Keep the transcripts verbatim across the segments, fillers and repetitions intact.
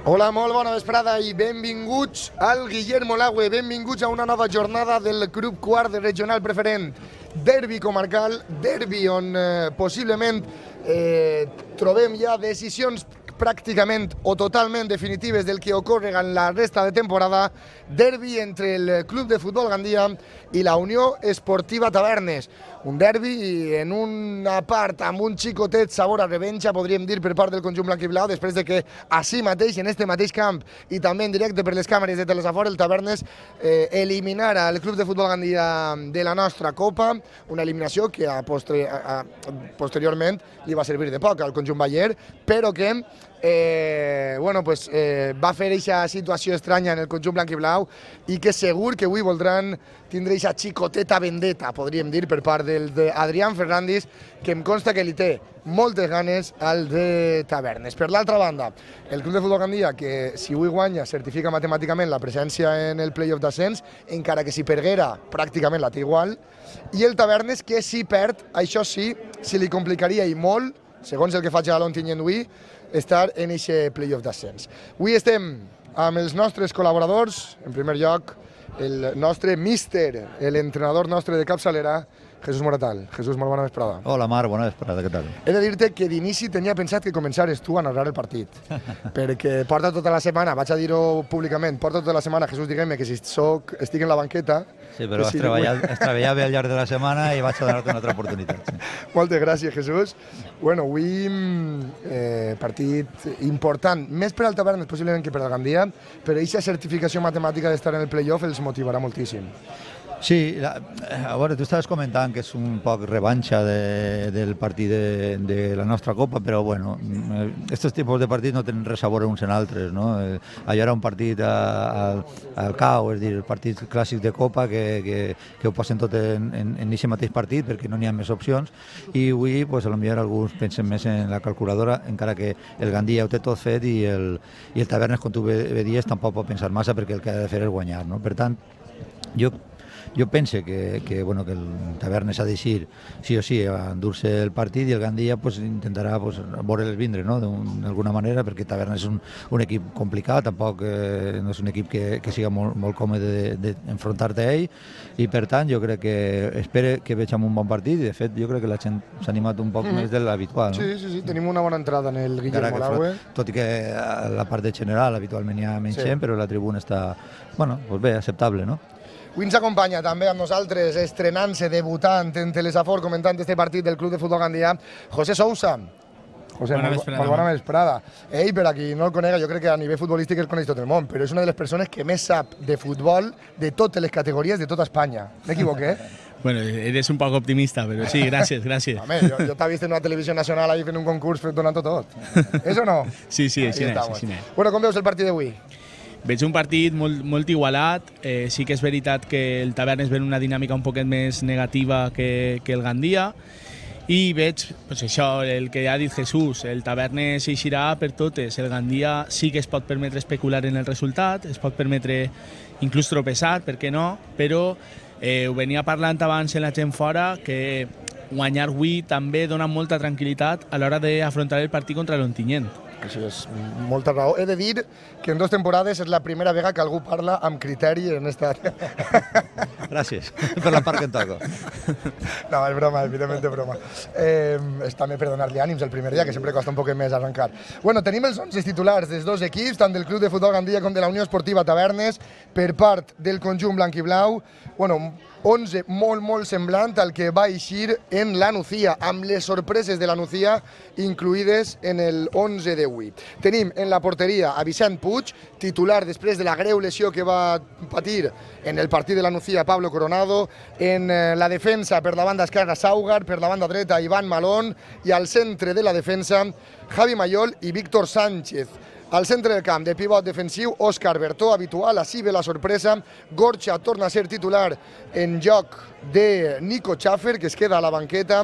Hola, molt bona vesprada i benvinguts al Guillermo Lagüe, benvinguts a una nova jornada del Club Quart de Regional Preferent. Derbi comarcal, derbi on eh, possiblement eh, trobem ja decisions pràcticament o totalment definitives del que ocorre en la resta de temporada, derbi entre el Club de Futbol Gandia i la Unió Esportiva Tavernes. Un derbi en una part amb un xicotet sabor a revenja, podríem dir, per part del conjunt blanc i blau, després de que així mateix, en este mateix camp i també en directe per les càmeres de Telesafor, el Tavernes eh, eliminara el Club de Futbol Gandia de la nostra Copa, una eliminació que a postre, a, a, posteriorment li va servir de poc al conjunt baller, però que Eh, bueno, pues, eh, va fer aquesta situació estranya en el conjunt blanc i blau i que segur que avui voldran tindre aquesta xicoteta vendetta, podríem dir, per part del d'Adrián Fernández, que em consta que li té moltes ganes al de Tavernes. Per l'altra banda, el Club de Futbol Gandia, que si avui guanya certifica matemàticament la presència en el play-off d'ascens, encara que si perguera pràcticament la té igual, i el Tavernes, que si perd, això sí, se li complicaria i molt, segons el que faig a l'Ontinyent avui, estar en aquest play-off d'ascens. Avui estem amb els nostres col·laboradors, en primer lloc, el nostre míster, l'entrenador nostre de capçalera, Jesús Moratal. Jesús, molt bona vesprada. Hola, Mar, bona vesprada, què tal? He de dir-te que d'inici tenia pensat que començares tu a narrar el partit, perquè porta tota la setmana, vaig a dir-ho públicament, porta tota la setmana, Jesús, diguem-me que si soc, estic en la banqueta... Sí, però has, si treballat, has treballat bé al llarg de la setmana i vaig a donar-te una altra oportunitat. Sí. Moltes gràcies, Jesús. Bueno, avui eh, partit important, més per al Tavernes possiblement que per al Gandia, però aquesta certificació matemàtica d'estar en el play-off els motivarà moltíssim. Sí, la, a veure, tu estaves comentant que és un poc revanxa de, del partit de, de la nostra Copa, però bueno, aquests tipus de partits no tenen res a veure uns en altres, no? Allò era un partit al, al cau, és a dir, el partit clàssic de Copa que, que, que ho passen tot en aquest mateix partit perquè no n'hi ha més opcions, i avui pues, potser alguns pensen més en la calculadora, encara que el Gandia ho té tot fet i el, i el Tavernes, com tu bé, bé dies, tampoc pot pensar massa perquè el que ha de fer és guanyar, no? Per tant, jo Jo penso que, que, bueno, que el Tavernes ha d'eixir sí o sí a endur-se el partit i el Gandia pues, intentarà pues, veure'ls vindre, no? D'alguna manera, perquè Tavernes és un, un equip complicat, tampoc eh, no és un equip que, que siga molt, molt còmode d'enfrontar-te a ell, i per tant jo crec que espero que vegem un bon partit, i de fet jo crec que la gent s'ha animat un poc mm-hmm. més de l'habitual. No? Sí, sí, sí, tenim una bona entrada en el Guillermo Lagüe. Tot i que a la part de general habitualment hi ha menys gent, sí. Però la tribuna està, bueno, pues bé, acceptable, no? Avui ens acompanya també amb nosaltres, estrenant-se, debutant en Telesafor, comentant este partit del Club de Futbol Gandia, José Sousa. José, bona molt, molt bona vesprada. Ell, per a qui no el conega, jo crec que a nivell futbolístic el coneix tot el món, però és una de les persones que més sap de futbol de totes les categories de tota Espanya. M'equivoqué? Bueno, eres un poco optimista, pero sí, gracias, gracias. Home, jo, jo t'he vist en una televisió nacional ahí fent un concurs donant-ho tot. És o no? Sí, sí, així és, així és. Bueno, com veus el partit d'avui? Veig un partit molt, molt igualat, eh, sí que és veritat que el Tavernes ve en una dinàmica un poquet més negativa que, que el Gandia, i veig, pues això, el que ja ha dit Jesús, el Tavernes eixirà per totes, el Gandia sí que es pot permetre especular en el resultat, es pot permetre inclús tropeçar, per què no, però eh, ho venia parlant abans en la gent fora, que guanyar avui també dona molta tranquil·litat a l'hora d'afrontar el partit contra l'Ontinyent. Això és molta raó. He de dir que en dues temporades és la primera vegada que algú parla amb criteri en esta àrea. Gràcies per la part que em toca. No, és broma, evidentment és broma. Eh, és també per donar-li ànims el primer dia, que sempre costa un poc més arrencar. Bueno, tenim els onze titulars dels dos equips, tant del Club de Futbol Gandia com de la Unió Esportiva Tavernes, per part del conjunt blanc i blau. Bueno, onze molt, molt semblant al que va eixir en la Nucía, amb les sorpreses de la Nucía incluïdes en el onze d'avui. Tenim en la porteria a Vicent Puig, titular després de la greu lesió que va patir en el partit de la Nucía Pablo Coronado, en la defensa per la banda esquerra Saugar, per la banda dreta Iván Malón, i al centre de la defensa Javi Mayol i Víctor Sánchez. Al centre del camp, de pivot defensiu, Òscar Bertó, habitual, així ve la sorpresa. Gorcha torna a ser titular en joc de Nico Schaffer, que es queda a la banqueta.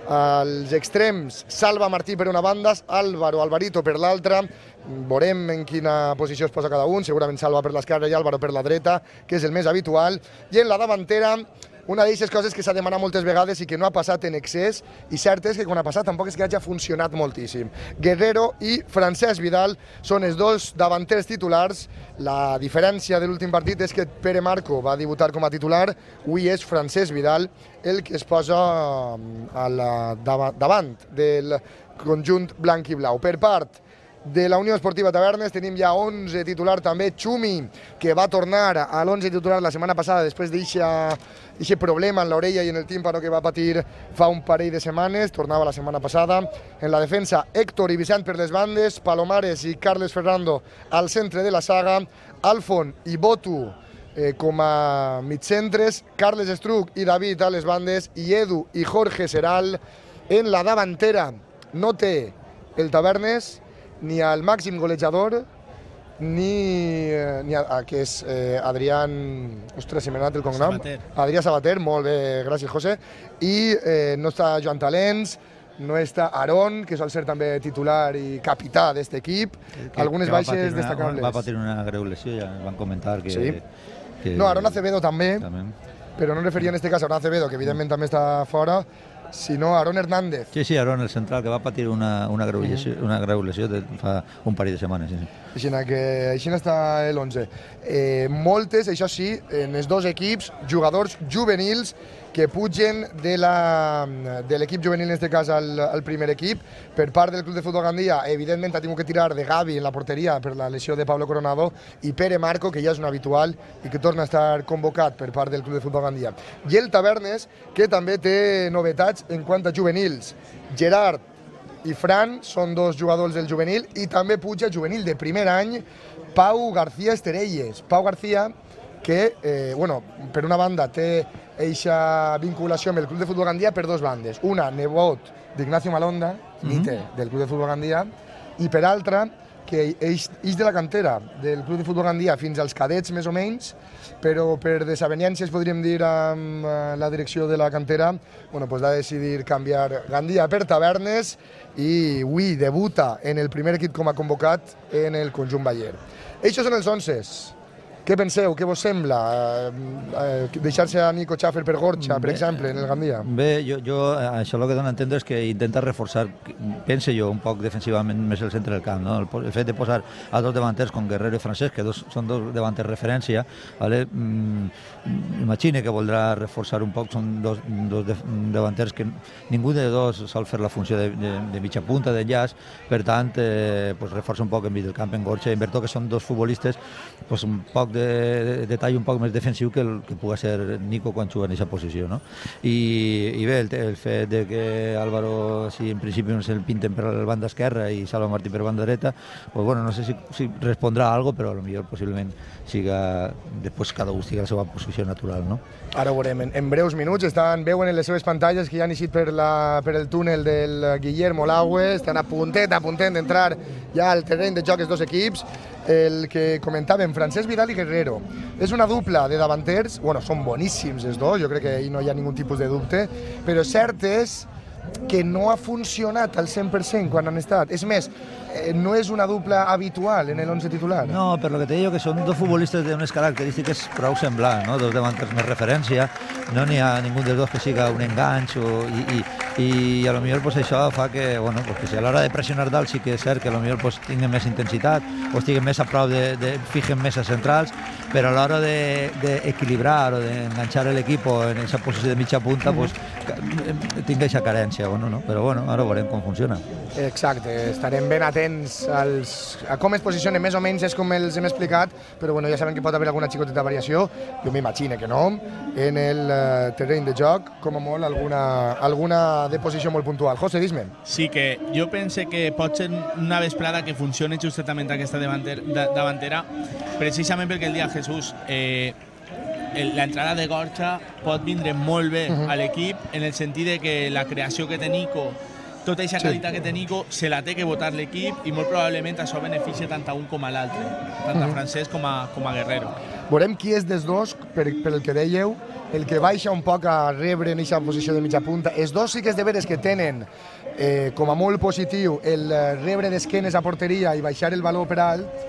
Als extrems, Salva Martí per una banda, Álvaro Alvarito per l'altra. Veurem en quina posició es posa cada un, segurament Salva per l'esquerra i Álvaro per la dreta, que és el més habitual. I en la davantera, una d'aquestes coses que s'ha demanat moltes vegades i que no ha passat en excés, i cert és que quan ha passat tampoc és que hagi funcionat moltíssim. Guerrero i Francesc Vidal són els dos davanters titulars. La diferència de l'últim partit és que Pere Marco va debutar com a titular, avui és Francesc Vidal el que es posa a la, davant del conjunt blanc i blau. Per part de la Unió Esportiva Tavernes tenim ja onze titular també. Xumi, que va tornar a l'onze titular la setmana passada després d'aquest problema en l'orella i en el tímpano que va patir fa un parell de setmanes, tornava la setmana passada. En la defensa, Héctor i Vicent per les bandes, Palomares i Carles Ferrando al centre de la saga, Alfon i Botu eh, com a mitcentres, Carles Estruc i David a les bandes, i Edu i Jorge Seral en la davantera. No té el Tavernes ni al màxim golejador, ni, ni a, a, que és eh, Adrián... Ostres, si m'he anat el cognom. Sabater. Adrià Sabater, molt bé, gràcies, José. I eh, no està Joan Talents, no està Aarón, que sol ser també titular i capità d'aquest equip. Algunes que baixes una, destacables. Va patir una greu lesió, ja van comentar que... Sí. que no, Aarón Acevedo també, també, però no referia en aquest cas a Aarón Acevedo, que evidentment també està fora, sinó Aarón Hernández. Sí, sí, Aarón, el central, que va patir una, una, greu, lesió, una greu lesió de fa un parell de setmanes. Sí, sí. Així que així està l'onze. Eh, moltes, això sí, en els dos equips, jugadors juvenils que pugen de l'equip juvenil, en aquest cas, al, al primer equip. Per part del Club de Futbol Gandia, evidentment, ha tingut que tirar de Gavi en la porteria per la lesió de Pablo Coronado, i Pere Marco, que ja és un habitual i que torna a estar convocat per part del Club de Futbol Gandia. I el Tavernes, que també té novetats en quant a juvenils. Gerard i Fran són dos jugadors del juvenil, i també puja juvenil de primer any Pau García Esterelles. Pau García, que, eh, bueno, per una banda té eixa vinculació amb el Club de Futbol Gandia per dos bandes. Una, nebot d'Ignacio Malonda, mite mm-hmm. del Club de Futbol Gandia, i per altra, que és de la cantera del Club de Futbol Gandia fins als cadets més o menys, però per desavenències, podríem dir, amb la direcció de la cantera, bueno, pues va decidir canviar Gandia per Tavernes, i avui debuta en el primer equip com a convocat en el conjunt baller. Eixos són els onces. Què penseu? Què vos sembla? Eh, eh, Deixar-se a Nico Schaffer per Gorcha, per exemple, en el Gandia? Bé, jo, jo això el que dono a entendre és que intenta reforçar, pense jo, un poc defensivament més el centre del camp, no? El, el fet de posar a dos davanters com Guerrero i Francesc, que dos, són dos davanters referència, vale? mm, imagine que voldrà reforçar un poc, són dos, dos de, davanters que ningú de dos sol fer la funció de, de, de mitja punta, d'enllaç, per tant, eh, pues reforça un poc en mig del camp en Gorcha, i en veritat que són dos futbolistes pues, un poc de, de, de tall un poc més defensiu que el que pugui ser Nico quan juga en aquesta posició, no? I, i bé, el, el fet de que Álvaro, si en principi no se'l pinten per la banda esquerra i Salva Martí per banda dreta, pues bueno, no sé si, si respondrà a algo, però a lo millor possiblement siga, després cada un estigui a la seva posició natural, no? Ara ho veurem. En, en breus minuts estan, veuen en les seves pantalles que ja han eixit per, la, per el túnel del Guillermo Lagüe, estan a puntet, a puntet d'entrar ja al terreny de joc els dos equips. El que comentàvem, Francesc Vidal i Guerrero. És una dupla de davanters, bueno, són boníssims els dos, jo crec que ahí no hi ha ningú tipus de dubte, però cert és que no ha funcionat al cent per cent quan han estat. És més, no és una dupla habitual en l'onze titular. No, per lo que te digo, que són dos futbolistes d'unes característiques prou semblants, no? Dos davanters més referència, no n'hi ha ningú dels dos que siga un enganx, o, i, i, i a lo millor pues, això fa que, bueno, pues, que si a l'hora de pressionar dalt sí que és cert que a lo millor pues, tinguin més intensitat, o estiguen més a prop de, de fijen més a centrals, però a l'hora d'equilibrar de, de o d'enganxar l'equip en aquesta posició de mitja punta, pues, tinc aquesta carència, bueno, no? Però bueno, ara veurem com funciona. Exacte, estarem ben atents als, a com es posicionen més o menys, és com els hem explicat, però bueno, ja sabem que pot haver alguna xicoteta variació, jo m'imagino que no, en el uh, terreny de joc, com a molt alguna, alguna de posició molt puntual. José, dis-me. Sí, que jo pense que pot ser una vesprada que funcioni justament aquesta davanter, da, davantera, precisament perquè el dia Jesús eh, l'entrada de Gorcha pot vindre molt bé uh -huh. a l'equip, en el sentit de que la creació que té Nico, tota aquesta sí. qualitat que té Nico, se la té que votar l'equip, i molt probablement això beneficia tant a un com a l'altre, tant a uh -huh. Francesc com a, com a Guerrero. Veurem qui és dels dos, per, per el que dèieu, el que baixa un poc a rebre en aquesta posició de mitja punta. Els dos sí que és de veres que tenen eh, com a molt positiu el rebre d'esquenes a porteria i baixar el valor per alt,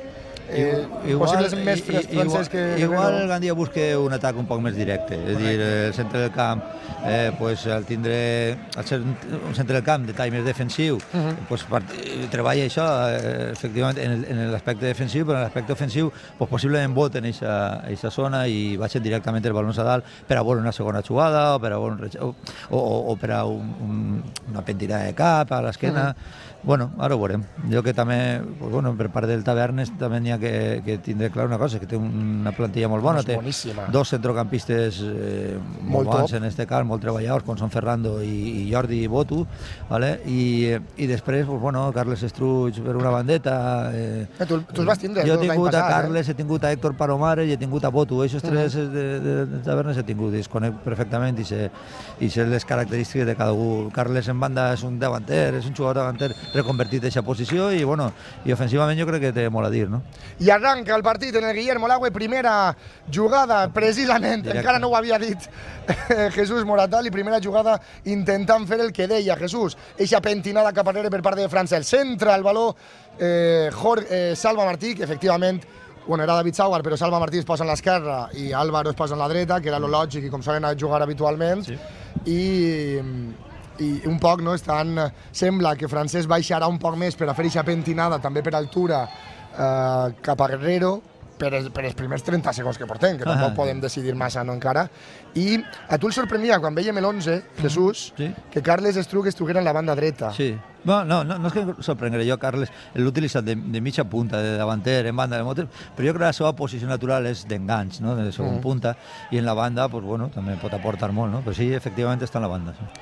eh, possibles més francès que Guerrero. Igual el Gandia busca un atac un poc més directe, és a dir, el centre del camp, eh, pues, al tindre, al ser un centre del camp de tall més defensiu, uh -huh. pues, part, treballa això, eh, efectivament, en l'aspecte defensiu, però en l'aspecte ofensiu, pues, possiblement voten en aquesta zona i baixen directament el balons a dalt per a veure una segona jugada o per a, un, o, o, o per a un, un, una pentinada de cap a l'esquena. Uh -huh. Bueno, ara ho veurem. Jo que també, pues, bueno, per part del Tavernes també n'hi ha que, que tindre clar una cosa, que té una plantilla molt bona, té dos centrocampistes eh, molt, molt bons en este cas, molt treballats, com són Ferrando i, i Jordi i Botu, ¿vale? I, i després, pues, bueno, Carles Estruig per una bandeta. Eh, eh, tu, tu els vas tindre jo he tingut passat, a Carles, eh? he tingut a Héctor Palomares i he tingut a Botu. Aquests tres uh -huh. de, de, de Tavernes he tingut, i es conec perfectament i sé, i sé les característiques de cada un. Carles en banda és un davanter, és un jugador davanter reconvertit en aquesta posició i, bueno, i ofensivament jo crec que té molt a dir, no? I arranca el partit en el Guillermo Lagüe, primera jugada, precisament, directe. Encara no ho havia dit Jesús Moratal, i primera jugada intentant fer el que deia Jesús, eixa pentinada cap arrere per part de França, el centre, el baló, eh, Jorge, eh, Salva Martí, que efectivament, bueno, era David Sauer, però Salva Martí es posa en l'esquerra i Álvaro es posa en la dreta, que era lo lògic i com solen jugar habitualment, sí. i... i un poc, no, estan, sembla que Francesc baixarà un poc més per a fer aquesta pentinada, també per altura, eh, cap a Guerrero, per, per els primers trenta segons que portem, que tampoc ah, podem decidir massa, no, encara. I a tu el sorprenia, quan veiem l'onze, Jesús, sí. que Carles Estruc estuviera en la banda dreta. Sí. No, no, no, no és que sorprengui jo, Carles, l'he utilitzat de, de mitja punta, de davanter, en banda, de motor, però jo crec que la seva posició natural és d'enganx, no? De segon mm. punta, i en la banda, pues, bueno, també pot aportar molt, no? Però sí, efectivament està en la banda. Sí.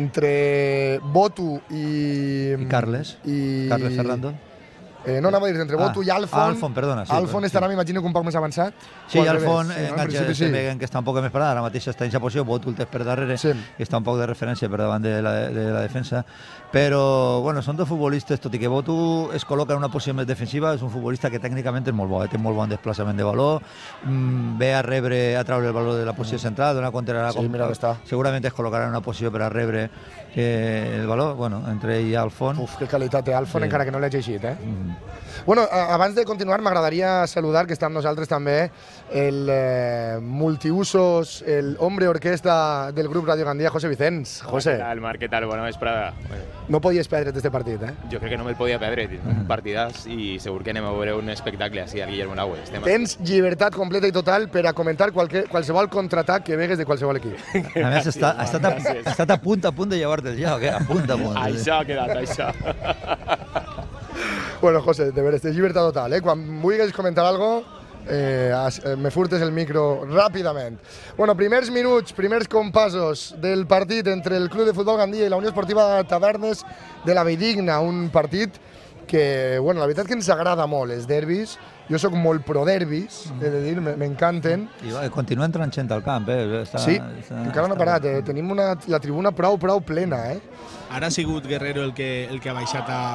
Entre Botu i... I Carles, i... Carles Ferrando. Eh, no, anava a dir, entre Botu ah, i Alfon. Alfon, perdona. Sí, Alfon estarà, sí. m'imagino, que un poc més avançat. Sí, Alfon sí, enganxa, no? sí. veient que està un poc més per ara mateix està en aquesta posició, Botu el té per darrere, sí. i està un poc de referència per davant de la, de la defensa. Però, bueno, són dos futbolistes, tot i que Botu es col·loca en una posició més defensiva, és un futbolista que tècnicament és molt bo, eh? té molt bon desplaçament de valor, mm, ve a rebre, a treure el valor de la posició central, d'una contra... Sí, mira que està. Segurament es col·locarà en una posició per a rebre eh, el valor, bueno, entre ell i Alfon. Uf, que qualitat té Alfon, sí. encara que no l'he llegit, eh? Mm. Bueno, abans de continuar, m'agradaria saludar, que està amb nosaltres també, el eh, multiusos, el hombre orquesta del grup Radio Gandia, José Vicens. José. ¿Qué tal, Marc? ¿Qué tal? Bona vesprada. No podies perdre't este partit, eh? Jo crec que no me'l podia perdre, un partidàs, i segur que anem a veure un espectacle així al Guillermo Lagüe. Tens llibertat completa i total per a comentar qualque, qualsevol contraatac que vegues de qualsevol equip. A més, està, ha, estat a, ha estat a punt a punt de llevar-te el joc, eh? A punt a punt. Això ha quedat, això. Bueno, José, de veres, tens llibertat total, eh? Quan vulguis comentar alguna cosa, eh, me furtes el micro ràpidament. Bueno, primers minuts, primers compassos del partit entre el Club de Futbol Gandia i la Unió Esportiva Tavernes de la Valldigna, un partit que, bueno, la veritat que ens agrada molt, els derbis. Jo sóc molt pro-derbis, he de dir, m'encanten. I continuen tranxent al camp, eh? Està, sí, està, encara no ha parat, eh? Tenim una, la tribuna prou, prou plena, eh? Ara ha sigut Guerrero el que, el que ha baixat a,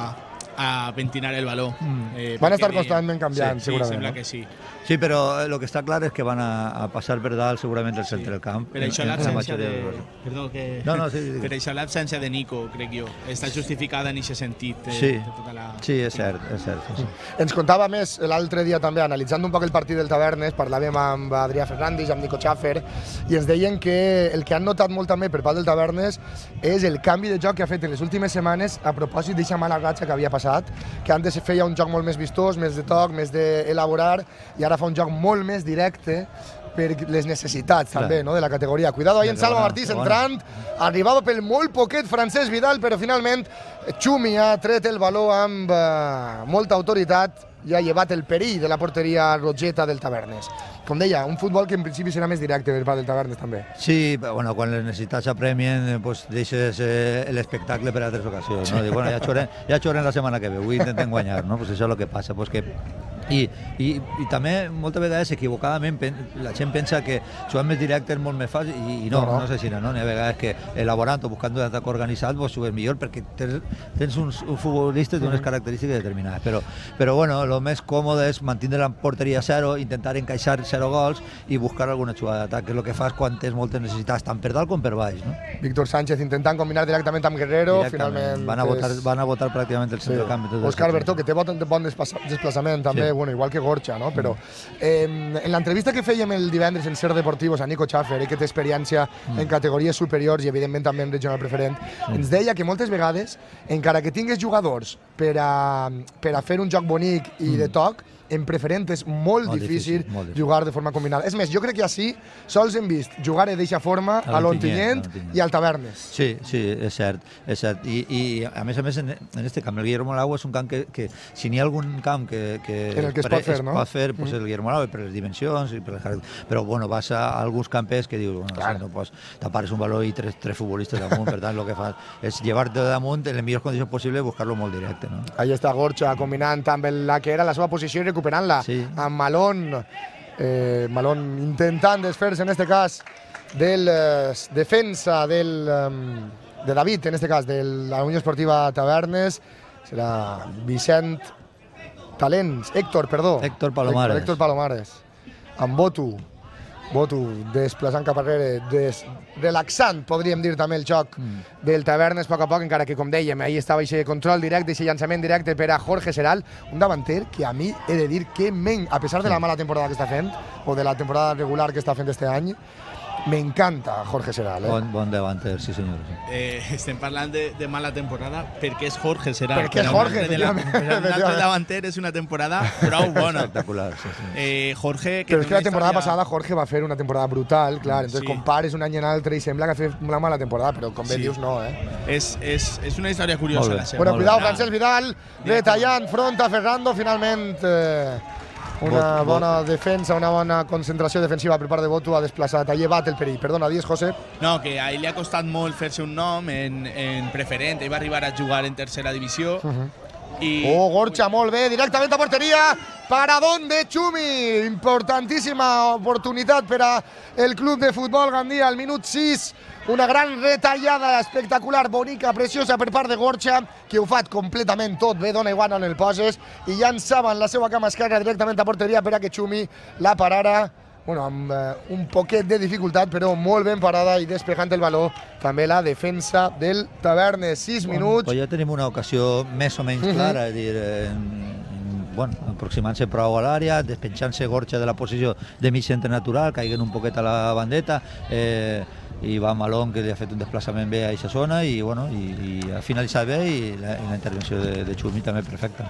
a pentinar el baló. Mm. Eh, van estar constantment canviant, sí, segurament. Sí, sembla no? que sí. Sí, però el que està clar és que van a, a passar per dalt segurament el centre sí. del camp. Per això l'absència de... Perdó, que... No, no, sí, sí. Per això l'absència de Nico, crec jo. Està justificada en aquest sentit. De, sí. de tota la... sí, és cert, és cert. Sí. Ens contava més l'altre dia també, analitzant un poc el partit del Tavernes, parlàvem amb Adrià Fernández, amb Nico Schaffer, i ens deien que el que han notat molt també per part del Tavernes és el canvi de joc que ha fet en les últimes setmanes a propòsit d'aquesta mala ratxa que havia passat, que antes feia un joc molt més vistós, més de toc, més d'elaborar, i ara fa un joc molt més directe per les necessitats Clar. també no, de la categoria. Cuidado ahí en Salva Martí entrant, arribava pel molt poquet Francesc Vidal, però finalment Xumi ha tret el baló amb uh, molta autoritat i ha llevat el perill de la porteria rogeta del Tavernes. Com deia, un futbol que en principi serà més directe per part del Tavernes també. Sí, bueno, quan les necessitats apremien, pues, deixes eh, l'espectacle per a altres ocasions. No? Dic, bueno, ja xorem, ja xorem la setmana que ve, avui intentem guanyar, no? Pues això és el que passa, pues que I, i, i també moltes vegades equivocadament la gent pensa que jugar més directe és molt més fàcil i, i no, no, no, no és així, no? N'hi ha vegades que elaborant o buscant un atac organitzat vos jugues millor perquè tens, tens uns, uns futbolistes d'unes característiques determinades, però, però bueno, el més còmode és mantenir la porteria a zero, intentar encaixar zero gols i buscar alguna jugada d'atac, que és el que fas quan tens moltes necessitats, tant per dalt com per baix, no? Víctor Sánchez intentant combinar directament amb Guerrero, finalment... Van a votar, van a votar pràcticament el centre sí. camp. Òscar Bertó, que té bon desplaçament també, bueno, igual que Gorcha, no? Però eh, en l'entrevista que fèiem el divendres en Ser Deportivos a Nico Schaffer, eh, que té experiència mm. en categories superiors i evidentment també en regional preferent, mm. ens deia que moltes vegades, encara que tingues jugadors per a, per a fer un joc bonic i mm. de toc, en preferent és molt, molt difícil, difícil molt jugar de forma combinada. És més, jo crec que així sols hem vist jugar d'eixa forma a l'Ontinyent i al Tavernes. Sí, sí, és cert. És cert. I, I a més a més, en, en este camp, el Guillermo Lago és un camp que, que si n'hi ha algun camp que, que, en el que es pot fer, es no? pot fer pues mm. el Guillermo Lago per les dimensions, i per les... però bueno, vas a alguns campers que dius, bueno, claro. no pots tapar un valor i tres, tres futbolistes damunt, per tant, el que fas és llevar-te damunt en les millors condicions possibles i buscar-lo molt directe. No? Ahí està Gorcha combinant amb la que era la seva posició i recuperant-la. Sí. Amb Malón, eh, Malón intentant desfer-se en este cas del eh, defensa del, eh, de David, en este cas de la Unió Esportiva Tavernes, serà Vicent Talents, Héctor, perdó. Héctor Palomares. Héctor Palomares, amb Botu, Botu desplaçant cap arrere, des, relaxant, podríem dir també el joc mm. del Tavernes a poc a poc, encara que, com dèiem, ahir estava aquest control directe, aquest llançament directe per a Jorge Seral, un davanter que a mi he de dir que, men, a pesar de la mala temporada que està fent, o de la temporada regular que està fent este any, m'encanta Jorge Seral. Eh? Bon, bon davanter, sí senyor. Eh, estem parlant de, de mala temporada perquè és Jorge Seral. Perquè és Jorge, efectivament. Un altre davanter és una temporada prou bona. Espectacular, sí, sí. Eh, Jorge... Que Però és que la temporada història... passada Jorge va fer una temporada brutal, clar, entonces sí. compares un any en altre i sembla que ha fet una mala temporada, però com bé sí. dius, no, eh? És, és, és una història curiosa, la seva. Bueno, cuidado, Francesc Vidal, retallant front a Ferrando, finalment... Eh, una Bot, bona Bot. defensa, una bona concentració defensiva per part de Botu, ha desplaçat, ha llevat el perill. Perdona, dies, José. No, que a ell li ha costat molt fer-se un nom en, en preferent, ell va arribar a jugar en tercera divisió. Uh -huh. I... Oh, Gorcha, molt bé, directament a porteria, paradón de Chumi, importantíssima oportunitat per a el club de futbol Gandia, al minut sis, una gran retallada espectacular, bonica, preciosa per part de Gorcha, que ho fa completament tot bé, dona igual on el poses, i llançaven la seva cama esquerra directament a porteria per a que Chumi la parara, bueno, amb eh, un poquet de dificultat, però molt ben parada i despejant el valor també la defensa del Tavernes. sis minuts. Pues ja tenim una ocasió més o menys clara, uh -huh. és dir, eh, bueno, aproximant-se prou a l'àrea, despenjant-se Gorcha de la posició de mig centre natural, caiguen un poquet a la bandeta, eh, i va Malón, que li ha fet un desplaçament bé a aquesta zona, i, bueno, i, i ha finalitzat bé, i la, i la intervenció de, de Chumi també perfecta.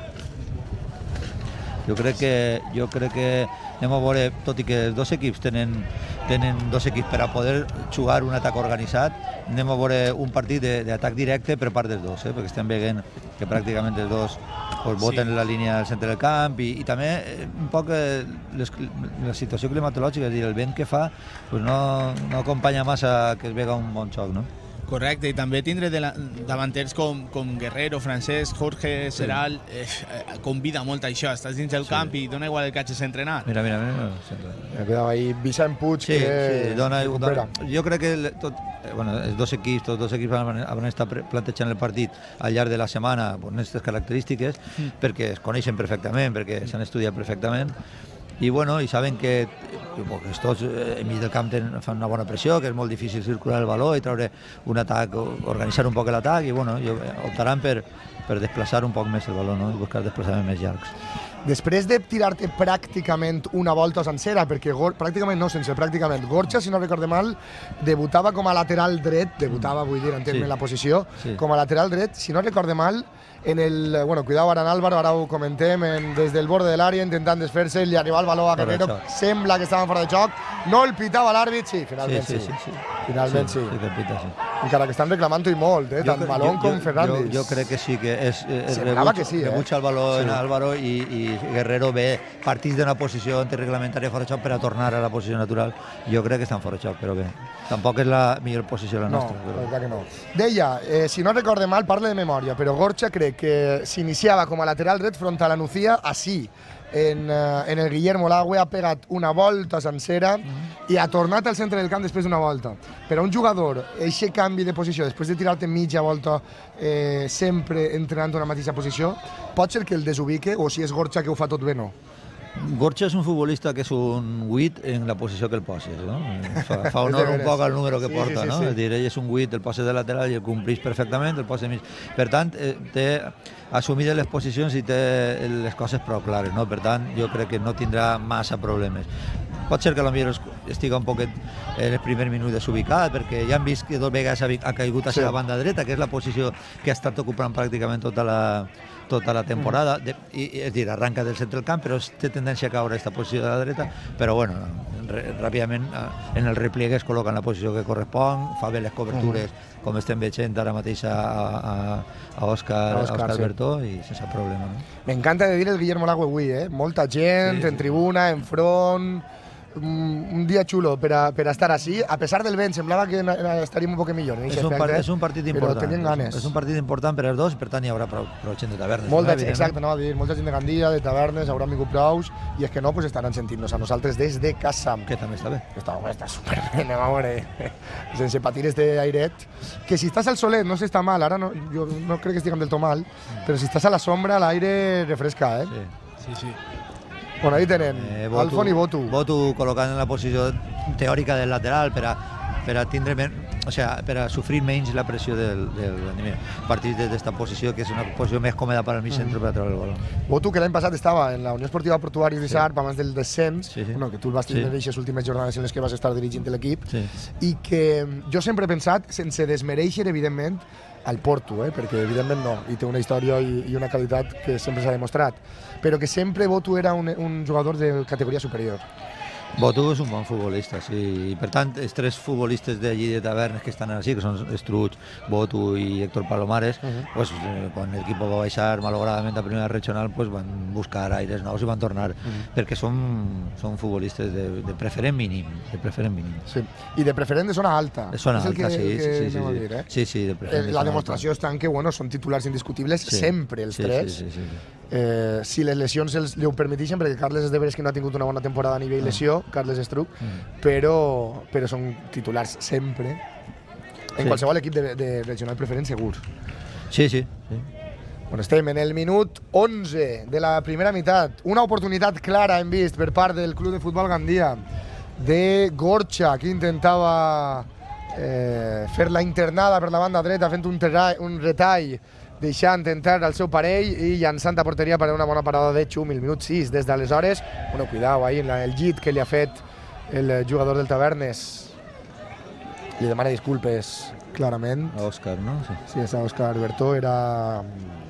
Jo crec que, jo crec que anem a veure, tot i que els dos equips tenen, tenen dos equips per a poder jugar un atac organitzat, anem a veure un partit d'atac directe per part dels dos, eh? perquè estem veient que pràcticament els dos pues, voten sí. la línia al centre del camp, i, i també eh, un poc eh, les, la situació climatològica, és a dir, el vent que fa pues no, no acompanya massa que es vega un bon xoc, no? Correcte, i també tindre de la, davanters com, com Guerrero, Francesc, Jorge, Seral, sí. eh, convida molt a això, estàs dins del sí. camp i dona igual el que hagis entrenat. Mira, mira, mira. Me quedava ahí Vicent Puig, sí, que sí, dona, dona, jo crec que tot, bueno, els dos equips, tots dos equips van, van estar plantejant el partit al llarg de la setmana amb aquestes característiques, mm. perquè es coneixen perfectament, perquè s'han estudiat perfectament, i bueno, i saben que els tots enmig del camp fan una bona pressió, que és molt difícil circular el valor i treure un atac, organitzar un poc l'atac, i bueno, optaran per, per desplaçar un poc més el valor, no? I buscar desplaçaments més llargs. Després de tirar-te pràcticament una volta sencera, perquè Gor, pràcticament no sense, pràcticament, Gorcha, si no recorde mal, debutava com a lateral dret, debutava, vull dir, entén-me sí. la posició, sí. com a lateral dret, si no recorde mal, en el, bueno, cuidado ara en Álvaro, ara ho comentem, en, des del borde de l'àrea, intentant desfer-se, li arriba el valor a Guerrero, sembla que estaven fora de joc, no el pitava l'àrbit, sí, finalment sí. sí, sí, sí. Finalment sí. sí. sí que pita, sí. Encara que estan reclamant-ho i molt, eh, tant Malón com Fernández. Jo, jo crec que sí, que és, és semblava que sí, eh? Rebutja el valor sí. en Álvaro i, i Guerrero ve partits d'una posició antirreglamentària fora de joc per a tornar a la posició natural. Jo crec que estan fora de joc, però bé, tampoc és la millor posició la nostra. No, però... clar que no. Deia, eh, si no recorde mal, parla de memòria, però Gorcha crec que s'iniciava com a lateral dret front a la Nucía, així, en, uh, en el Guillermo Lagüe, ha pegat una volta sencera mm-hmm. i ha tornat al centre del camp després d'una volta. Per a un jugador, aquest canvi de posició, després de tirar-te mitja volta eh, sempre entrenant una mateixa posició, pot ser que el desubique o si és Gorcha que ho fa tot bé, no? Gorcha és un futbolista que és un vuit en la posició que el poses, no? Fa, fa honor un poc al número que sí, porta, sí, sí, no? sí. És dir, ell és un vuit, el posa de lateral i el compleix perfectament, el posa mig. Per tant, eh, té assumides les posicions i té les coses prou clares, no? Per tant, jo crec que no tindrà massa problemes. Pot ser que potser estiga un poquet en el primer minut desubicat, perquè ja hem vist que dos vegades ha caigut a Sí. la banda dreta, que és la posició que ha estat ocupant pràcticament tota la, tota la temporada. De, i, és dir, arranca del centre del camp, però té tendència a caure a aquesta posició de la dreta, però bueno, r- ràpidament en el repliegue es col·loca en la posició que correspon, fa bé les cobertures, com estem veient ara mateix a, a, a Òscar, A a Òscar, Òscar sí. Bertó, i sense problema. No? M'encanta de dir el Guillermo Lago avui, eh? Molta gent, Sí, sí. en tribuna, en front... Un, un dia xulo per a, per a estar així. A pesar del vent, semblava que na- na- estaríem un poc millor. En És aquest un, par aspecte, és un partit però important. tenien ganes. És un partit important per als dos, per tant hi haurà prou, prou gent de tavernes. Molta no? gent, exacte, anava a dir, molta gent de Gandia, de tavernes, hauran vingut prous, i és que no, pues estaran sentint-nos a nosaltres des de casa. Que també està bé. Està, està superbé, anem a veure, sense patir este airet, que si estàs al solet no s'està mal, ara no, jo no crec que estiguem del tot mal, però si estàs a la sombra l'aire refresca, eh? Sí. Sí, sí. Bueno, ahí tenen, Eh, Alfon i Botu. Botu col·locant en la posició teòrica del lateral per a, per a tindre men, o sea, per a sofrir menys la pressió del, del rendiment. Partir des d'esta posició, que és una posició més còmoda per al mig centre per a treure el baló. Botu, que l'any passat estava en la Unió Esportiva Portuària de Sarp abans del descens, Sí, sí. bueno, que tu el vas tenir Sí. en aquestes últimes jornades en les que vas estar dirigint l'equip, Sí. i que jo sempre he pensat, sense desmereixer, evidentment, al Porto, eh? Perquè evidentment no, i té una història i, i una qualitat que sempre s'ha demostrat, però que sempre Botu era un, un jugador de categoria superior. Botu és un bon futbolista, sí. I per tant, els tres futbolistes d'allí de Tavernes que estan així, que són Estruig, Botu i Héctor Palomares, uh -huh. pues, eh, quan l'equip va baixar malauradament a primera regional, pues, van buscar aires nous i van tornar, uh -huh. perquè són, són futbolistes de, de preferent mínim, de preferent mínim. Sí. I de preferent de zona alta. De zona és el alta, que, sí, que sí, sí, anem a sí, dir, eh? sí, sí, de preferent Eh, de La zona demostració alta. està en que, bueno, són titulars indiscutibles Sí. sempre, els Sí, tres. Sí, sí, sí, sí. Eh, si les lesions els, li ho permeteixen, perquè Carles és de veres que no ha tingut una bona temporada a nivell lesió, Carles Estruc, però, però són titulars sempre, en Sí. qualsevol equip de, de regional preferent segur. Sí, sí, sí. Bueno, estem en el minut onze de la primera meitat. Una oportunitat clara hem vist per part del Club de Futbol Gandia de Gorcha, que intentava eh, fer la internada per la banda dreta fent un, terra, un retall, deixant entrar al seu parell i llançant a porteria per una bona parada de Xum, el minut sis. Des d'aleshores, bueno, cuidao ahí en la, el llit que li ha fet el jugador del Tavernes. Li demana disculpes, clarament. A Òscar, no? Sí. Sí, és a Òscar Bertó, era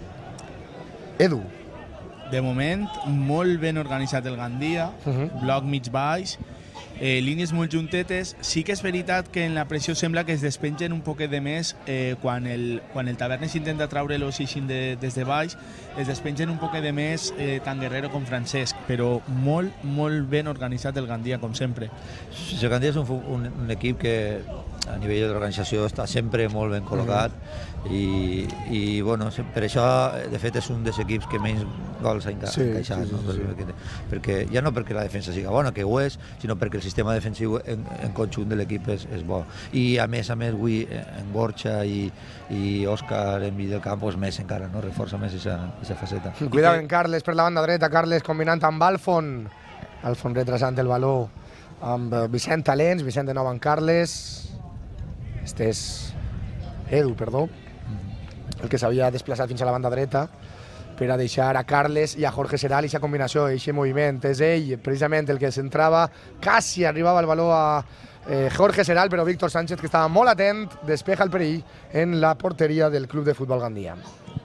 Edu. De moment, molt ben organitzat el Gandia, Uh -huh. bloc mig baix, eh, línies molt juntetes. Sí que és veritat que en la pressió sembla que es despengen un poquet de més eh, quan, el, quan el Tavernes intenta treure-los de, des de baix, es despengen un poquet de més eh, tant Guerrero com Francesc, però molt, molt ben organitzat el Gandia, com sempre. El Gandia és un, fu- un, un equip que a nivell d'organització està sempre molt ben col·locat i, i bueno, se- per això de fet és un dels equips que menys gols ha enca Sí, encaixat, sí, sí, no? sí. Perquè, perquè ja no perquè la defensa siga bona, que ho és, sinó perquè el sistema defensiu en, en conjunt de l'equip és, és bo. I a més a més avui en Gorcha i, i Òscar en mig del camp pues, més encara, no? Reforça més aquesta faceta. Cuidado en Carles per la banda dreta, Carles combinant amb Alfon. Alfon retrasant el baló amb eh, Vicent Talents, Vicent de nou amb Carles. Este és Edu, perdó, el que s'havia desplaçat fins a la banda dreta per a deixar a Carles i a Jorge Seral aquesta combinació, aquest moviment. És ell, precisament, el que centrava, quasi arribava el baló a eh, Jorge Seral, però Víctor Sánchez, que estava molt atent, despeja el perill en la porteria del Club de Futbol Gandia.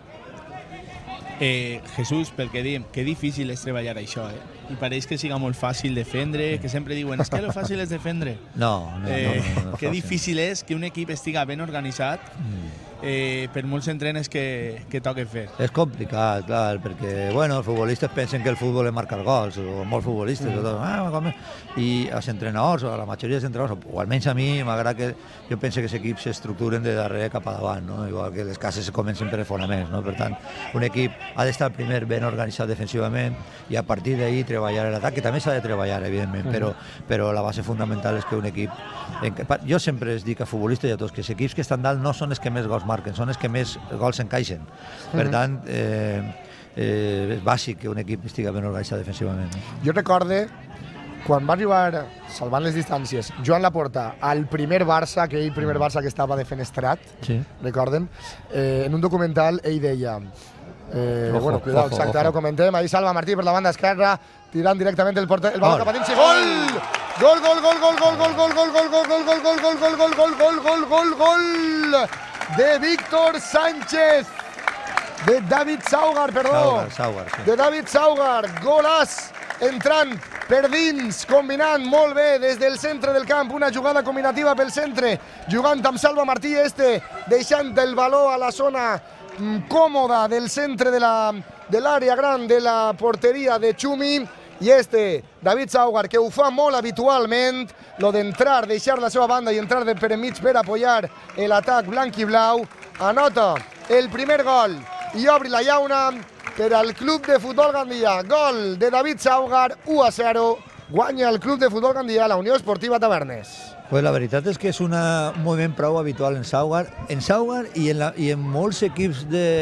Eh, Jesús, pel que diem, que difícil és treballar això, eh? I pareix que siga molt fàcil defendre, que sempre diuen, és que lo fàcil és defendre. No, no, Eh, no, no, no, que fàcil. difícil és que un equip estiga ben organitzat eh, per molts entrenes que, que toquen fer. És complicat, clar, perquè bueno, els futbolistes pensen que el futbol és marcar gols, o molts futbolistes, mm. tot, ah, com... i els entrenadors, o la majoria dels entrenadors, o almenys a mi, m'agrada que jo penso que els equips s'estructuren de darrere cap a davant, no? Igual que les cases comencen per els fonaments, no? Per tant, un equip ha d'estar primer ben organitzat defensivament i a partir d'ahir treballar l'atac, que també s'ha de treballar, evidentment, mm. però, però la base fonamental és que un equip... Jo sempre es dic a futbolistes i a tots que els equips que estan dalt no són els que més gols marquen, són els que més gols encaixen. Per tant, eh, eh, és bàsic que un equip estigui ben organitzat defensivament. No? Jo recorde quan va arribar, salvant les distàncies, Joan Laporta al primer Barça, aquell primer Barça que estava defenestrat, sí. recorden, eh, en un documental ell deia eh, ojo, bueno, cuidado, ojo, exacte, ojo. ara ho comentem, ahí Salva Martí per la banda esquerra, tirant directament el porter, el balón cap a dins i gol! Gol, gol, gol, gol, gol, gol, gol, gol, gol, gol, gol, gol, gol, gol, gol, gol, gol, gol, gol, gol de Víctor Sánchez, de David Saugar, perdó, Saugar, Saugar, sí. de David Saugar, golàs, entrant per dins, combinant molt bé des del centre del camp, una jugada combinativa pel centre, jugant amb Salva Martí, este deixant el baló a la zona còmoda del centre de la de l'àrea gran de la porteria de Xumi, i este, David Saugar, que ho fa molt habitualment, lo d'entrar, deixar la seva banda i entrar de per enmig per apoyar l'atac blanc i blau, anota el primer gol i obri la llauna per al Club de Futbol Gandia. Gol de David Saugar, u a zero, guanya el Club de Futbol Gandia, la Unió Esportiva Tavernes. Pues la veritat és que és una, un moviment prou habitual en Saugar, en Saugar i en, la, i en molts equips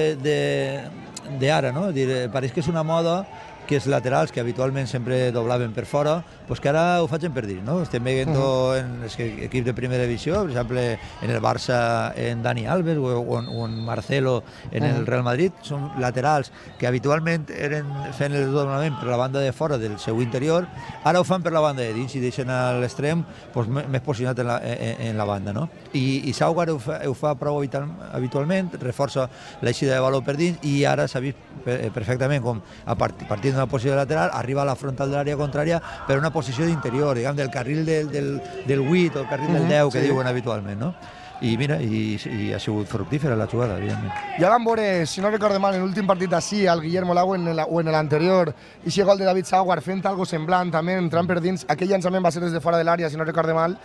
d'ara, no? Dir, pareix que és una moda que els laterals, que habitualment sempre doblaven per fora, pues que ara ho facin per dins, no? Estem veient uh-huh. en els equips de primera divisió, per exemple, en el Barça, en Dani Alves o, o, en, o en Marcelo en uh-huh. el Real Madrid, són laterals que habitualment eren fent el doblament per la banda de fora del seu interior, ara ho fan per la banda de dins i deixen a l'extrem pues, més posicionat en la, en, en la banda, no? I, i Saugar ho fa, ho fa prou habitualment, reforça l'eixida de valor per dins i ara s'ha vist perfectament com a part, partint d'una posició lateral arriba a la frontal de l'àrea contrària per una posició d'interior, diguem, del carril del, del, del vuit o el carril del deu que sí. diuen habitualment, no? I mira, i, i ha sigut fructífera la jugada, evidentment. Ja vam veure, si no recordo mal, en l'últim partit així, al Guillermo Lago en el, o en l'anterior, i si gol de David Saugar fent algo semblant, també entrant per dins, aquell llançament va ser des de fora de l'àrea, si no recordo mal,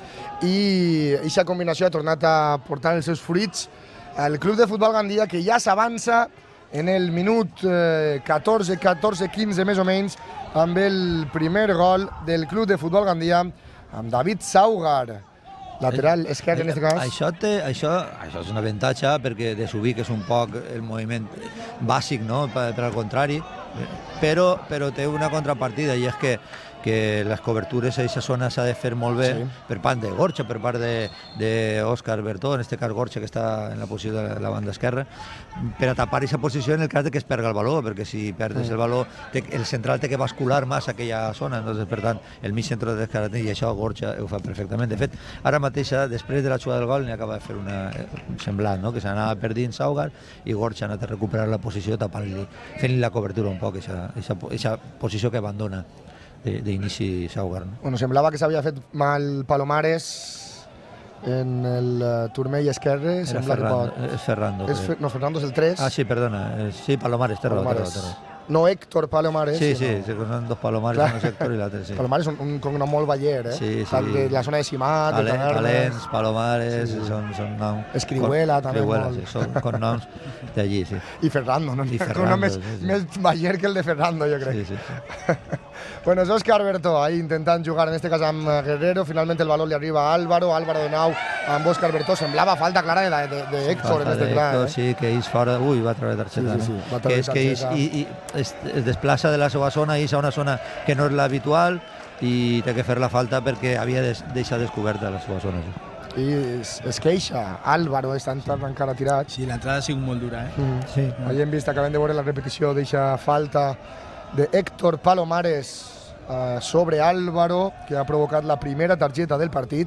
i aquesta combinació ha tornat a portar els seus fruits al Club de Futbol Gandia, que ja s'avança en el minut eh, catorze, catorze, quinze més o menys, amb el primer gol del Club de Futbol Gandia, amb David Saugar, lateral esquerre en aquest cas. Això, té, això, això és un avantatge perquè desubiques un poc el moviment bàsic, no? per, per al contrari, però, però té una contrapartida i és que que les cobertures a aquesta zona s'ha de fer molt bé sí. per part de Gorcha, per part d'Òscar Bertó, en aquest cas Gorcha que està en la posició de la banda esquerra, per a tapar aquesta posició en el cas de que es perga el valor, perquè si perdes mm. el valor, el central té que bascular més a aquella zona, entonces, per tant, el mig centre de descarate, i això Gorcha ho fa perfectament. De fet, ara mateix, després de la jugada del gol, n'hi acaba de fer una semblant, no? que s'anava per dins Saugar i Gorcha ha anat a recuperar la posició tapant-li, fent-li la cobertura un poc, aquesta posició que abandona d'inici Saugar. No? Bueno, semblava que s'havia fet mal Palomares en el uh, turmell esquerre. Era Ferrando. Pot... És Ferrando. És Fer... No, Fernando és el tres. Ah, sí, perdona. Sí, Palomares, té raó. No Héctor Palomares. Sí, sí, sí, són dos Palomares, un és Héctor i l'altre, sí. Palomares és un, un cognom molt baller, eh? Sí, sí. De la zona de Simat, de Tavernes. Valents, Palomares, sí, sí. són, són noms... Escrihuela, con, també Escrihuela, molt. Sí, són cognoms d'allí, sí. I Ferrando, no? I Ferrando, més, sí, sí. més baller que el de Ferrando, jo crec. Sí, sí, sí. Bueno, és Òscar Bertó, ahí intentant jugar, en este cas amb Guerrero, finalment el balón li arriba a Álvaro, Álvaro de nou amb Òscar Bertó, semblava falta clara de, de, de Héctor en este clar. Eh? Sí, que és fora, ui, va treure targeta, sí, sí, sí. Va que és que és, i, i es, es desplaça de la seva zona i és una zona que no és l'habitual i té que fer la falta perquè havia de deixar descoberta la seva zona. Sí. I es, es queixa, Álvaro està entrant encara tirat. Sí, l'entrada ha sigut molt dura, eh? Mm. Sí. Ahí hem vist, acabem de veure la repetició d'eixa falta de Héctor Palomares eh, sobre Álvaro, que ha provocat la primera targeta del partit.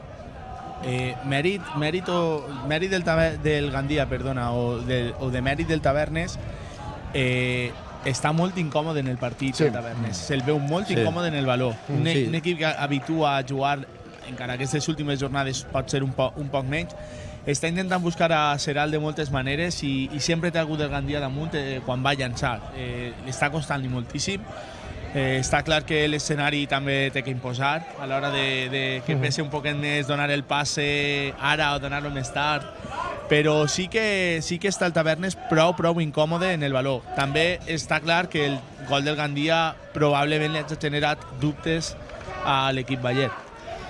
Eh, mèrit, mèrit, o, mèrit del, del Gandia, perdona, o de, o de mèrit del Tavernes, eh, està molt incòmode en el partit sí. del Tavernes. Se'l veu molt sí. incòmode en el valor. Un, sí. un equip que habitua a jugar, encara que aquestes últimes jornades pot ser un, po, un poc menys, està intentant buscar a Seral de moltes maneres i, i sempre té hagut el Gandia damunt eh, quan va llançar. Eh, està costant-li moltíssim. Eh, està clar que l'escenari també té que imposar a l'hora de, de que pese un poquet més donar el passe ara o donar-lo més tard, però sí que, sí que està el Tavernes prou, prou incòmode en el valor. També està clar que el gol del Gandia probablement li ha generat dubtes a l'equip baller.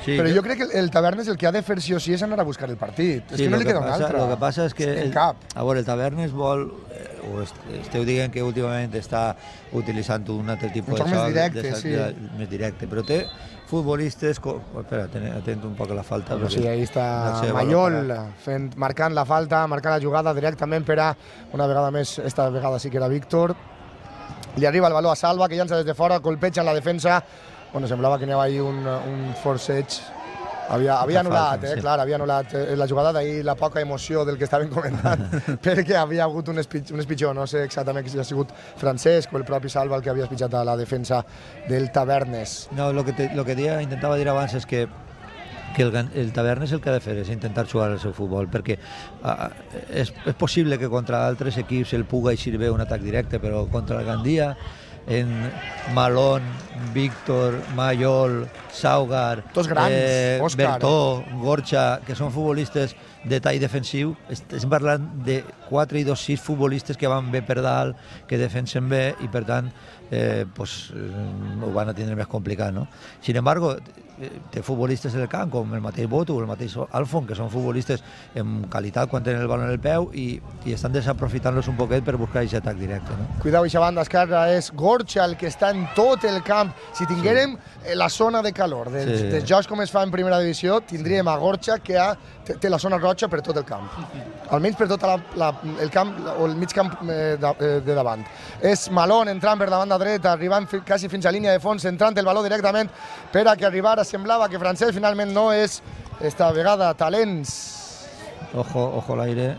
Sí, però jo- jo crec que el Tavernes el que ha de fer sí o sí és anar a buscar el partit. És Sí, que no lo li que queda un passa- altre. Lo que passa és que... En el- cap. A veure, el Tavernes vol... eh, o est- esteu dient que últimament està utilitzant un altre tipus Un joc de més joc, directe, de, sí. de, més directe, però té futbolistes... Co... Espera, ten, atento un poc a la falta. Bueno, perquè sí, ahí no està sé, Mayol valor fent, marcant la falta, marcant la jugada directament per a, una vegada més, esta vegada sí que era Víctor. Li arriba el baló a Salva, que llança des de fora, colpeja en la defensa. Bueno, semblava que anava ahí un, un forceig. Havia, havia Una anul·lat, falta, eh, sí. clar, havia anul·lat eh, la jugada d'ahir, la poca emoció del que estaven comentant, perquè havia hagut un, espitj, un espitjor, no sé exactament si ha sigut Francesc o el propi Salva el que havia espitjat a la defensa del Tavernes. No, lo que, te, lo que dia, intentava dir abans és que que el, Gan- el Tavernes el que ha de fer és intentar jugar el seu futbol, perquè uh, és, és possible que contra altres equips el puga i sirve un atac directe, però contra el Gandia, en Malón, Víctor, Mayol, Saugar, Tots grans, Òscar. Bertó, Gorcha, que són futbolistes de tall defensiu, estem parlant de quatre i dos sis futbolistes que van bé per dalt, que defensen bé i per tant eh, pues, eh, ho van a tindre més complicat, no? Sin embargo, eh, té futbolistes del camp com el mateix Boto o el mateix Alfon, que són futbolistes amb qualitat quan tenen el baló en el peu i, i estan desaprofitant-los un poquet per buscar aquest atac directe, no? Cuidao, eixa banda esquerra és Gorcha, el que està en tot el camp. Si tinguérem sí. la zona de calor dels, Sí. dels jocs com es fa en primera divisió, tindríem a Gorcha, que ha, té, té la zona roja per tot el camp. Almenys per tot la, la, el camp o el mig camp eh, de, eh, de davant. És Malón entrant per la banda dreta, arribant fi, quasi fins a línia de fons, entrant el baló directament per a que arribara. Semblava que Francesc finalment no és esta vegada Talents. Ojo, ojo l'aire.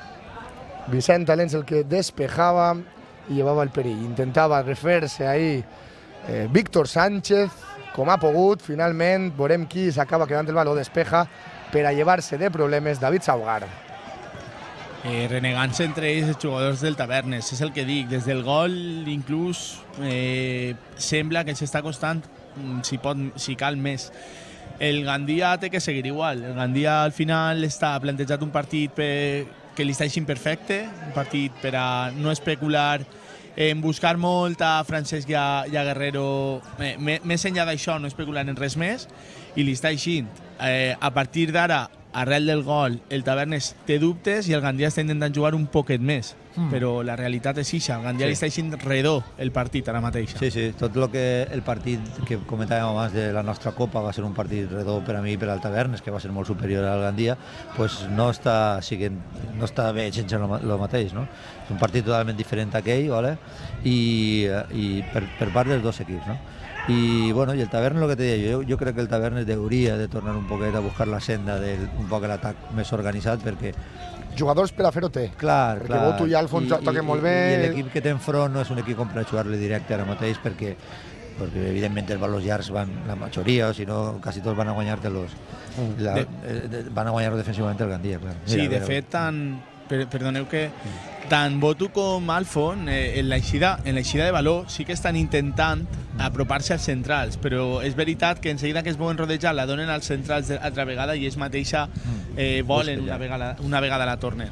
Vicent Talents el que despejava i llevava el perill. Intentava refer-se ahí eh, Víctor Sánchez, com ha pogut. Finalment veurem qui s'acaba quedant el baló, despeja per a llevar-se de problemes David Saugar. Eh, renegant-se entre ells els jugadors del Tavernes, és el que dic, des del gol inclús eh, sembla que s'està costant mm, si, pot, si cal més. El Gandia té que seguir igual, el Gandia al final està plantejat un partit per, que li està així imperfecte, un partit per a no especular en buscar molt a Francesc i a, i a Guerrero, eh, més enllà d'això no especular en res més, i li està així. Eh, a partir d'ara, arrel del gol, el Tavernes té dubtes i el Gandia està intentant jugar un poquet més, mm. però la realitat és ixa, el Gandia Sí. li està així redó el partit ara mateix. Sí, sí, tot el que el partit que comentàvem abans de la nostra Copa va ser un partit redó per a mi i per al Tavernes, que va ser molt superior al Gandia, pues no està siguent, no està bé sense el mateix, no? És un partit totalment diferent a aquell, ¿vale? I, i per, per part dels dos equips, no? I, bueno, i el Tavernes, el que te deia, jo, jo crec que el Tavernes hauria de tornar un poquet a buscar la senda del un poc l'atac més organitzat, perquè Jugadors per a fer-ho té. clar, Perquè clar. Boto i Alfons I- toquen i- molt bé. I l'equip que té enfront no és un equip com per a jugar-li directe ara mateix, perquè, perquè evidentment els valors llargs van, la majoria, o si no, quasi tots van a guanyar-te-los. La, De- eh, de- van a guanyar defensivament el Gandia, clar. Sí, Mira, de mira, fet, tant, per, perdoneu que tant Boto com Alfon eh, en l'eixida en l'eixida de valor sí que estan intentant apropar-se als centrals, però és veritat que en seguida que es volen rodejar la donen als centrals de- altra vegada i ells mateixa eh, volen Busquen ja. una vegada, una vegada la tornen.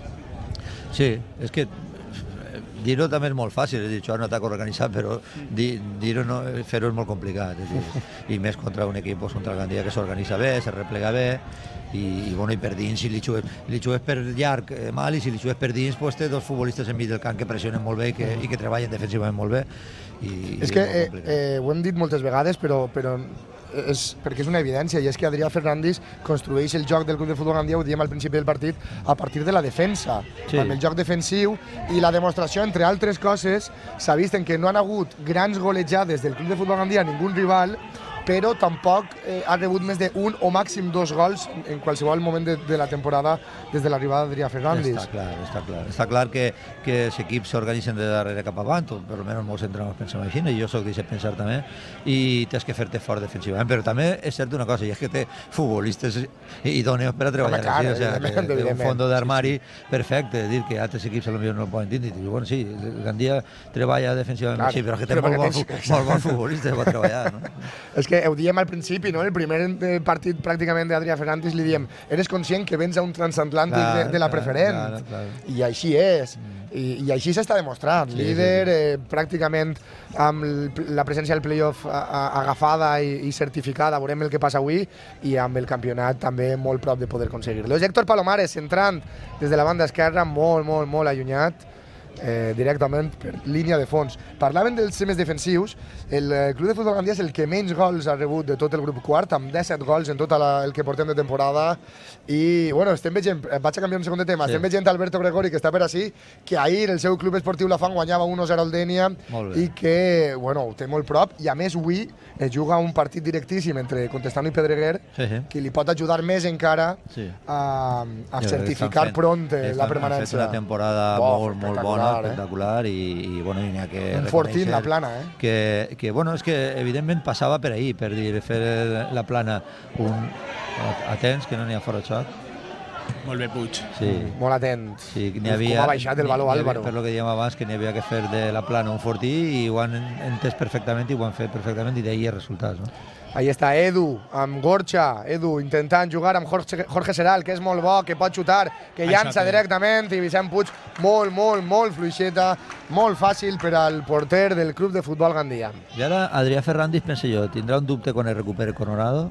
Sí, és que eh, dir-ho també és molt fàcil, és dir, això és un atac organitzat, però dir, dir-ho no, fer-ho és molt complicat, és dir, i més contra un equip doncs, contra el Gandia que s'organitza bé, se replega bé, i, i, bueno, i per dins, si li jugues, li jugues per llarg eh, mal, i si li jugues per dins, pues, té dos futbolistes enmig del camp que pressionen molt bé i que, i que treballen defensivament molt bé. I, És i que molt eh, complicat. eh, ho hem dit moltes vegades, però, però és, perquè és una evidència, i és que Adrià Fernández construeix el joc del Club de Futbol Gandia, ho diem al principi del partit, a partir de la defensa, Sí. amb el joc defensiu, i la demostració, entre altres coses, s'ha vist en que no han hagut grans golejades del Club de Futbol Gandia a ningú rival, però tampoc eh, ha rebut més d'un o màxim dos gols en qualsevol moment de, de la temporada des de l'arribada d'Adrià Fernández. Està clar, està clar. Està clar que, que els equips s'organitzen de darrere cap avant, o per almenys molts entrenadors pensem així, i jo soc d'aquest pensar també, i tens que fer-te fort defensivament, però també és cert una cosa, i és que té futbolistes idòneos per a treballar Home, clar, així, o sigui, evidentment, té un evidentment. fons d'armari perfecte, és dir, que altres equips potser no el poden dir, i bueno, sí, el Gandia treballa defensivament, Clar, sí, però és que té però molt, perquè bon, tens- fu- molt bons futbolistes per treballar, no? És que ho diem al principi, no? El primer partit pràcticament d'Adrià Fernández li diem eres conscient que vens a un transatlàntic clar, de, de la clar, preferent. Clar, clar. I així és. Mm. I, I així s'està demostrant. Sí, líder, sí, sí. Eh, pràcticament amb la presència del playoff a, a, agafada i, i certificada, veurem el que passa avui, i amb el campionat també molt prop de poder aconseguir-lo. És Héctor Palomares, centrant des de la banda esquerra, molt, molt, molt allunyat, eh, directament per línia de fons. Parlaven dels temes defensius. El Club de Futbol Gandia és el que menys gols ha rebut de tot el grup quart, amb disset gols en tot la, el que portem de temporada. I, bueno, estem veient, vaig a canviar un segon de tema, sí. estem veient Alberto Gregori, que està per així, que ahir el seu club esportiu La Font guanyava u a zero al Dénia i que, bueno, ho té molt prop, i a més avui es juga un partit directíssim entre Contestano i Pedreguer, sí, sí. que li pot ajudar més encara sí. a, a certificar fent, pront la permanència. Ha fet una temporada oh, molt, molt bona, espectacular, eh? i, i bueno, n'hi ha que un fortín la plana, eh? Que, que, bueno, és que evidentment passava per ahir, per dir, fer la plana un atents, que no n'hi ha fora de xoc. Molt bé, Puig. Sí. Molt atent. Sí, n'hi havia, com ha baixat el valor Álvaro. Per lo que dèiem abans, que n'hi havia que fer de la plana un fortí, i ho han entès perfectament i ho han fet perfectament, i d'ahir els resultats, no? Ahí està Edu, amb Gorcha, Edu intentant jugar amb Jorge, Jorge Seral, que és molt bo, que pot xutar, que llança directament, i Vicent Puig molt, molt, molt fluixeta, molt fàcil per al porter del Club de Futbol Gandia. I ara Adrià Fernández, penso jo, tindrà un dubte quan es recupere Coronado?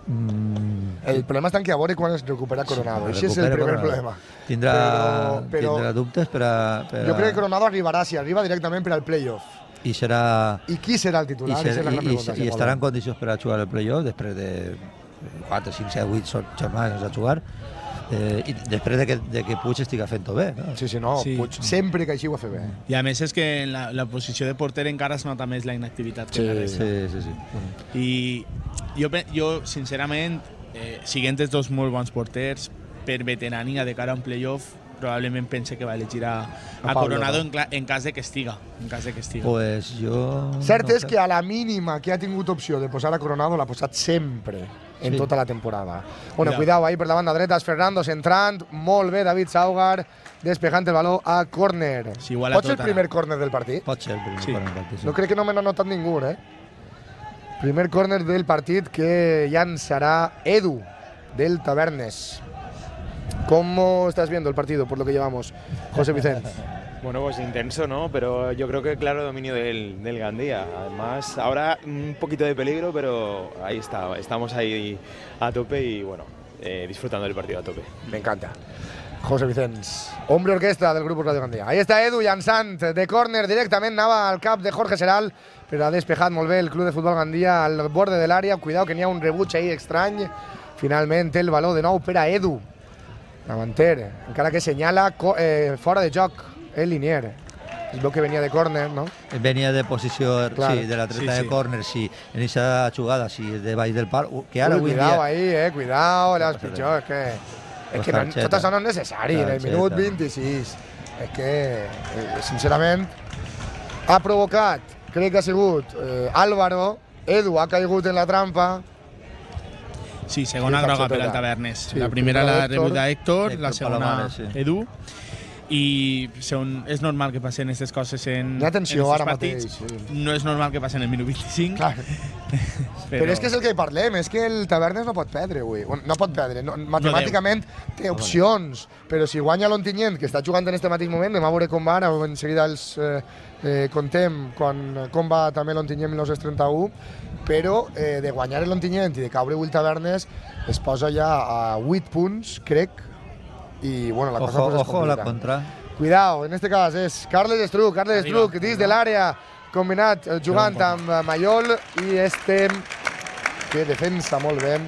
Mm. El problema està en que a veure quan es recupera Coronado, sí, això és el primer Coronado. problema. Tindrà, però, però, tindrà dubtes per a, per a... Jo crec que Coronado arribarà, si arriba directament per al playoff. I serà... I qui serà el titular? I, ser, i, i, i estarà en condicions per a jugar al playoff després de quatre, cinc, set, vuit jornades a jugar, eh, i després de que, de que Puig estigui fent-ho bé. No? Sí, sí, no, sí. Puig sempre que així ho ha fet bé. I a més és que en la, la posició de porter encara es nota més la inactivitat que sí, la resta. Sí, sí, sí. I jo, jo sincerament, eh, siguent els dos molt bons porters, per veterania de cara a un playoff, probablement pense que va elegir a, a, a Coronado en, en cas de que estiga. En cas de que estiga. Pues jo... Cert no és sé. que a la mínima que ha tingut opció de posar a Coronado l'ha posat sempre en sí. tota la temporada. Bueno, cuidado ahí per la banda dreta, és Fernando centrant, molt bé David Saugar, despejant el baló a córner. Sí, pot ser el primer córner del partit? Pot ser el primer sí. córner del partit. Sí. No crec que no me n'ha notat ningú, eh? Primer córner del partit que llançarà Edu, del Tavernes. ¿Cómo estás viendo el partido por lo que llevamos, José Vicente? Bueno, pues intenso, ¿no? Pero yo creo que claro dominio del, del Gandía. Además, ahora un poquito de peligro, pero ahí está, estamos ahí a tope y bueno, eh, disfrutando del partido a tope. Me encanta. José Vicente, hombre orquesta del grupo Radio Gandía. Ahí está Edu llançant de córner directament, anava al cap de Jorge Seral, però ha despejat molt bé el Club de Futbol Gandía al borde de l'àrea. Cuidado que n'hi ha un rebuig ahí estrany. Finalment el baló de nou per a Edu. Davanter, encara que senyala eh, fora de joc el Linier. Es veu que venia de córner, no? Venia de posició, claro. sí, de la treta sí, sí. de córner, sí. En aquesta jugada, sí, de baix del pal. Que ara Uy, cuidado dia... ahí, eh, cuidado, les pitjors, és que, és que no, tot això no és necessari, en el minut vint-i-sis. És que, eh, sincerament, ha provocat, crec que ha sigut eh, Álvaro, Edu ha caigut en la trampa. Sí, segona groga per al Tavernes. Sí, la primera la rebuda Héctor, Héctor la segona Palomares, sí. Edu. I son, és normal que passen aquestes coses en, en aquests partits. Mateix, sí. No és normal que passen en el minut vint-i-cinc. Clar. Però... Però és que és el que parlem, és que el Tavernes no pot perdre avui. No pot perdre, no, matemàticament no té opcions, però si guanya l'Ontinyent, que està jugant en aquest mateix moment, anem a veure com va, ara en seguida els eh, eh, contem quan, com va també l'Ontinyent mil nou-cents trenta-u, però eh, de guanyar l'Ontinyent i de caure avui el Tavernes es posa ja a vuit punts, crec, i bueno, la cosa ojo, pues es ojo la contra. Cuidado, en este cas és Carles Estruc, Carles Estruc dins de l'àrea, combinat jugant amb Mayol, i este que defensa molt bé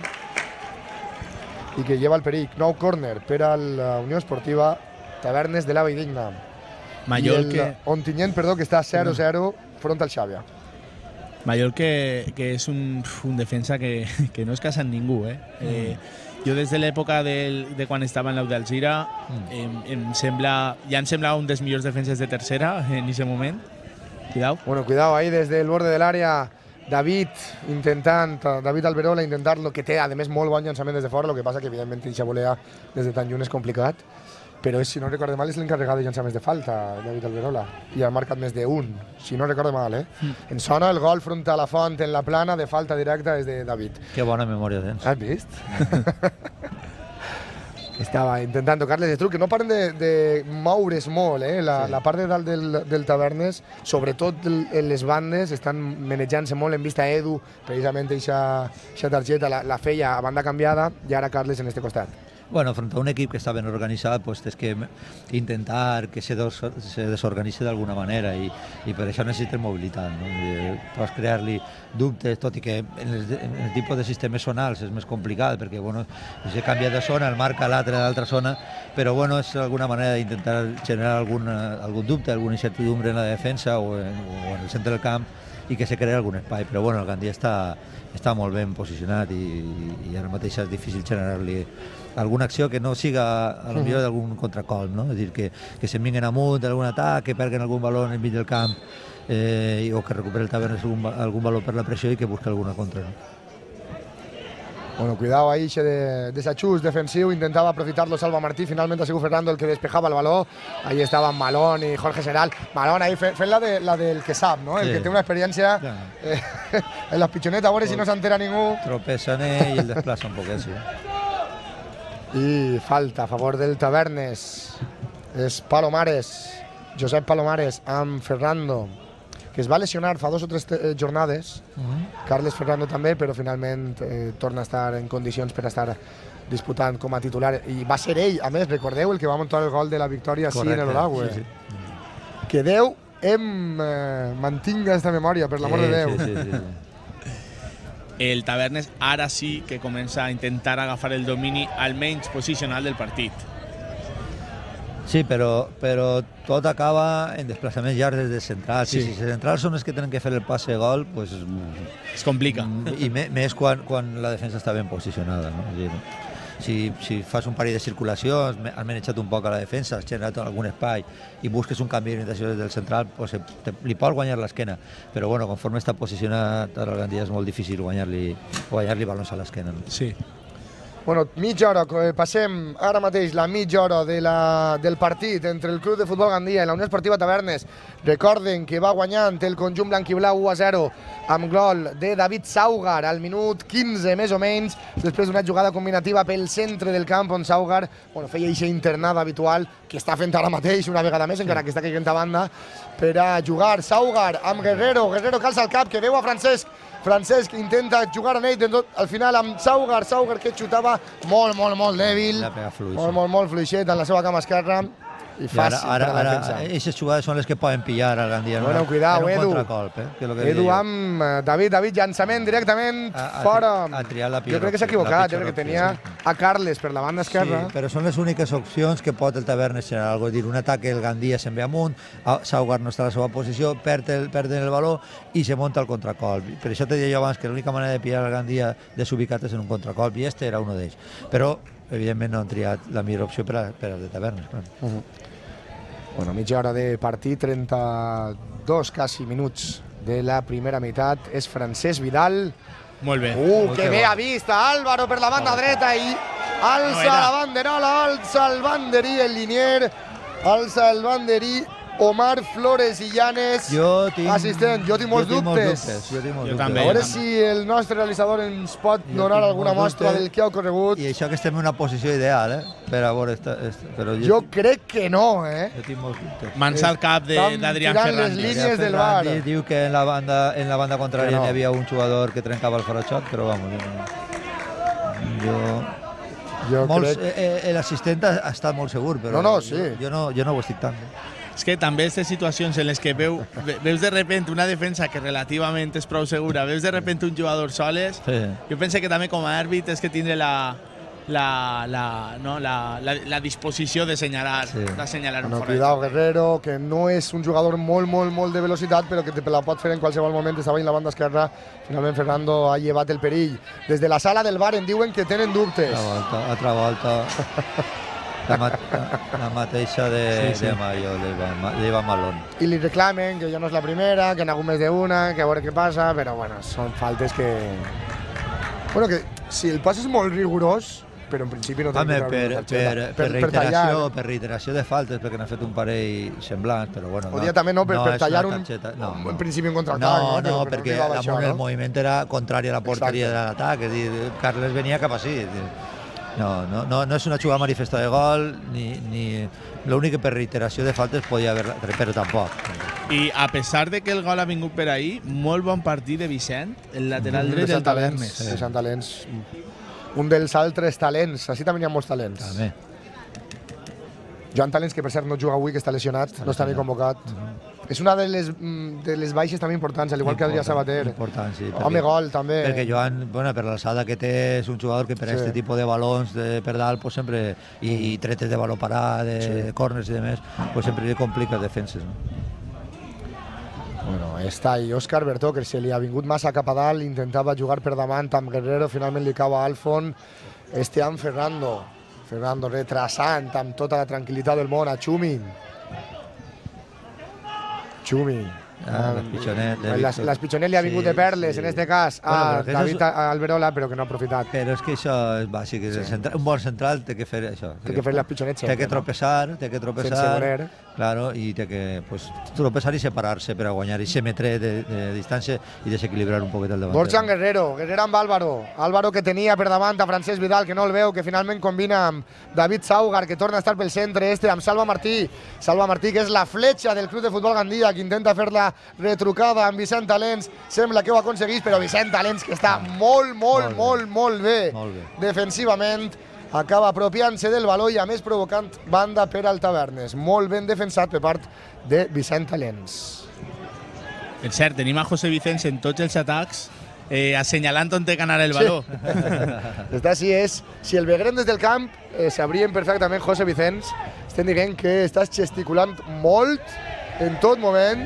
i que lleva el perill. Nou córner per a la Unió Esportiva Tavernes de la Valldigna. Mayol I el que... Ontinyent, perdó, que està zero zero front al Xàbia. Mayol que, que és un, un defensa que, que no es casa amb ningú, eh? Mm. eh Jo des de l'època de quan estava en l'Audelgira mm. em, em sembla, ja em semblava un dels millors defenses de tercera en aquest moment. Cuidado. Bueno, cuidado ahí desde el borde del área. David intentant, David Alberola intentant lo que té, a més molt bon llançament des de fora, el que passa que evidentment eixa volea des de tan lluny és complicat. però és, si no recordo mal, és l'encarregat de llançar més de falta, David Alberola, i ha marcat més d'un, si no recordo mal, eh? Mm. Em sona el gol front a la Font en la plana de falta directa és de David. Que bona memòria tens. Has vist? Estava intentant tocar-les de truc, que no paren de, de moure's molt, eh? La, sí. la part de dalt del, del Tavernes, sobretot en les bandes, estan manejant-se molt. Hem vist a Edu, precisament aquesta targeta, la, la feia a banda canviada, i ara Carles en este costat. Bueno, frente a un equip que està ben organitzat, pues tens que intentar que se, dos, se desorganitzi d'alguna manera i, i per això necessites mobilitat. No? I, pots crear-li dubtes, tot i que en el, en el tipus de sistemes zonals és més complicat, perquè bueno, si canvia de zona, el marca l'altre d'altra zona, però bueno, és alguna manera d'intentar generar algun, algun dubte, alguna incertidumbre en la defensa o en, o en el centre del camp i que se crea algun espai. Però bueno, el Gandia està, està molt ben posicionat i, i ara mateix és difícil generar-li alguna acció que no siga a lo millor d'algun contracol, no? És a dir, que, que se'n vinguin amunt d'algun atac, que perguen algun valor en mig del camp eh, o que recuperi el Tavernes algun, algun valor per la pressió i que busqui alguna contra. No? Bueno, cuidado ahí de, de Sachús, defensivo, intentaba aprofitarlo Salva Martí, finalmente ha sido Fernando el que despejaba el balón, ahí estaban Malón y Jorge Seral, Malón ahí fue, fue la, de, la del que sap, ¿no? El sí. que tiene una experiencia claro. eh, en las pichonetas, a veure si no s'entera ningú. Tropeza en ell i el desplaça un poquet, sí. I falta a favor del Tavernes, és Palomares, Josep Palomares amb Fernando, que es va lesionar fa dos o tres eh, jornades, uh-huh. Carles Fernando també, però finalment eh, torna a estar en condicions per estar disputant com a titular. I va ser ell, a més, recordeu, el que va muntar el gol de la victòria sí en l'Olagüe. Sí, sí. Que Déu em eh, mantinga aquesta memòria, per l'amor sí, de Déu. Sí, sí, sí, sí. El Tavernes ara sí que comença a intentar agafar el domini almenys posicional del partit. Sí, però, però tot acaba en desplaçaments llargs des de central. Sí. Si els centrals són els que tenen que fer el passe de gol, pues, es complica. I més quan, quan la defensa està ben posicionada. No? És dir, si, si fas un parell de circulació, has manejat un poc a la defensa, has generat algun espai i busques un canvi d'orientació des del central, pues, te, li pots guanyar l'esquena. Però bueno, conforme està posicionat el Gandia és molt difícil guanyar-li guanyar-li balons a l'esquena. No? Sí. Bueno, mitja hora, passem ara mateix la mitja hora de la, del partit entre el Club de Futbol Gandia i la Unió Esportiva Tavernes. Recorden que va guanyant el conjunt blanquiblau u a zero amb gol de David Saugar al minut quinze més o menys, després d'una jugada combinativa pel centre del camp on Saugar bueno, feia eixa internada habitual que està fent ara mateix una vegada més, encara que està caient a banda, per a jugar. Saugar amb Guerrero, Guerrero calça el cap, que veu a Francesc, Francesc intenta jugar en ell, al final amb Saugar, Saugar que xutava molt, molt, molt dèbil, molt, molt, molt fluixet en la seva cama esquerra i fàcil I ara, ara, per la defensa. Ara, aquestes jugades són les que poden pillar al Gandia. Bueno, cuidao, Edu. Eh? Que que Edu amb David, David, llançament directament a, a, fora. A triar la jo crec que s'ha equivocat, jo crec que tenia sí. a Carles per la banda esquerra. Sí, però són les úniques opcions que pot el Tavernes generar alguna cosa. Dir, un atac el Gandia se'n ve amunt, Saugar no està a la seva posició, perd el, perd el valor i se munta el contracol. Per això te deia jo abans que l'única manera de pillar el Gandia desubicat és en un contracol, i este era un d'ells. Però, evidentment, no han triat la millor opció per a, per a el Tavernes. Clar. Uh -huh. Bueno, mitja hora de partit, trenta-dos quasi minuts de la primera meitat. És Francesc Vidal. Molt bé. Uh, Molt que bé ha vist Álvaro per la banda oh. dreta i alça no la banderola, alça el banderí, el linier, alça el banderí. Omar Flores i Llanes, jo tinc, assistent. Jo tinc molts jo tinc dubtes. dubtes. Jo, tinc molts jo dubtes. també. A veure si el nostre realitzador ens pot jo donar alguna mostra del que ha ocorregut. I això que estem en una posició ideal, eh? Per a veure esta, esta, però jo, jo tinc, crec que no, eh? Jo tinc molts dubtes. Mans al cap d'Adrián Ferrandi. les línies del bar. Diu que en la banda, en la banda contrària no. Hi havia un jugador que trencava el foroxot, però vamos, jo... jo... Jo Molts, crec... eh, L'assistent ha estat molt segur, però no, no, sí. jo, jo, no, jo no ho estic tant. És que també aquestes situacions en les que veu, veus de repente una defensa que relativament és prou segura, veus de repente un jugador soles, sí. Jo penso que també com a àrbit és que tindre la, la, la, no, la, la, la disposició de senyalar, sí. de senyalar bueno, un fora. Cuidado, Guerrero, que no és un jugador molt, molt, molt de velocitat, però que te la pot fer en qualsevol moment. Estava en la banda esquerra, finalment Fernando ha llevat el perill. Des de la sala del bar em diuen que tenen dubtes. Altra volta, altra volta. La, mat la mateixa de, sí, sí. de Mayo, d'Ivan Malón. I li reclamen que ja no és la primera, que n'ha hagut més d'una, que a veure què passa, però bueno, són faltes que... Bueno, que si el pas és molt rigorós, però en principi no té Home, que treure per, una per, targeta. per, reiteració, per reiteració de faltes, perquè n'ha fet un parell semblant, però bueno... Podia també no, per, no per és tallar una un, targeta, no, no. en principi un contraatac, no, no? No, Però, no, però perquè no la, baixar, el no? moviment era contrari a la porteria de l'atac, és dir, Carles venia cap així. No, no, no, no és una jugada manifesta de gol, ni, ni l'únic que per reiteració de faltes podia haver, però tampoc. I a pesar de que el gol ha vingut per ahir, molt bon partit de Vicent, el lateral dret del Tavernes. De Sant Talents. Un dels altres talents, així també hi ha molts talents. També. Joan Talents, que per cert no juga avui, que està lesionat, està no està ni convocat. Uh -huh. És una de les, de les baixes també importants, al igual que Adrià Sabater. Important, sí. Home, gol, també. Perquè Joan, bueno, per l'alçada que té, és un jugador que per aquest sí. tipus de balons de, per dalt, pues sempre, i, i tretes de baló parat, de, sí. de corners i demés, pues sempre li complica les defenses. No? Bueno, està ahí Òscar Bertó, que se li ha vingut massa cap a dalt, intentava jugar per davant amb Guerrero, finalment li cau a Alfon. Esteban Ferrando, Fernando retrasant amb tota la tranquil·litat del món a Chumi. Chumi. Ah, l'Espitxonet. L'Espitxonet li ha vingut sí, de perles, sí. en este cas, a bueno, David és... Alberola, però que no ha aprofitat. Però és que això és bàsic. Sí. Central, un bon central té que fer això. Té que fer l'Espitxonet sempre. Té que tropezar, té que tropezar. Sense voler. Claro, i té que pues, tropezar i separar-se per a guanyar i se metre de, de distància i desequilibrar un poquet el davanter. Borja Guerrero, Guerrero amb Álvaro. Álvaro que tenia per davant a Francesc Vidal, que no el veu, que finalment combina amb David Saugar, que torna a estar pel centre, este amb Salva Martí. Salva Martí, que és la fletxa del Club de Futbol Gandia, que intenta fer-la retrucada amb Vicent Talents. Sembla que ho aconseguís, però Vicent Talents, que està molt, molt, molt, molt bé, molt bé defensivament, acaba apropiant-se del valor i a més provocant banda per al Tavernes. Molt ben defensat per part de Vicent Talents. Per cert, tenim a José Vicens en tots els atacs eh, assenyalant on té que anar el valor. Sí. Està així és. Si el veurem des del camp, eh, sabrien perfectament, José Vicens, estem dient que estàs gesticulant molt en tot moment.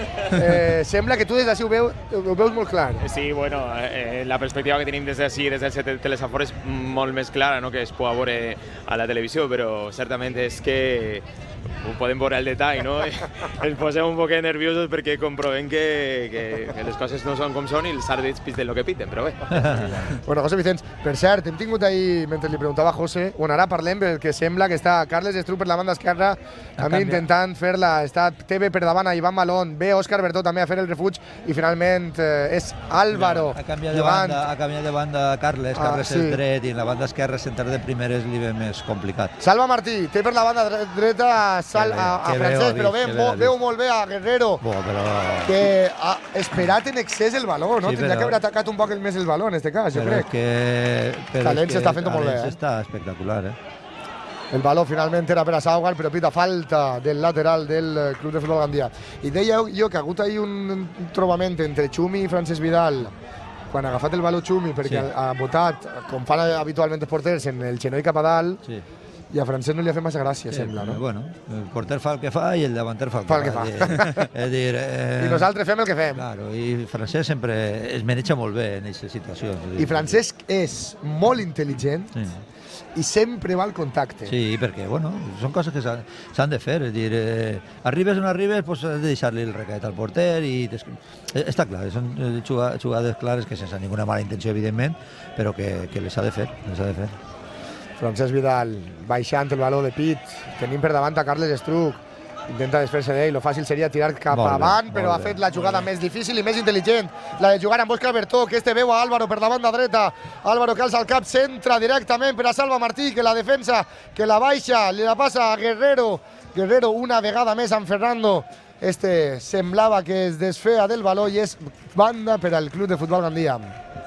Eh, sembla que tu des d'ací ho, veu, ho veus molt clar. Sí, bueno, eh, la perspectiva que tenim des d'ací, des del set de Telesafor, és molt més clara, no?, que es pot veure a la televisió, però certament és que ho podem veure al detall, no? Ens posem un poc nerviosos perquè comprovem que, que, que les coses no són com són i els àrbits piten el que piten, però bé. Bueno, José Vicens, per cert, hem tingut ahir, mentre li preguntava a José, bueno, ara parlem perquè sembla que està Carles Estruc per la banda esquerra, també intentant fer-la, està Teve per davant a Ivan Malón, ve Òscar Bertó també a fer el refuig i finalment eh, és Álvaro. Ha canviat de banda, ha canviat de banda Carles, ah, Carles sí. és dret i en la banda esquerra centrar de primeres li ve més complicat. Salva Martí, té per la banda dreta Sal, a, a Francesc, però ve, mo, veu molt bé a Guerrero, Bo, però... que ha esperat en excés el baló, no? Sí, Tindria però... que haver atacat un poc més el baló en aquest cas, jo però crec. Que... Talents està fent molt bé. Talents està espectacular, eh? El baló finalment era per a Saugar, però pita falta del lateral del Club de Futbol Gandia. I deia jo que ha hagut ahir un trobament entre Chumi i Francesc Vidal, quan ha agafat el baló Chumi, perquè sí. ha, ha botat, com fan habitualment els porters, en el genoll cap a dalt, sí. i a Francesc no li ha fet massa gràcia, sí, sembla, no? Bueno, el porter fa el que fa i el davanter fa el que fa. El que fa. fa. És dir, eh... I nosaltres fem el que fem. Claro, i Francesc sempre es maneja molt bé en aquestes situacions. I Francesc és molt intel·ligent, sí. i sempre va al contacte. Sí, perquè, bueno, són coses que s'han de fer, és dir, eh, arribes o no arribes, pues has de deixar-li el recaet al porter i... Eh, està clar, són jugades clares que sense ninguna mala intenció, evidentment, però que, que les ha de fer, les ha de fer. Francesc Vidal, baixant el baló de pit, tenim per davant a Carles Estruc, intenta desfer-se d'ell, lo fàcil seria tirar cap molt avant, bé, però ha fet la jugada més difícil i més intel·ligent, la de jugar amb Òscar Bertó, que este veu a Álvaro per la banda dreta, Álvaro que alça el cap, centra directament per a Salva Martí, que la defensa, que la baixa, li la passa a Guerrero, Guerrero una vegada més amb Fernando, este semblava que es desfea del baló i és banda per al Club de Futbol Gandia.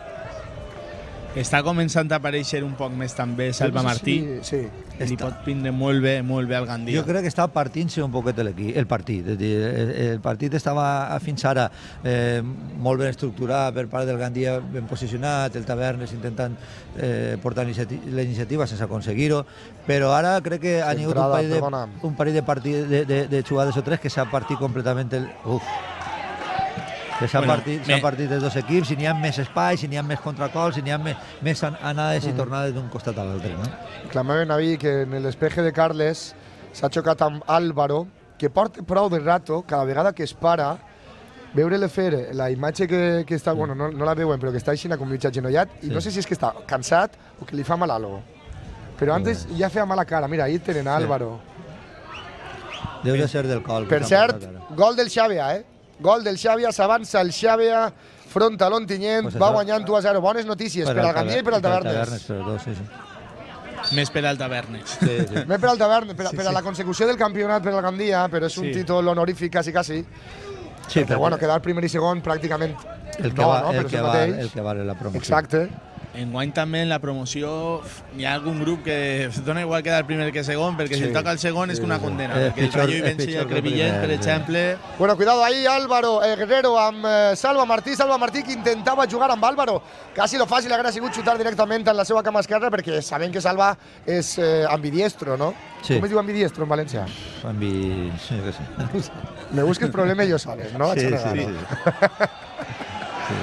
Està començant a aparèixer un poc més també Salva Martí. Sí, sí. Li pot prendre molt bé, molt bé al Gandia. Jo crec que està partint-se un poquet el partit. És dir, el partit estava fins ara eh, molt ben estructurat per part del Gandia, ben posicionat, el Tavernes intentant eh, portar la iniciativa sense aconseguir-ho, però ara crec que ha hagut un parell de, un parell de, partit, de, de, de jugades o tres que s'ha partit completament el... Uf. que s'han bueno, partit, me... partit els dos equips, si n'hi ha més espai, si n'hi ha més contracols, si n'hi ha més, més anades i tornades d'un costat a l'altre. No? Clamaven a dir que en l'espeje de Carles s'ha xocat amb Álvaro, que porta prou de rato, cada vegada que es para, veure-le fer la imatge que, que està, bueno, no, no la veuen, però que està així com mig agenollat, i sí. no sé si és que està cansat o que li fa mal algo. Però antes ja feia mala cara. Mira, ahí tenen Álvaro. Deu de ser del col. Per cert, gol del Xàbia, eh? Gol del Xàbia, s'avança el Xàbia front a l'Ontinyent, Pues va això- guanyant u a zero. Bones notícies per al Gandia i per al Tavernes. Per dos, sí, sí. Més per al Tavernes. Sí, sí. Més per al Tavernes, per, per a la consecució del campionat per al Gandia, però és un Sí. títol honorífic quasi, quasi. Sí, Perquè, bueno, quedar primer i segon pràcticament el que, no, va, no, el, però és que el va, mateix. el que vale la promoció. Exacte. Enguany també en la promoció hi ha algun grup que es dona igual quedar primer que segon, perquè si Sí. el toca el segon és que una condena. És Perquè el pitjor- Rayo i és Vence i pitjor el que el Crevillent, primer, per sí. exemple. Bueno, cuidado ahí, Álvaro eh, Guerrero amb eh, Salva Martí. Salva Martí que intentava jugar amb Álvaro. Quasi lo fàcil hauria sigut xutar directament en la seva cama esquerra perquè sabem que Salva és eh, ambidiestro, no? Sí. Com es diu ambidiestro en valencià? Ambi... Sí, que sí. Me busques problemes jo soles, no? Sí, sí, Vaig a sí, negar-ho. sí.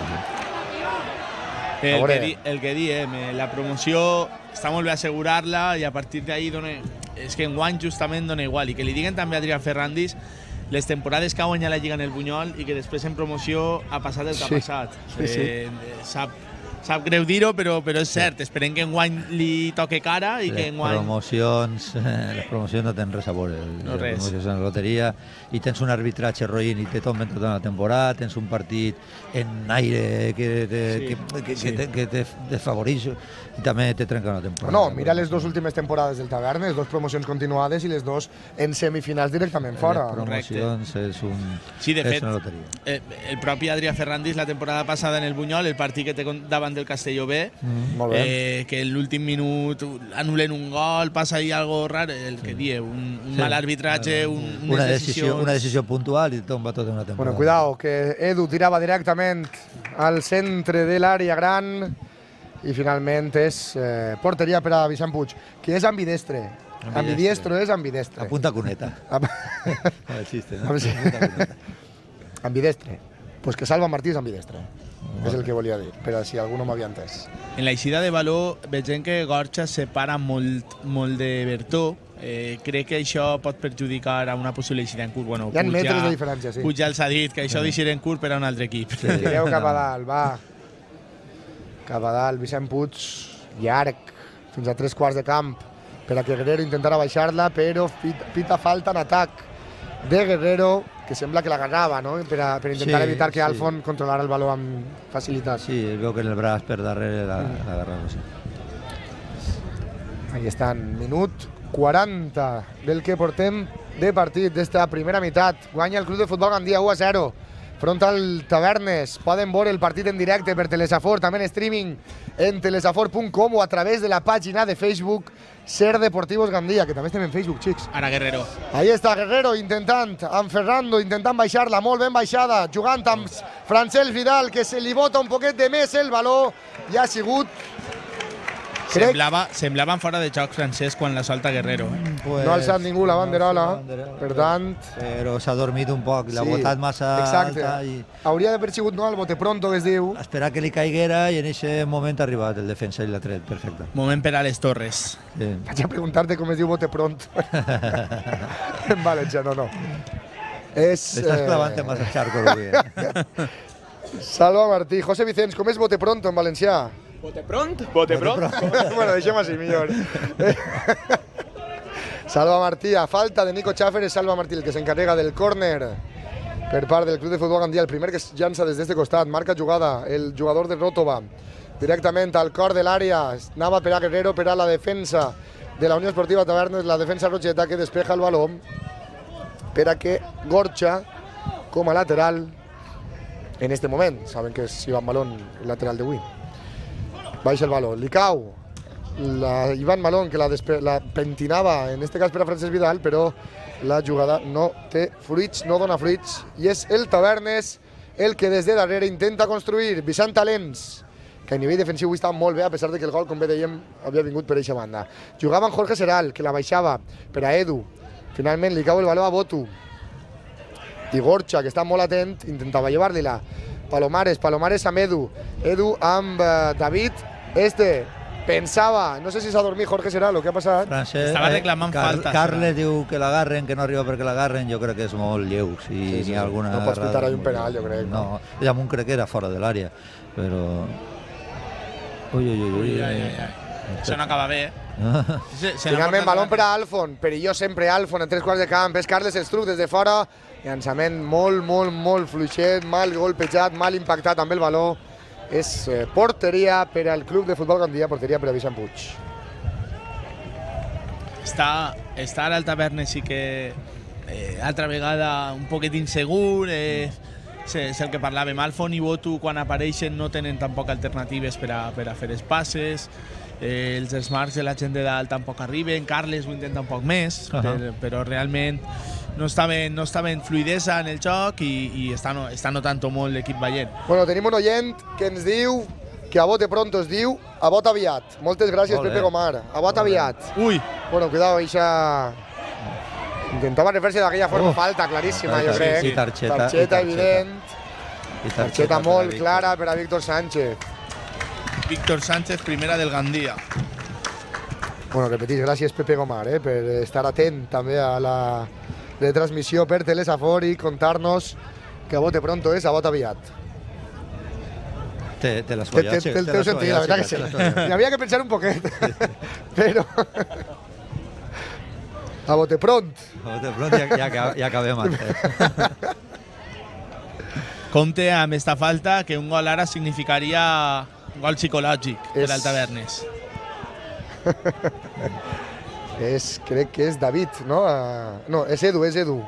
El A veure. que, di, el que diem, eh, la promoció està molt bé assegurar-la i a partir d'ahí dona... És que enguany justament dona igual. I que li diguen també a Adrián Ferrandis les temporades que ha guanyat la Lliga en el Bunyol i que després en promoció ha passat el que Sí. ha passat. Sí, sí. Eh, sap, sap greu dir-ho, però, però és cert. Esperem que enguany li toque cara i que Les enguany... promocions, eh, les promocions no tenen res a veure. No Les res. promocions en la loteria i tens un arbitratge roïn i te tomben tota la temporada, tens un partit en aire que te, Sí, que, que, sí. que, te, que te desfavoreix i també te trenca la temporada. No, mira les dues últimes temporades del Tavernes, dos promocions continuades i les dos en semifinals directament fora. Les promocions és, un, Sí, de és fet, una loteria. eh, el propi Adrià Ferrandis la temporada passada en el Bunyol, el partit que té con- davant del Castelló B, Mm. Molt bé. eh, que en l'últim minut anulen un gol, passa ahí algo raro, el que dieu, un, un Sí. mal arbitratge, un, unes una, decisió, decisions... una decisió puntual i tomba tota una temporada. Bueno, cuidado, que Edu tirava directament al centre de l'àrea gran i finalment és eh, porteria per a Vicent Puig, que és ambidestre. Ambidiestre. Ambidiestro és ambidestre. Apunta cuneta. Am- No existe, ¿no? A ver si- Apunta cuneta. ambidestre. Pues que Salva Martí és ambidestre. És el que volia dir, però si algú no m'havia entès. En la eixida de valor vegem que Gorcha separa molt, molt de Bertó. Eh, crec que això pot perjudicar a una possible eixida en curt. Bueno, Hi ha Puig metres ja- de diferència, sí. Puig ja els ha dit que això d'eixir en curt per a un altre equip. Sí. Tireu cap a dalt, va. Cap a dalt, Vicent Puig, llarg, fins a tres quarts de camp, per a que Guerrero intentara baixar-la, però pita, pita falta en atac de Guerrero, que sembla que l'agarrava, no? Per, a, per intentar Sí, evitar que sí. Alfon controlara el baló amb facilitat. Sí, es veu que en el braç per darrere la, la agarrava, sí. Ahí estan, minut quaranta del que portem de partit d'esta primera meitat. Guanya el Club de Futbol Gandia u a zero. Front al Tavernes. Poden veure el partit en directe per Telesafor, també en streaming en telesafor punt com o a través de la pàgina de Facebook Ser Deportivos Gandia, que també estem en Facebook, xics. Ara Guerrero. Ahí està Guerrero intentant, amb Ferrando, intentant baixar-la, molt ben baixada, jugant amb Francesc Vidal, que se li bota un poquet de més el baló, i ha sigut... Crec Semblava, semblaven fora de joc francès quan la solta Guerrero. Eh? Pues, no ha alçat ningú la banderola, no ha alçat la banderola, per tant... Però s'ha dormit un poc, l'ha Sí, botat massa exacte. alta i Hauria d'haver sigut no, el bote pronto, que es diu. esperar que li caiguera i en aquest moment ha arribat el defensa i l'ha tret, perfecte. Moment per a les Torres. Sí. Vaig a preguntar-te com es diu bote pronto. En valencià, no, no. És... Estàs clavant-te massa xarco avui, eh? Salva Martí. José Vicens, com és bote pronto en valencià? Bote pront? Bote pronto. Bueno, deixem així, millor. Salva Martí, a falta de Nico Schaffer, és Salva Martí el que s'encarrega del córner per part del Club de Futbol Gandia, el primer que es llança des d'este costat, marca jugada, el jugador de Ròtova, directament al cor de l'àrea, anava per a Guerrero, per a la defensa de la Unió Esportiva Tavernes, la defensa Rocheta, que despeja el baló per a que Gorcha, com a lateral, en este moment, saben que és Ivan Malón, el lateral d'avui, baixa el baló, li cau la Ivan Malón, que la, la pentinava, en este cas per a Francesc Vidal, però la jugada no té fruits, no dona fruits, i és el Tavernes el que des de darrere intenta construir. Vicent Talents, que a nivell defensiu està molt bé, a pesar de que el gol, com bé dèiem, havia vingut per eixa banda. Jugava en Jorge Seral, que la baixava per a Edu. Finalment li cau el baló a Botu. I Gorcha, que està molt atent, intentava llevar-li-la. Palomares, Palomares amb Edu. Edu amb uh, David. Este pensava, no sé si s'ha dormit Jorge Seral o què ha passat. Francesc, Estava reclamant Car falta, Carles diu que l'agarren, que no arriba perquè l'agarren, jo crec que és molt lleu. Si Sí, sí. n'hi ha alguna No pots agarrada, pitar ahí un molt penal, lleu. jo crec, no? No, ell amunt crec que era fora de l'àrea, però... Ui, ui, ui, ui. Ui, ai, ai, ai. Això no acaba bé, eh? Se, se Finalment, baló per a Alfon, perillós sempre Alfon en tres quarts de camp, és Carles els trucs des de fora, llançament molt, molt, molt fluixet, mal golpejat, mal impactat amb el baló. És eh, porteria per al Club de Futbol Gandia, porteria per a Vicent Puig. Està, està ara al Tavernes sí que eh, altra vegada un poquet insegur, eh, és el que parlàvem, Alfon i Botu quan apareixen no tenen tampoc alternatives per a, per a fer els passes. Eh, els smarts de la gent de dalt tampoc arriben, Carles ho intenta un poc més, uh -huh. però, però realment no està ben, no està ben fluidesa en el joc i, i està, no, està notant molt l'equip veient. Bueno, tenim un oient que ens diu que a bote pronto es diu a bot aviat. Moltes gràcies, Olé. Pepe Gomar. A bot aviat. Ui! Bueno, cuidado, eixa... Intentava refer-se d'aquella forma, uh. falta claríssima, jo crec. Sí, tarxeta, tarxeta evident. I tarxeta, tarxeta molt clara per a Víctor Sánchez. Víctor Sánchez, primera del Gandia. Bueno, repetís, gràcies Pepe Gomar, eh, per estar atent també a la retransmissió per Telesafor i contar-nos que a bote pronto és a bot aviat. Te, te las follas, Té el teu sentit, la veritat que sí. N'hi havia que pensar un poquet, però... A bote pront. A bote pront ja, ja, ja acabem antes. Compte amb esta falta, que un gol ara significaria un gol psicològic per al Tavernes. És, crec que és David, no? Uh, no, és Edu, és Edu.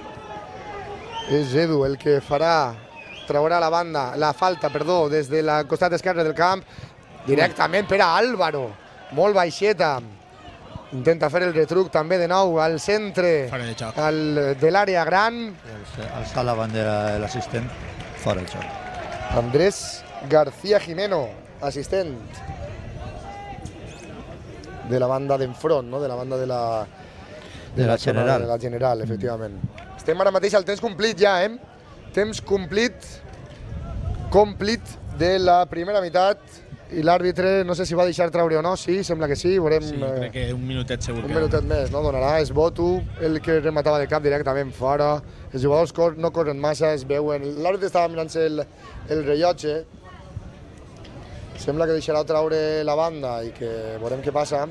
És Edu el que farà, traurà la banda, la falta, perdó, des de la costat esquerra del camp, directament per a Álvaro. Molt baixeta. Intenta fer el retruc també de nou al centre al, de l'àrea gran. Alça la bandera de l'assistent, fora el xoc. Andrés García Jimeno, assistent de la banda d'enfront, no? De la banda de la... De, de la, la general. De la general, efectivament. Mm. Estem ara mateix al temps complit ja, eh? Temps complit, complit de la primera meitat. I l'àrbitre no sé si va deixar traure o no, sí, sembla que sí. Veurem, sí, crec que un minutet segur. Un minutet més, no? Donarà, és Botu, el que rematava de cap directament fora. Els jugadors cor no corren massa, es veuen. L'àrbitre estava mirant-se el, el rellotge. Sembla que deixarà traure la banda i que veurem què passa.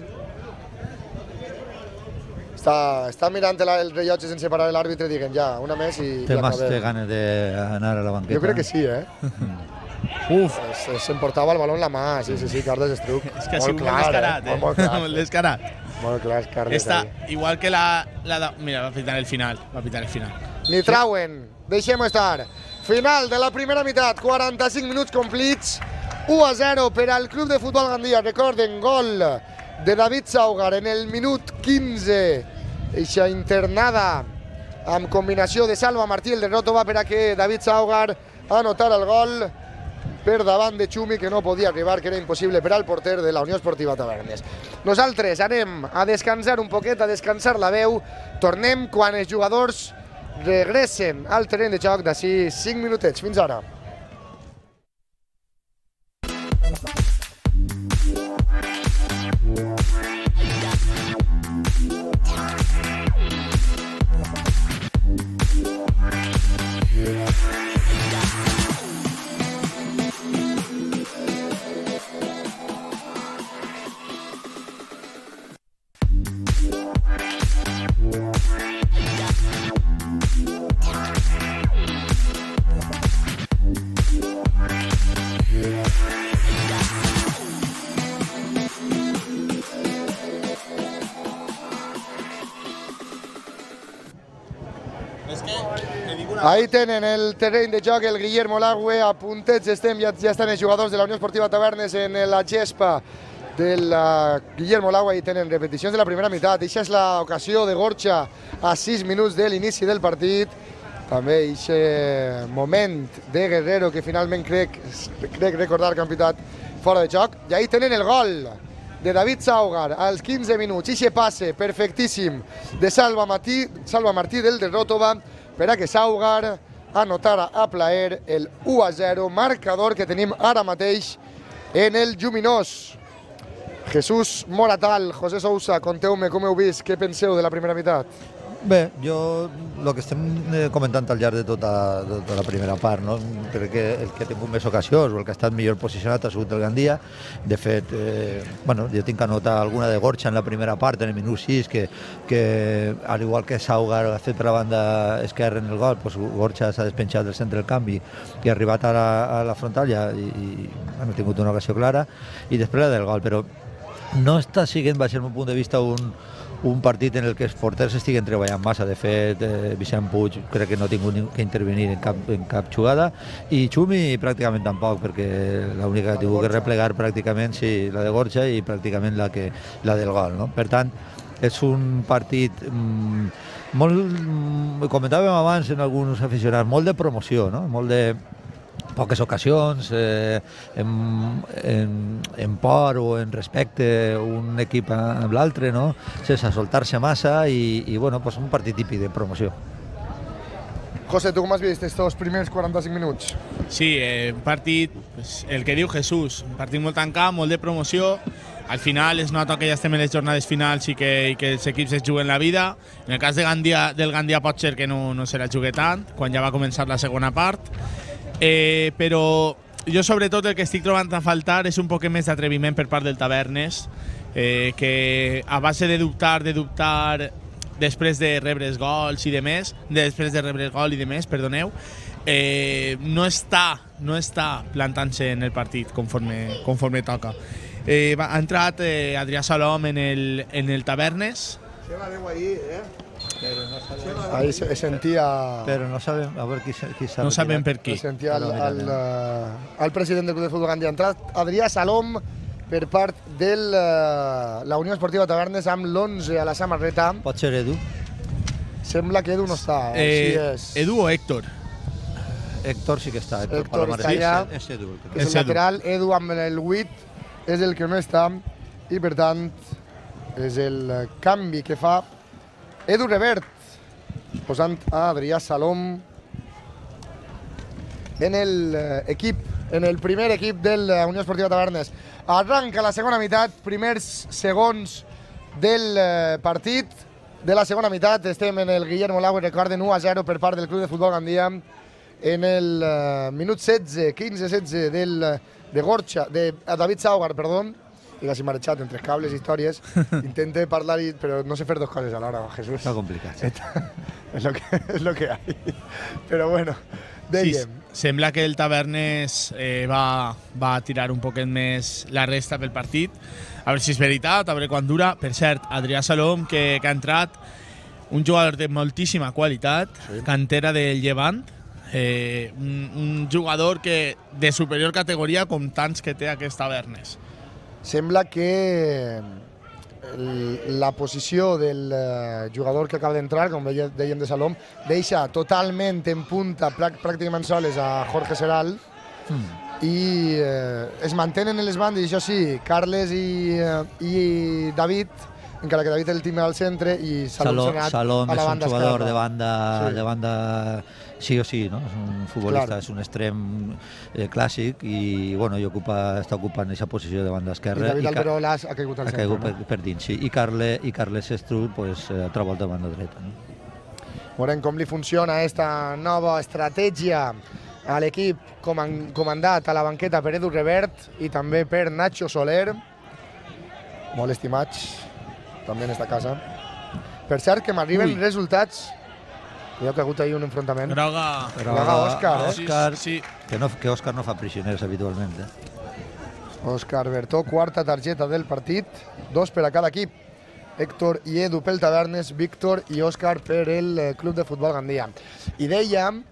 Està, està mirant el rellotge sense parar l'àrbitre, diguen ja, una més i, Té i acabem. Té ganes d'anar a la banqueta? Jo crec que sí, eh? Uf, s'emportava el baló en la mà, sí, sí, sí, Carles Estruc. És que ha sigut molt descarat, eh? Molt clar, molt descarat. Molt clar, Carles. Està igual que la, la... Mira, va pitar el final, va pitar el final. Ni trauen, deixem-ho estar. Final de la primera meitat, quaranta-cinc minuts complits, u a zero per al Club de Futbol Gandia. Recorden, gol de David Saugar en el minut quinze. Eixa internada amb combinació de Salva Martí, el de Ròtova, per a que David Saugar anotar el gol per davant de Xumi, que no podia arribar, que era impossible per al porter de la Unió Esportiva Tavernes. Nosaltres anem a descansar un poquet, a descansar la veu. Tornem quan els jugadors regressen al terreny de joc d'ací cinc minutets. Fins ara. Ahí tenen el terreny de joc, el Guillermo Lagüe, a puntets estem, ja, ja estan els jugadors de la Unió Esportiva Tavernes en la gespa del uh, Guillermo Lagüe, i tenen repeticions de la primera meitat. Eixa és l'ocasió de Gorcha a sis minuts de l'inici del partit. També eixe moment de Guerrero que finalment crec, crec recordar que han pitat fora de joc. I ahí tenen el gol de David Saugar als quinze minuts. Eixe passe perfectíssim de Salva Martí, Salva Martí del de Ròtova, per a que Saugar anotara a plaer el u a zero, marcador que tenim ara mateix en el lluminós. Jesús Moratal, José Sousa, conteu-me com heu vist, què penseu de la primera meitat? Bé, jo el que estem comentant al llarg de tota, de tota la primera part, no? Crec que el que ha tingut més ocasions o el que ha estat millor posicionat ha sigut el Gandia. De fet, eh, bueno, jo tinc que anotar alguna de Gorcha en la primera part, en el minut sis, que, que al igual que Saugar ha fet per la banda esquerra en el gol, pues Gorcha s'ha despenjat del centre del canvi i ha arribat a la, a la frontal i, i bueno, ha tingut una ocasió clara, i després la del gol, però no està siguent, baix el meu punt de vista, un un partit en el que els porters estiguen treballant massa. De fet, eh, Vicent Puig crec que no ha tingut que intervenir en cap, en cap jugada, i Xumi pràcticament tampoc, perquè l'única que ha tingut que replegar pràcticament, sí, la de Gorcha, i pràcticament la, que, la del gol, no? Per tant, és un partit mm, molt, mm, comentàvem abans en alguns aficionats, molt de promoció, no? Molt de poques ocasions, eh, en, en, en por o en respecte un equip amb l'altre, no? Sense soltar-se massa, i, i bueno, pues un partit típic de promoció. José, ¿tú cómo has visto estos primeros quaranta-cinc minuts? Sí, eh, un partit, pues, el que diu Jesús, un partit molt tancat, molt de promoció. Al final es nota que ja estem en les jornades finals i que, i que els equips es juguen la vida. En el cas de Gandia, del Gandia pot ser que no, no se la jugui tant, quan ja va començar la segona part. Eh, però jo sobretot el que estic trobant a faltar és un poc més d'atreviment per part del Tavernes, eh, que a base de dubtar, de dubtar després de rebre els gols i de més, després de rebre el gol i de més, perdoneu, eh, no està, no està plantant-se en el partit conforme, conforme toca. Eh, va, ha entrat eh, Adrià Salom en el, en el Tavernes. Se va de ahí, eh? Pero no sabem. Ahí se sentia... Però no sabem, a veure qui, qui s'ha No sabem per qui. Se sentia el, el, el, el president del Club de Futbol Gandia. Ha entrat Adrià Salom per part de la Unió Esportiva Tavernes amb l'onze a la samarreta. Pot ser Edu? Sembla que Edu no està. Eh, sí és. Edu o Héctor? Héctor sí que està. Héctor, Héctor està allà. És Edu. El que... És el És Edu. lateral. Edu amb el vuit és el que no està, i per tant és el canvi que fa Edu Revert, posant a Adrià Salom en el equip, en el primer equip de la Unió Esportiva Tavernes. Arranca la segona meitat, primers segons del partit de la segona meitat. Estem en el Guillermo Lago, recorden, u a zero per part del Club de Futbol Gandia. En el uh, minut setze, quinze setze del, de Gorcha, de uh, David Saugar, perdó, i quasi marxat entre cables i històries. Intente parlar, i, però no sé fer dos coses alhora, Jesús. Està complicat. És lo que, és lo que hay. Però bueno, dèiem. Sí, sembla que el Tavernes eh, va, va tirar un poquet més la resta pel partit. A veure si és veritat, a veure quan dura. Per cert, Adrià Salom, que, que ha entrat, un jugador de moltíssima qualitat, sí. Cantera del Llevant, eh, un, un jugador que de superior categoria com tants que té aquest Tavernes. Sembla que el, la posició del uh, jugador que acaba d'entrar, com dèiem de Salom, deixa totalment en punta, pràcticament soles, a Jorge Seral, mm. i uh, es mantenen en les bandes, això sí, Carles i, uh, i David, encara que David el timbre al centre, i Salom, Salom, Salom a la és banda un jugador esquerra. de banda, sí. de banda sí o sí, no? És un futbolista, claro. És un extrem eh, clàssic, i bueno, i ocupa, està ocupant aquesta posició de banda esquerra. I David Alberolas ha caigut al centre. Ha caigut per, per dins, sí. I, Carle, i Carles Estruc, pues, altra volta a banda dreta. No? Veurem com li funciona aquesta nova estratègia a l'equip comandat a la banqueta per Edu Revert i també per Nacho Soler, molt estimats també en esta casa. Per cert, que m'arriben resultats. Veieu que ha hagut ahir un enfrontament. Groga. Groga Òscar, eh? Òscar, sí, sí. Que, no, que Òscar no fa prisioners habitualment. Eh? Òscar Bertó, quarta targeta del partit, dos per a cada equip. Héctor i Edu pel Tavernes, Víctor i Òscar per el Club de Futbol Gandia. I dèiem...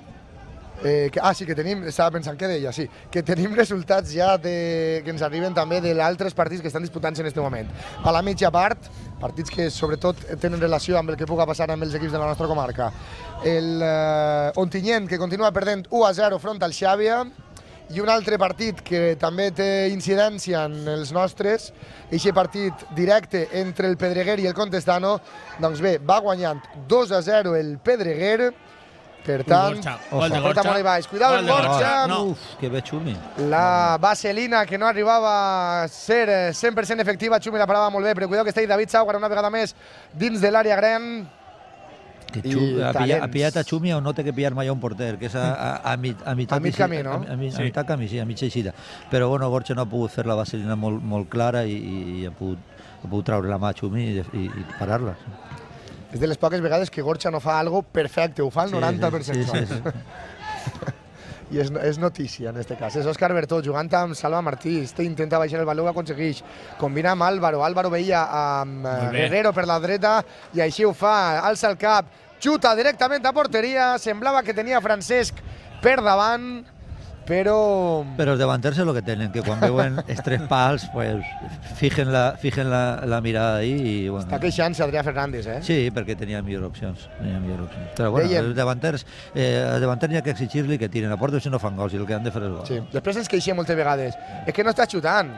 Eh, que, ah, sí, que tenim, estava pensant, què deia? Sí, que tenim resultats ja de, que ens arriben també d'altres partits que estan disputant-se en aquest moment. A la mitja part, partits que sobretot tenen relació amb el que puga passar amb els equips de la nostra comarca. El eh, Ontinyent, que continua perdent u a zero front al Xàbia, i un altre partit que també té incidència en els nostres, aquest partit directe entre el Pedreguer i el Contestano, doncs bé, va guanyant dos a zero el Pedreguer. Per tant, porta molt i baix. Cuidado el Gorcha. No. Uf, que bé Xumi. La vaselina que no arribava a ser cent per cent efectiva. Xumi la parava molt bé, però cuidado que està ahí David Saugar una vegada més dins de l'àrea gran. Que i Xu, ha, pillat, talents. ha pillat a Xumi on no té que pillar mai a un porter, que és a, a, a, mit, a, mitat, A mig camí, no? A, a, a, Sí. a mitat camí, sí, a mitja eixida. Però bueno, Gorcha no ha pogut fer la vaselina molt, molt clara i, i ha, pogut, ha pogut treure la mà a Xumi i, i, i parar-la. És de les poques vegades que Gorcha no fa algo perfecte, ho fa el noranta per cent. Sí, sí, sí. I és, és notícia, en aquest cas. És Òscar Bertó jugant amb Salva Martí. Este intenta baixar el valor, ho aconsegueix. Combina amb Álvaro. Álvaro veia amb eh, Molt bé. Guerrero per la dreta i així ho fa. Alça el cap, xuta directament a porteria. Semblava que tenia Francesc per davant, però... Però els davanters és el que tenen, que quan veuen els tres pals, pues, fijen, la, fijen la, la mirada ahí i... Bueno, Està queixant-se Adrià Fernández, eh? sí, perquè tenia millors opcions. Tenia millors opcions. Però bueno, Dèiem- els davanters, eh, els davanters hi ha que exigir-li que tiren a porta si no fan gols i el que han de fer és gol. Sí. Després ens queixem moltes vegades. És que no està xutant.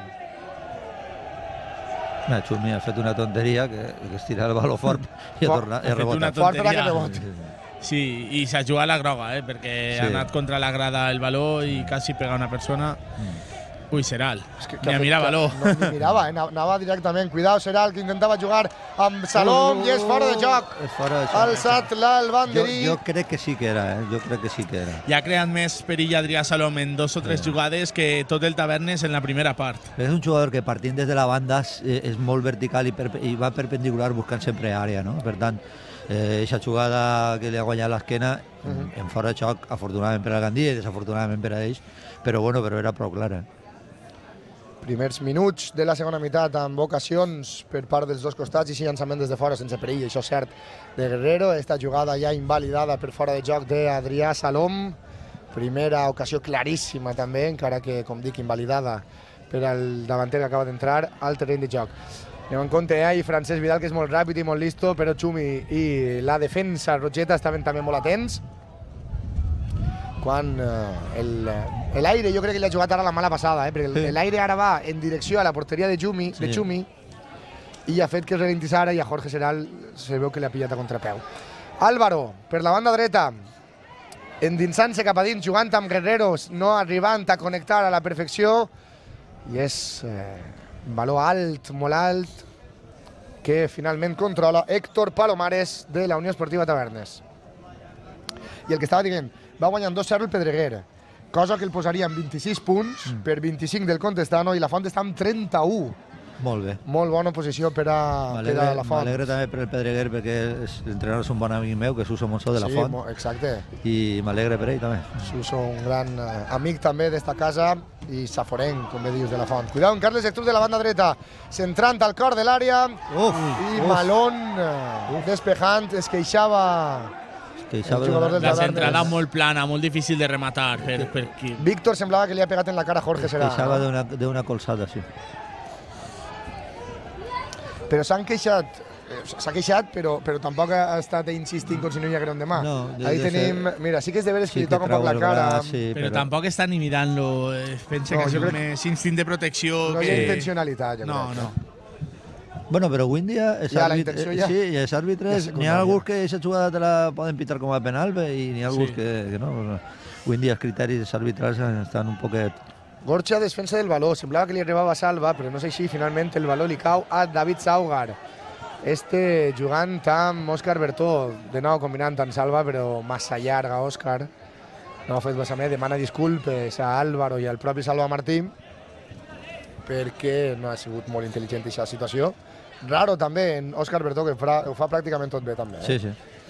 Mira, Xumi ha fet una tonteria que, que és tirar el baló fort i ha, Fort. tornat, Ha ha fet una rebotat. Fort per a que tonteria. reboti. Sí, i s'ha jugat la groga, eh, perquè Sí. ha anat contra la grada el baló i quasi pega una persona. Ui, Seral. És que, Ni a mirar baló. No, ni mirava, eh? anava directament. Cuidao, serà el que intentava jugar amb Salom i és fora de joc. És fora de joc. Alçat l'alt Jo, banderí. jo crec que sí que era, eh? Jo crec que sí que era. Ja ha creat més perill Adrià Salom en dos o tres jugades que tot el Tavernes en la primera part. És un jugador que partint des de la banda és, és molt vertical i, perpe i va perpendicular buscant sempre àrea, no? Per tant, aquesta eh, jugada que li ha guanyat l'esquena uh -huh. en, en fora de joc, afortunadament per al Gandia i desafortunadament per a ells, però bueno, però era prou clara. Primers minuts de la segona meitat amb ocasions per part dels dos costats i sí llançament des de fora sense perill, això és cert, de Guerrero. Esta jugada ja invalidada per fora de joc d'Adrià Salom. Primera ocasió claríssima també, encara que, com dic, invalidada per al davanter que acaba d'entrar al terreny de joc. Anem en compte, eh? I Francesc Vidal, que és molt ràpid i molt listo, però Xumi i la defensa Rogeta estaven també molt atents. Quan eh, l'aire, jo crec que li ha jugat ara la mala passada, eh? perquè l'aire ara va en direcció a la porteria de Xumi, Sí. de Xumi i ha fet que es ralentís ara i a Jorge Seral se veu que li ha pillat a contrapeu. Álvaro, per la banda dreta, endinsant-se cap a dins, jugant amb Guerreros, no arribant a connectar a la perfecció, i és eh, un valor alt, molt alt, que finalment controla Héctor Palomares de la Unió Esportiva Tavernes. I el que estava dient, va guanyant dos zero el Pedreguer, cosa que el posaria en vint-i-sis punts mm. per vint-i-cinc del Contestano i la Font està amb trenta-u. Molt bé. Molt bona posició per a, per a la Font. M'alegre també per el Pedreguer perquè l'entrenador és un bon amic meu, que és Suso Monsó de la sí, Font. mo- exacte. I m'alegre per ell també. Suso, un gran eh, amic també d'esta casa i saforenc, com bé dius, de la Font. Cuidado, en Carles Estruc de la banda dreta, centrant al cor de l'àrea Uf, i uf. Malón eh, despejant, es queixava Que el sabe jugador del La Tavernes. centrada molt plana, molt difícil de rematar per, per qui. Víctor semblava que li ha pegat en la cara a Jorge que Serà. sabe d'una d'una colzada, sí. Però s'han queixat, eh, s'ha queixat, però, però tampoc ha estat insistint com si no hi hagués un demà. No, de- Ahí de tenim, ser- mira, sí que és de veres que Sí li que toca un poc trau la el cara. braç, sí, Però, tampoc està ni mirant-lo. eh, Pensa No, que jo és crec- més instint de protecció No hi que... ha intencionalitat, jo No, crec. no. Bueno, però avui en dia els, Ja, la àrbit- intenció eh, ja- sí, i els àrbitres, ja n'hi ha secundària. alguns que aquesta jugada te la poden pitar com a penal bé, i n'hi ha alguns Sí. que, que no. Avui en dia els criteris arbitrals estan un poquet... Gorcha defensa del valor, semblava que li arribava a Salva, però no és així, finalment el valor li cau a David Saugar. Este jugant amb Òscar Bertó, de nou combinant amb Salva, però massa llarga, Òscar. No ha fet basament, demana disculpes a Álvaro i al propi Salva Martí, perquè no ha sigut molt intel·ligent aquesta situació. Raro també en Òscar Bertó, que fra, ho fa pràcticament tot bé també. Eh? Sí, sí.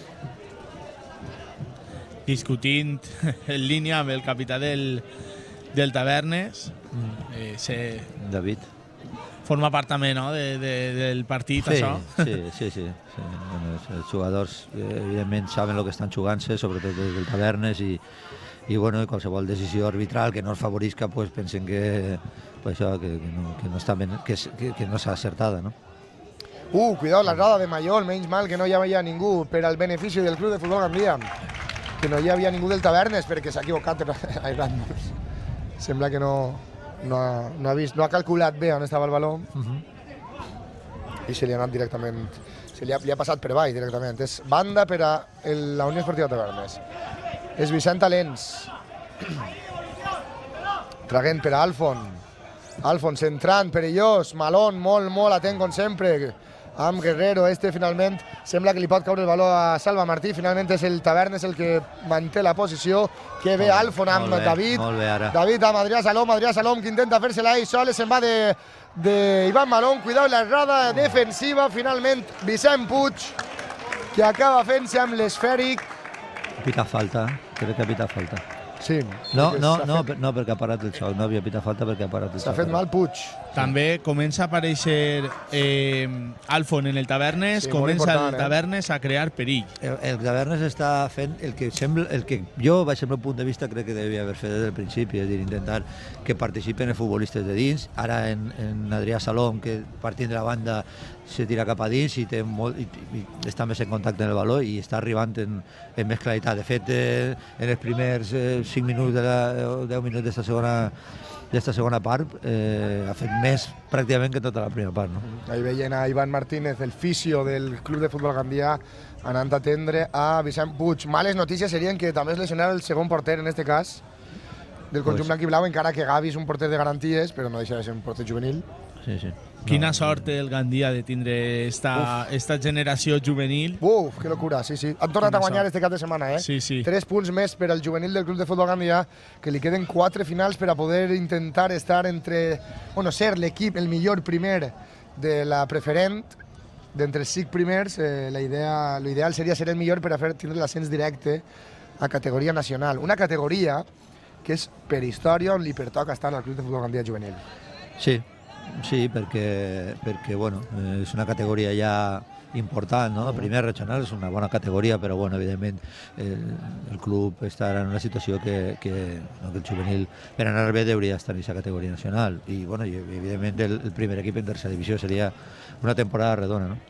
Discutint en línia amb el capità del, del Tavernes. Mm. Eh, se, David. forma part també, no?, de, de, del partit, Sí, això. sí, sí, sí. sí. Bueno, els, els jugadors eh, evidentment saben el que estan jugant-se, sobretot des del Tavernes, i, i bueno, qualsevol decisió arbitral que no els favorisca, pues, pensen que, pues, això, que, que, no, que no està ben, que, que, que no s'ha acertada, no? Uh, cuidado, la grada de Mayol, menys mal que no hi havia ningú per al benefici del Club de Futbol Gandia. Que no hi havia ningú del Tavernes perquè s'ha equivocat a Randolph. Sembla que no, no, ha, no, ha vist, no ha calculat bé on estava el baló Uh -huh. i se li ha anat directament, se li ha, li ha passat per baix directament. És banda per a el, la Unió Esportiva Tavernes. És Vicent Alens. Traguent per a Alfon. Alfon centrant, perillós, Malón, molt, molt atent com sempre. amb Guerrero. Este finalment sembla que li pot caure el valor a Salva Martí. Finalment és el Tavernes el que manté la posició. Que ve Alfon amb molt bé, David. molt bé ara. David amb Adrià Salom. Adrià Salom que intenta fer-se-la ell sol. Se'n va de, de Iván Malón. Cuidado la errada defensiva. Finalment Vicent Puig que acaba fent-se amb l'esfèric. Pita falta, crec que pita falta. Sí. No, no, no, no, perquè ha parat el xoc, no havia pitat falta perquè ha parat el xoc. S'ha fet mal Puig. També comença a aparèixer eh, Alfon en el Tavernes, Sí, comença important, el eh? Tavernes a crear perill. El, el Tavernes està fent el que sembla, el que jo, baix el meu punt de vista, crec que devia haver fet des del principi, és a dir, intentar que participen els futbolistes de dins. Ara en, en Adrià Salom, que partint de la banda se tira cap a dins i, té molt, i, i està més en contacte amb el valor i està arribant en, en més claritat. De fet, eh, en els primers eh, cinc minuts de la, o deu minuts d'esta segona d'esta segona part eh, ha fet més pràcticament que tota la primera part. No? Ahí veien a Iván Martínez, el fisio del Club de Futbol Gandia, anant a atendre a Vicent Puig. Males notícies serien que també es lesionarà el segon porter, en este cas, del conjunt Pues- blanc i blau, encara que Gavi és un porter de garanties, però no deixa de ser un porter juvenil. Sí, sí. Quina No, sort té el Gandia de tindre esta, esta generació juvenil. Uf, que locura, sí, sí. Han tornat Quina a guanyar sort. este cap de setmana, eh? Sí, sí. Tres punts més per al juvenil del Club de Futbol Gandia, que li queden quatre finals per a poder intentar estar entre... Bueno, ser l'equip, el millor primer de la preferent, d'entre els cinc primers, eh, la idea, l'ideal seria ser el millor per a fer tindre l'ascens directe a categoria nacional. Una categoria que és per història on li pertoca estar al Club de Futbol Gandia juvenil. Sí, sí, perquè, perquè bueno, eh, és una categoria ja important, no? Primer regional és una bona categoria, però bueno, evidentment eh, el club està en una situació que, que, no, que el juvenil per anar bé hauria d'estar en aquesta categoria nacional i, bueno, i evidentment el, el primer equip en tercera divisió seria una temporada redona, no?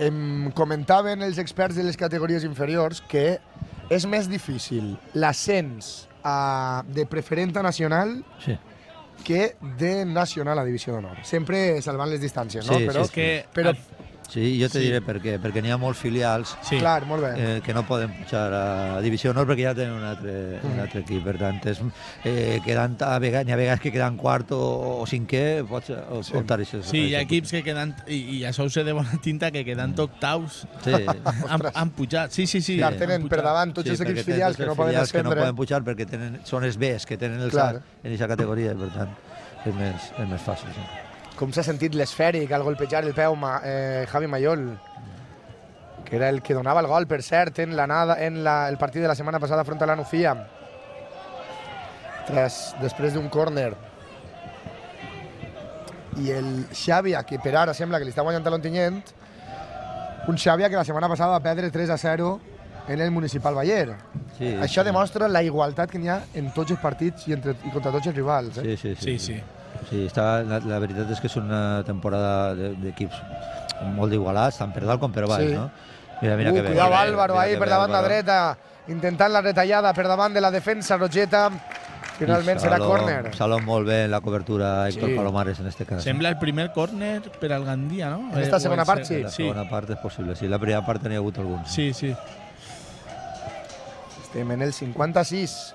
Em comentaven els experts de les categories inferiors que és més difícil l'ascens a- de preferent a nacional Sí. que de nacional a divisió d'honor. Sempre salvant les distàncies, no? Sí, però, sí, És que... però Sí, jo te Sí. diré per què, perquè n'hi ha molts filials Sí. clar, molt bé. eh, que no poden pujar a divisió honor perquè ja tenen un altre, un altre equip, per tant és, eh, quedant a vegades, n'hi ha vegades que queden quart o, o cinquè pots sí. optar a això. Sí, hi ha equips que queden, i, i això ho sé de bona tinta, que queden octaus, Sí, han, han pujat. Sí, sí, sí. Clar, han tenen per pujat. davant tots sí, els perquè equips tenen filials tots que no els poden filials que no ascendre. poden pujar perquè tenen, són els Bs que tenen el Clar. S A R en aquesta categoria, per tant és més, és més fàcil. Sí. Com s'ha sentit l'esfèric al golpejar el peu ma, eh, Javi Mayol, que era el que donava el gol, per cert, en, la nada, en la, el partit de la setmana passada front a la Nucía. Tras, després d'un córner. I el Xàbia, que per ara sembla que li està guanyant a l'Ontinyent, un Xàbia que la setmana passada va perdre tres a zero en el Municipal Bayer. Sí, Això sí. demostra la igualtat que n'hi ha en tots els partits i, entre, i contra tots els rivals. Eh? Sí, sí, sí. Sí, sí. Sí, està, la, la veritat és que és una temporada de- d'equips molt igualats, tant per dalt com per baix, Sí. no? Mira, mira uh, que bé. cuidado mira, Álvaro mira ahí que per bé, la banda Álvaro. dreta, intentant la retallada per davant de la defensa Rogeta. Finalment I serà Salom- córner. Salom molt bé en la cobertura Héctor Sí. Palomares en este cas. Sembla el primer córner per al Gandia, no? En esta Eh, o segona el part, se- sí. La Sí, segona part és possible, sí. La primera part n'hi ha hagut alguns. sí, sí. Estem en el cinquanta-sis.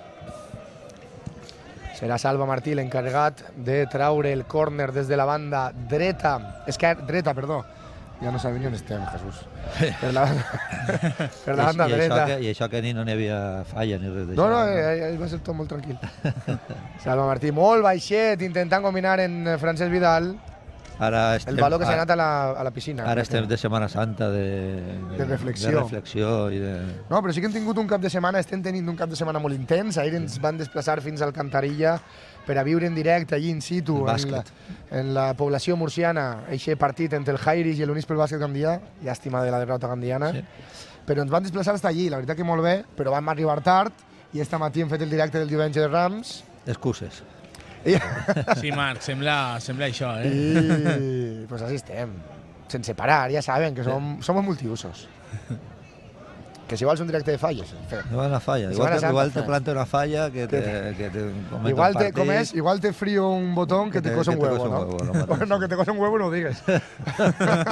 Serà Salva Martí l'encarregat de traure el córner des de la banda dreta. Esquer dreta, perdó. Ja no sabem ni on estem, Jesús. Per la, per la I, banda i, això dreta. que, I això que ni no n'hi havia falla ni res d'això. No, no, eh, eh, va ser tot molt tranquil. Salva Martí, molt baixet, intentant combinar en eh, Francesc Vidal. Ara estem, El valor que s'ha ara- anat a la, a la piscina. Ara estem de Setmana Santa, de, de, De reflexió. de reflexió i de... No, però sí que hem tingut un cap de setmana, estem tenint un cap de setmana molt intens. Ahir ens van desplaçar fins al Cantarilla per a viure en directe allí in situ, El en la, bàsquet. en la població murciana, eixe partit entre el Jairis i l'Unís pel bàsquet gandià, llàstima de la derrota gandiana. Sí. Però ens van desplaçar fins allí, la veritat que molt bé, però vam arribar tard i esta matí hem fet el directe del diumenge de Rams. Excuses. I, Sí, Marc, sembla, sembla això, eh? i pues així estem, sense parar, ja saben que som, somos multiusos. Que si vols un directe de falles, fer. Igual una falla. Semana Igual, te, Santa, igual te fe. planta una falla que te, que te comenta Igual un te, partit. com és, igual te frío un botón que, Que te, te- cosa un que te huevo, cosa un ¿no? huevo, lo mateix. No, que te cosa un huevo no ho digues.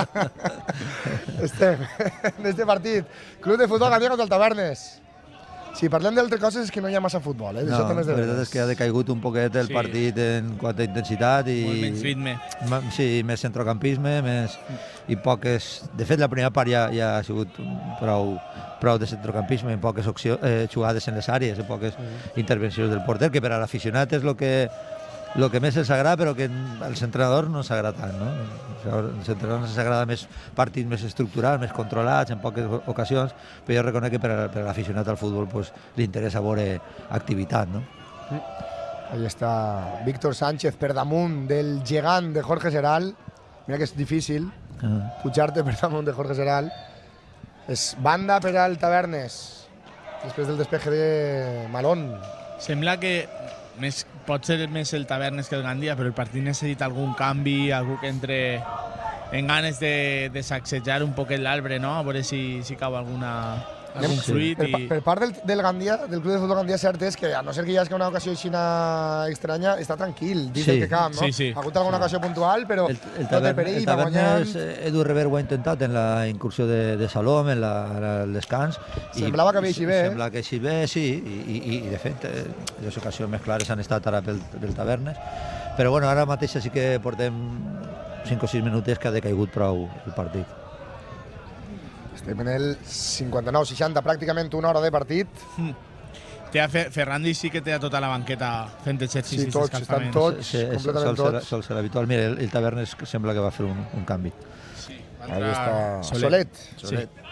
Estem en este partit. Club de Futbol Gandia contra el Tavernes. Si parlem d'altres coses és que no hi ha massa futbol, eh? No, la veritat és que ha decaigut un poquet el sí. partit en quant a intensitat i... Molt menys ritme. Sí, més centrocampisme, més... i poques... De fet, la primera part ja, ja ha sigut prou, prou de centrocampisme, en poques opció, eh, jugades en les àrees, en poques mm. intervencions del porter, que per a l'aficionat és el que, lo que més els agrada, però que als entrenadors no s'agrada tant, no? Als entrenadors ens agrada més partits més estructurats, més controlats, en poques ocasions, però jo reconec que per a, per a l'aficionat al futbol pues, li interessa veure activitat, no? Sí. Ahí està Víctor Sánchez per damunt del gegant de Jorge Seral. Mira que és difícil uh-huh. pujar-te per damunt de Jorge Seral. És banda per al Tavernes, després del despeje de Malón. Sembla que més, pot ser més el Tavernes que el Gandia, però el partit necessita algun canvi, algú que entre en ganes de, de sacsejar un poquet l'arbre, no? A veure si, si cau alguna, algun sí. fruit. Per, I... per part del, del Gandia, del club de futbol Gandia, cert és que, a no ser que hi hagi una ocasió així estranya, està tranquil dins sí. del que camp, no? Sí, sí. Ha hagut alguna ocasió puntual, però el, el no té perill, va guanyant. Edu Rever ho ha intentat en la incursió de, de Salom, en la, el descans. Semblava i, que ve així bé, eh? Sembla que així bé, sí, i, i, i de fet, eh, les ocasions més clares han estat ara pel, pel Tavernes. Però bueno, ara mateix sí que portem cinc o sis minutets que ha decaigut prou el partit. Estem en el cinquanta-nou seixanta, pràcticament una hora de partit. Mm. Té a Fer Ferrandi sí que té a tota la banqueta fent exercicis sí, tots, estan tots, sí, completament sol tots. Sol ser habitual. Mira, el, el Tavernes sembla que va fer un, un canvi. Sí, ahí està Solet. Solet. Sí.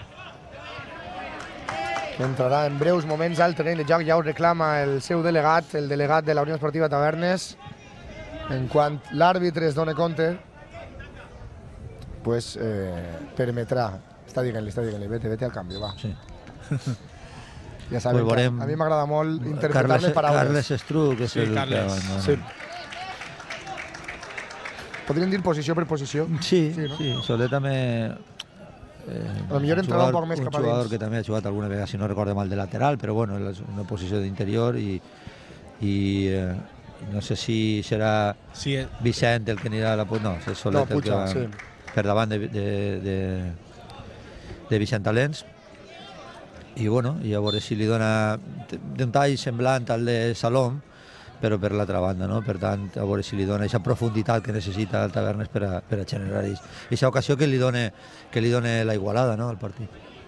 Que entrarà en breus moments al terreny de joc, ja ho reclama el seu delegat, el delegat de la Unió Esportiva Tavernes. En quant l'àrbitre es dona compte, pues eh, permetrà. Està dient-li, està dient-li, vete, vete al canvi, va. Sí. Ja sabem pues que a mi m'agrada molt interpretar Carles, les paraules. Carles Estruc, que és sí, el Carles. que... No, sí. Podríem dir posició per posició. Sí, sí, no? sí. Soler també... Eh, a lo millor entrarà un poc més cap a dins. Un jugador que també ha jugat alguna vegada, si no recordo mal, de lateral, però bueno, és una posició d'interior i, i eh, no sé si serà sí, eh. Vicent el que anirà a la... No, és Soler no, el que va sí. per davant de, de, de, de Vicent Alens. I bueno, i a veure si li dona d'un tall semblant al de Salom, però per l'altra banda, no? Per tant, a veure si li dona aquesta profunditat que necessita el Tavernes per a, per a generar aquesta ocasió que li dona que li dona la igualada, no?, al partit.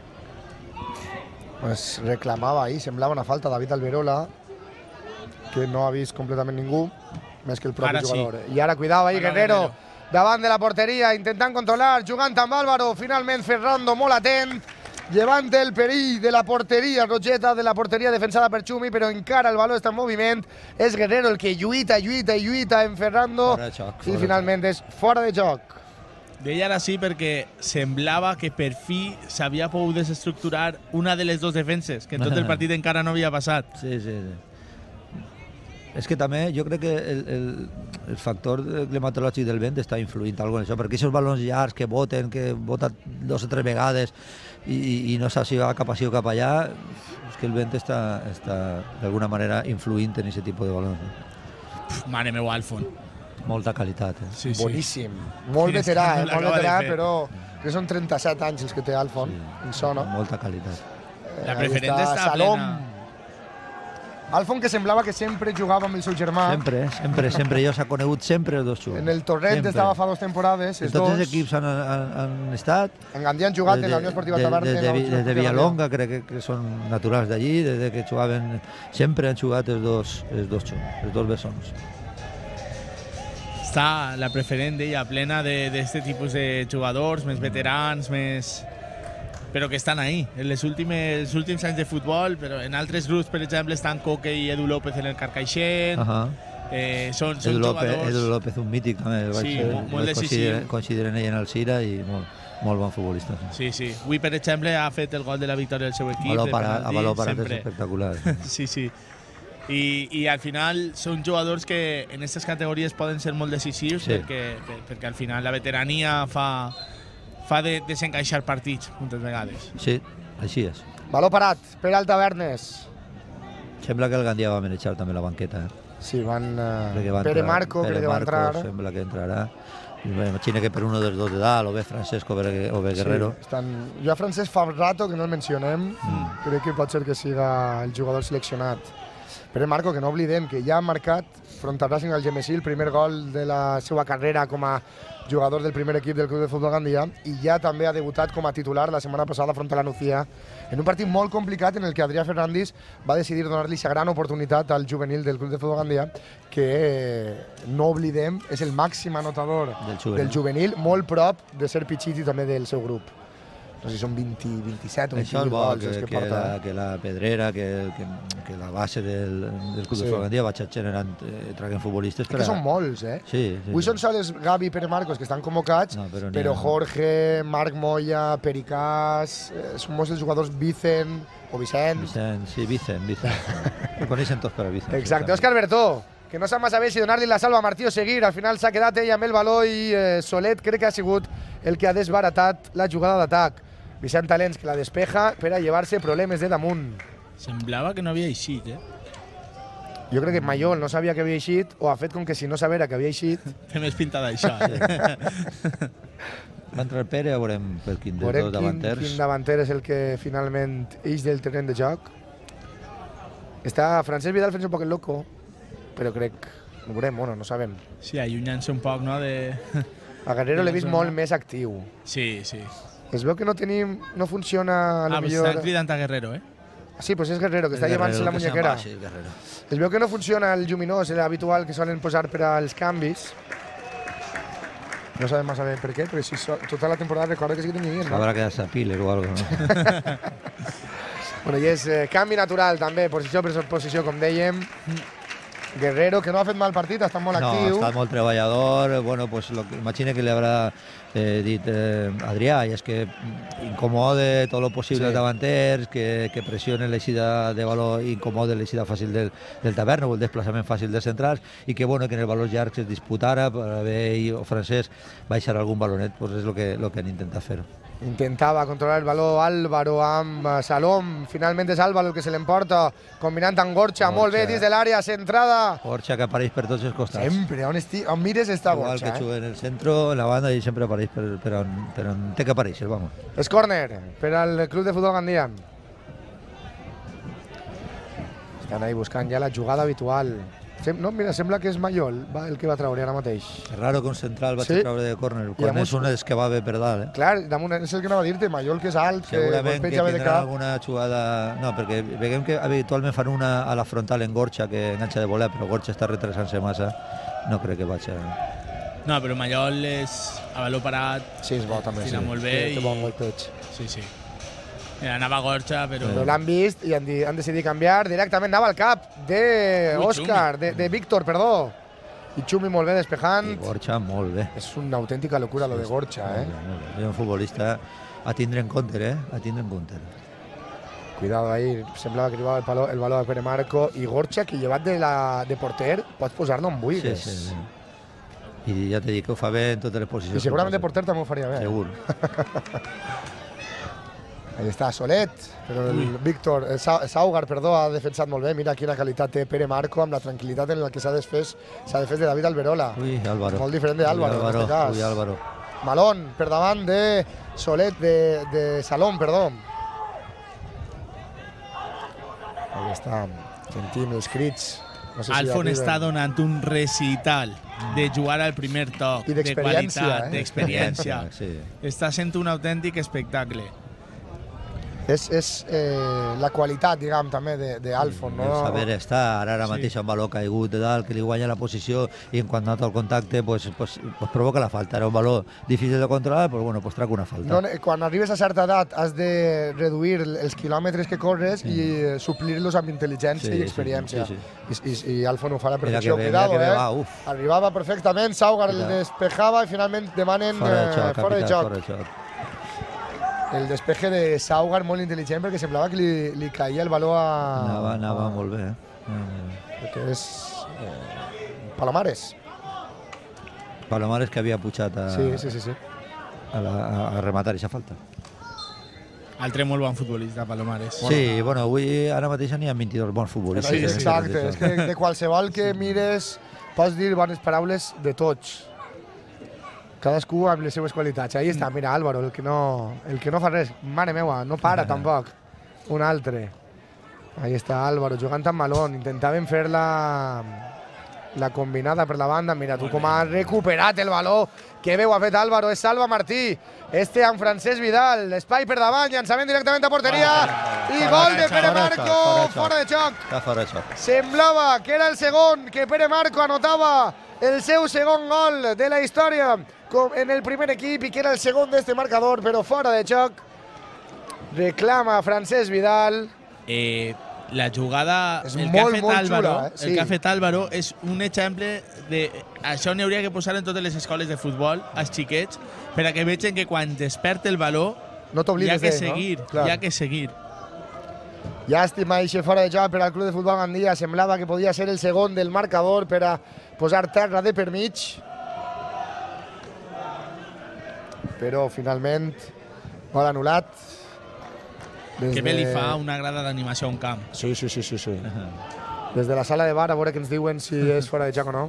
Pues reclamava ahir, semblava una falta David Alberola, que no ha vist completament ningú, més que el propi ara jugador. Sí. I ara cuidava ahir Guerrero, Guerrero, davant de la porteria, intentant controlar, jugant amb Álvaro, finalment Ferrando molt atent, llevant el perill de la porteria, Rogeta, de la porteria defensada per Xumi, però encara el baló està en moviment. És Guerrero el que lluita, lluita i lluita en Ferrando. Fora de joc, i finalment és fora de joc. Deia ara sí perquè semblava que per fi s'havia pogut desestructurar una de les dues defenses, que en tot el partit encara no havia passat. Sí, sí, sí. És que també jo crec que el, el, el factor climatològic del vent està influint alguna cosa en això, perquè aquests balons llargs que boten, que boten dos o tres vegades i, i no saps si va cap així o cap allà, és que el vent està, està d'alguna manera influint en aquest tipus de balons. Pff, mare meu, Alfon. Molta qualitat. Eh? Sí, sí. Boníssim. Molt veterà, eh? molt veterà, però que són trenta-set anys els que té Alfon, sí, en sona. Molta qualitat. La preferent està, està Salom. plena. Alfon, que semblava que sempre jugava amb el seu germà. Sempre, sempre, sempre. Jo s'ha conegut sempre els dos jugadors. En el Torrent sempre. Estava fa dues temporades. En tots els equips han, han, han estat. En Gandia han jugat de, en la Unió Esportiva Tavernes. Des de, de, de Villalonga, crec que, que són naturals d'allí, des que jugaven... Sempre han jugat els dos, els dos, els dos bessons. Està la preferent d'ella plena d'aquest tipus de jugadors, més veterans, més... però que estan ahí, en les últimes, els últims anys de futbol, però en altres grups, per exemple, estan Coque i Edu López en el Carcaixent. Uh -huh. eh, són, són Edu López, jugadors... Edu López, un mític, també. Sí, ser, molt, molt decisiu. Consideren ell en el Cira i molt, molt bon futbolista. Sí, sí. Avui, per exemple, ha fet el gol de la victòria del seu equip. A valor parat és espectacular. Sí, sí. I, i al final són jugadors que en aquestes categories poden ser molt decisius, sí. perquè, per, perquè al final la veterania fa... fa de desencaixar partits, moltes vegades. Sí, així és. Baló parat per al Tavernes. Sembla que el Gandia va manejar també la banqueta. Eh? Sí, van... Uh, va Pere Marco, Pere crec que va entrar. Sembla que entrarà. M'imagino que per uno dels dos de dalt, o bé Francesc o bé, o bé Guerrero. Sí, estan... Jo a Francesc fa rato que no el mencionem, mm. crec que pot ser que siga el jugador seleccionat. Però Marco, que no oblidem que ja ha marcat front al Racing Algemesí el primer gol de la seva carrera com a jugador del primer equip del Club de Futbol Gandia i ja també ha debutat com a titular la setmana passada front a la Nucía en un partit molt complicat en el que Adrià Fernández va decidir donar-li aquesta gran oportunitat al juvenil del Club de Futbol Gandia que, eh, no oblidem, és el màxim anotador del juvenil, del juvenil molt prop de ser Pichit i també del seu grup. No sé si són vint, vint-i-set o vint-i-vuit gols que, que, que que porta. La, que la pedrera, que, que, que la base del, del Club sí. de Futbol Gandia vaig generant, eh, traguent futbolistes. És que són molts, eh? Sí, sí, Avui sí. són sols Gavi i Pere Marcos que estan convocats, no, però, però Jorge, Marc Moya, Pericàs, eh, són molts els jugadors Vicent o Vicent. Vicent, sí, Vicent, Vicent. Ho coneixen tots per a Vicent. Exacte. Òscar Bertó, que no sap massa bé si donar-li la salva a Martí o seguir. Al final s'ha quedat ell amb el baló i eh, Solet crec que ha sigut el que ha desbaratat la jugada d'atac. Vicent Talents que la despeja per a llevar-se problemes de damunt. Semblava que no havia eixit, eh? Jo crec que Mayol no sabia que havia eixit o ha fet com que si no sabera que havia eixit. Té més pinta d'això. Sí. Va entrar Pere, a veurem per quin dels dos davanters. Quin, quin davanter és el que finalment eix del terreny de joc. Està Francesc Vidal fent un poc el loco, però crec, no veurem, bueno, no sabem. Sí, allunyant-se un poc, no? De... A Guerrero l'he vist molt més actiu. Sí, sí. Es veu que no tenim, no funciona a lo ah, millor... Ah, està cridant a Guerrero, eh? Sí, pues és Guerrero, que està llevant-se la muñequera. Sí, Guerrero. Es veu que no funciona el lluminós, l'habitual que solen posar per als canvis. No sabem massa bé per què, però si so, tota la temporada recorda que sí que tenia bien, no? Habrá que dar Piller o algo, no? Bueno, i és eh, canvi natural també, posició per posició, com dèiem. Guerrero, que no ha fet mal partit, ha estat molt no, actiu. No, ha estat molt treballador. Bueno, pues lo que, imagina que li haurà eh, dit eh, Adrià, i és que incomode tot lo possible sí. els davanters, que, que pressione l'eixida de valor, incomode l'eixida fàcil del, del Taverna o el desplaçament fàcil dels centrals, i que, bueno, que en els valors llargs es disputara per haver ell o Francesc baixar algun balonet, pues és el que, lo que han intentat fer. Intentava controlar el baló Álvaro amb Salom. Finalment és Álvaro el que se l'emporta, combinant amb Gorcha. Gorcha. Molt bé, dins de l'àrea, centrada. Gorcha que apareix per tots els costats. Sempre, on, esti... on mires està Igual Gorcha. Igual que juga eh? en el centre, en la banda, i sempre apareix per, per, on, per on té que aparèixer, vamos. És córner per al Club de Futbol Gandia. Estan ahí buscant ja la jugada habitual. Sem no, mira, sembla que és Mayol va, el que va treure ara mateix. És raro que un central va sí? treure de córner, quan damunt... és un dels que va bé per dalt. Eh? Clar, damunt és el que anava a dir-te, Mayol que és alt, segurament que, que tindrà alguna jugada... No, perquè veiem que habitualment fan una a la frontal en Gorcha, que enganxa de voler, però Gorcha està retrasant-se massa. No crec que vagi a... No, però Mayol és a valor parat. Sí, és bo també. Tira sí. molt bé. Sí, i... té bon molt peig. Sí, sí. Anava a Gorcha, però... Però l'han vist i han, han decidit canviar. Directament anava al cap d'Òscar, de, de Víctor, perdó. I Xumi molt bé despejant. I Gorcha molt bé. És una autèntica locura lo de Gorcha, eh? És un futbolista a tindre en compte, eh? A tindre en compte. Cuidado ahí, semblava que arribava el, palo, el valor de Pere Marco. I Gorcha, que llevat de, la, de porter, pots posar-lo on vulguis. Sí, sí, sí. I ja t'he dit que ho fa bé en totes les posicions. I segurament de porter també ho faria bé. Segur. Ahí està Solet, però el Ui. Víctor, el Saugar, perdó, ha defensat molt bé. Mira quina qualitat té Pere Marco amb la tranquil·litat en la que s'ha desfès, s'ha desfès de David Alberola. Ui, Álvaro. Molt diferent de Álvaro, Ui, Álvaro, en aquest cas. Ui, Álvaro. Malón, per davant de Solet, de, de Salom, perdó. Ahí està, sentim els crits. No sé si Alfon està donant un recital de jugar al primer toc, de qualitat, eh? d'experiència. Sí. Està sent un autèntic espectacle. És, és eh, la qualitat, diguem, també d'Alfon, no? El saber estar, ara mateix sí. amb valor caigut de dalt, que li guanya la posició i en quant nota el contacte, pues, pues, pues provoca la falta. Era un valor difícil de controlar, però bueno, pues trac una falta. No, quan arribes a certa edat has de reduir els quilòmetres que corres sí. i suplir-los amb intel·ligència sí, i experiència. Sí, sí, sí. I, i, I Alfon ho fa a la perfecció. Ve, Cuidado, eh? Va, arribava perfectament, Saugar el despejava i finalment demanen fora de xoc. Eh, fora de joc. Fora de joc. El despeje de Saugar molt intel·ligent perquè semblava que li, li caia el valor a... Anava, anava a... molt bé. Eh? Perquè és... Eh, Palomares. Palomares que havia pujat a, sí, sí, sí, sí. a, la, a rematar aquesta falta. Altre molt bon futbolista, Palomares. Sí, bueno, bueno avui ara mateix n'hi ha vint-i-dos bons futbolistes. Sí, exacte, és que de qualsevol que mires pots dir bones paraules de tots. Cadascú amb les seues qualitats. Ahí està, mira, Álvaro, el que no, el que no fa res. Mare meua, no para tampoc. Un altre. Ahí està Álvaro, jugant amb Malón. Intentaven fer la, la combinada per la banda. Mira tu com ha recuperat el baló. Que bé ho ha fet Álvaro, és Salva Martí. Este amb Francesc Vidal. L'espai per davant, llançament directament a porteria. I gol de Pere Marco, fora de xoc. Està fora de xoc. Semblava que era el segon, que Pere Marco anotava el seu segon gol de la història en el primer equip i que era el segon d'este marcador, però fora de xoc. Reclama Francesc Vidal. Eh, la jugada, és el, molt, que ha fet molt Álvaro, xula, eh? Sí. el que ha fet Álvaro és un exemple de... Això n'hi hauria que posar en totes les escoles de futbol, als xiquets, per a que vegin que quan desperta el baló no hi ha que de, seguir, no? Clar. hi ha que seguir. Llàstima eixe fora de joc per al Club de Futbol Gandia. Semblava que podia ser el segon del marcador per a posar terra de per mig. Però finalment gol anul·lat. Que bé li fa una grada d'animació a un camp. Sí, sí, sí, sí, sí. Des de la sala de bar a veure què ens diuen si és fora de joc o no.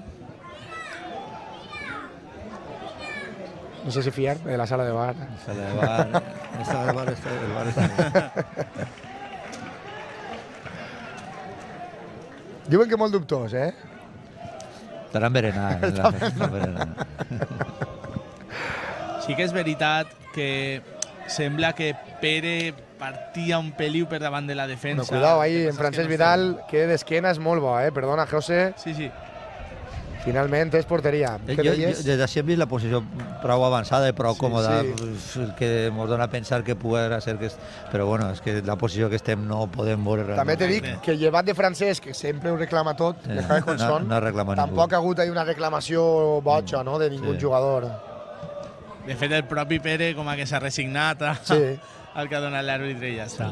No sé si fiar de la sala de bar. La sala de bar, la sala de bar està... El bar està... Diuen que molt dubtós, eh? Estarà envenenat. Està envenenat. Sí que és veritat que sembla que Pere partia un peliu per davant de la defensa. No, cuidado ahí, en Francesc Vidal, que d'esquena és molt bo, eh? Perdona, José. Sí, sí. Finalment és porteria. Jo, jo, des d'ací hem vist la posició prou avançada i prou sí, còmoda, sí. que ens dona a pensar que pugui ser que... Però bueno, és que la posició que estem no podem veure realment. També t'he dit que llevat de Francesc, que sempre ho reclama tot, sí, le cae con no, son, no reclama tampoc ningú. ha hagut ahí una reclamació boja, no?, de ningú sí. jugador. De fet, el propi Pere com que s'ha resignat a, sí. al que ha donat l'àrbitre i ja està.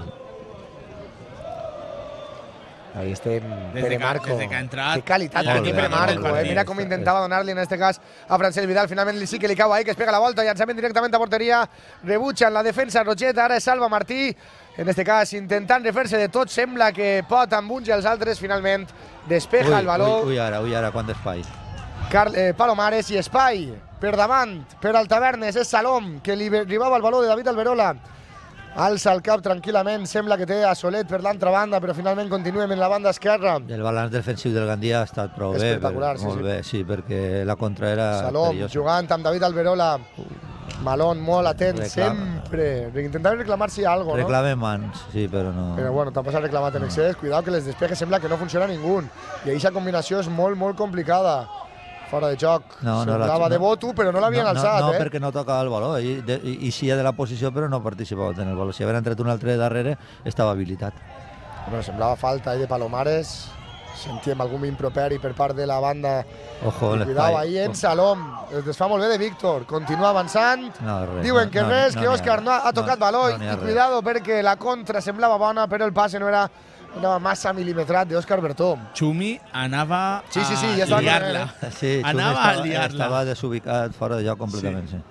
Ahí estem, Desde Pere que, Marco. Desde que ha entrat. Qué qualitat que té Pere Marco, eh? Mira com intentava donar-li en este cas a Francesc Vidal. Finalment sí que li cau ahí, que es pega la volta, llançament directament a porteria. Rebutja en la defensa Roget, ara és Salva Martí. En este cas, intentant refer-se de tot, sembla que pot amb uns i els altres. Finalment despeja ui, el baló. Ui, ui, ara, ui, ara, quant espai. Carl, eh, Palomares i espai per davant, per al Tavernes, és Salom, que li arribava el baló de David Alberola. Alça el cap tranquil·lament, sembla que té a Solet per l'altra banda, però finalment continuem en la banda esquerra. El balanç defensiu del Gandia ha estat prou bé. Espectacular, sí, molt sí. bé, sí, perquè la contra era Salom, perillosa. jugant amb David Alberola. Malón, molt atent, Reclama. sempre. Intentava reclamar-s'hi alguna cosa, no? Reclame mans, sí, però no... Però bueno, t'ha passat reclamat en excés. Cuidado que les despejes sembla que no funciona ningú. I aquesta combinació és molt, molt complicada. Fora de joc. No, no, semblava no, de boto, però no l'havien no, alçat, no, no, eh? perquè no tocava el baló. I, de, i, i sí de la posició, però no participava en el baló. Si havien entrat un altre darrere, estava habilitat. Bueno, semblava falta eh, de Palomares. Sentíem algun improperi per part de la banda. Ojo, I cuidao, ahí en Salom. Es desfà molt bé de Víctor. Continua avançant. No, res, Diuen no, que no, res, no, que no Òscar no, ha, ha tocat no, baló. no, no I res. cuidado perquè la contra semblava bona, però el passe no era anava massa mil·límetrat d'Òscar Bertó. Xumi anava Sí, sí, sí, ja a estava liar-la. Sí, Xumi Anava estava, a liar-la. estava desubicat, fora de lloc completament, sí.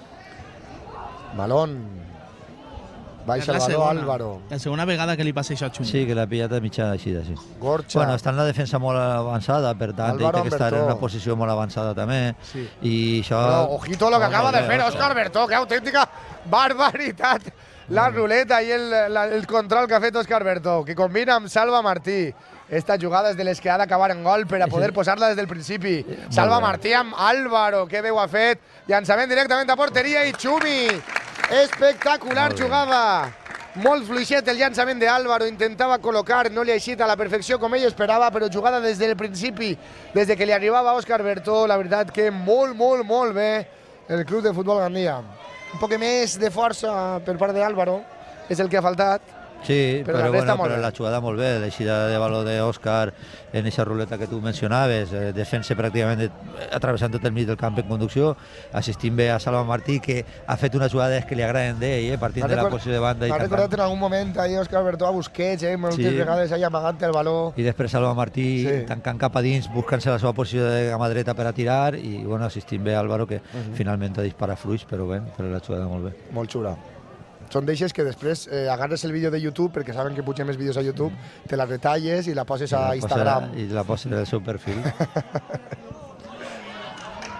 Malón. Baixa el És la baló segona. Álvaro. La segona vegada que li passa això a Xumi. Sí, que l'ha pillat a mitja eixida, sí. Gorcha. Bueno, està en la defensa molt avançada, per tant, Álvaro té que estar en Ambertó. una posició molt avançada també. Sí. I això... Però, ojito lo que acaba de Molt fer bé, Òscar Bertó, que autèntica barbaritat. La ruleta i el, la, el control que ha fet Òscar Bertó, que combina amb Salva Martí. Esta jugada és de les que ha d'acabar en gol per a poder posar-la des del principi. Salva bé. Martí amb Álvaro, que bé ho ha fet. Llançament directament a porteria i Xumi. Espectacular Molt bé. jugada. Molt fluixet el llançament d'Álvaro, intentava col·locar, no li ha eixit a la perfecció com ell esperava, però jugada des del principi, des de que li arribava Òscar Bertó, la veritat que molt, molt, molt bé el Club de Futbol Gandia. Un poc més de força per part d'Álvaro, és el que ha faltat. Sí, Però però, la resta bueno, molt però bé. la jugada molt bé, l'eixida de baló d'Òscar en aquesta ruleta que tu mencionaves, eh, defensa pràcticament de, atravessant tot el mig del camp en conducció, assistint bé a Salva Martí, que ha fet unes jugades que li agraden d'ell, eh, partint de la posició de banda i M'ha recordat en algun moment ahir Òscar Bertó a Busquets, eh, moltes Sí. vegades ahí amagant el baló. I després Salva Martí Sí. tancant cap a dins, buscant-se la seva posició de cama dreta per a tirar i bueno, assistint bé a Álvaro, que finalment ha disparat fluix, però bé, però la jugada molt bé. Molt xula. Són d'eixes que després eh, agarres el vídeo de YouTube, perquè saben que pugem més vídeos a YouTube, te la retalles i la poses I la a Instagram. posa- I la posa en el seu perfil.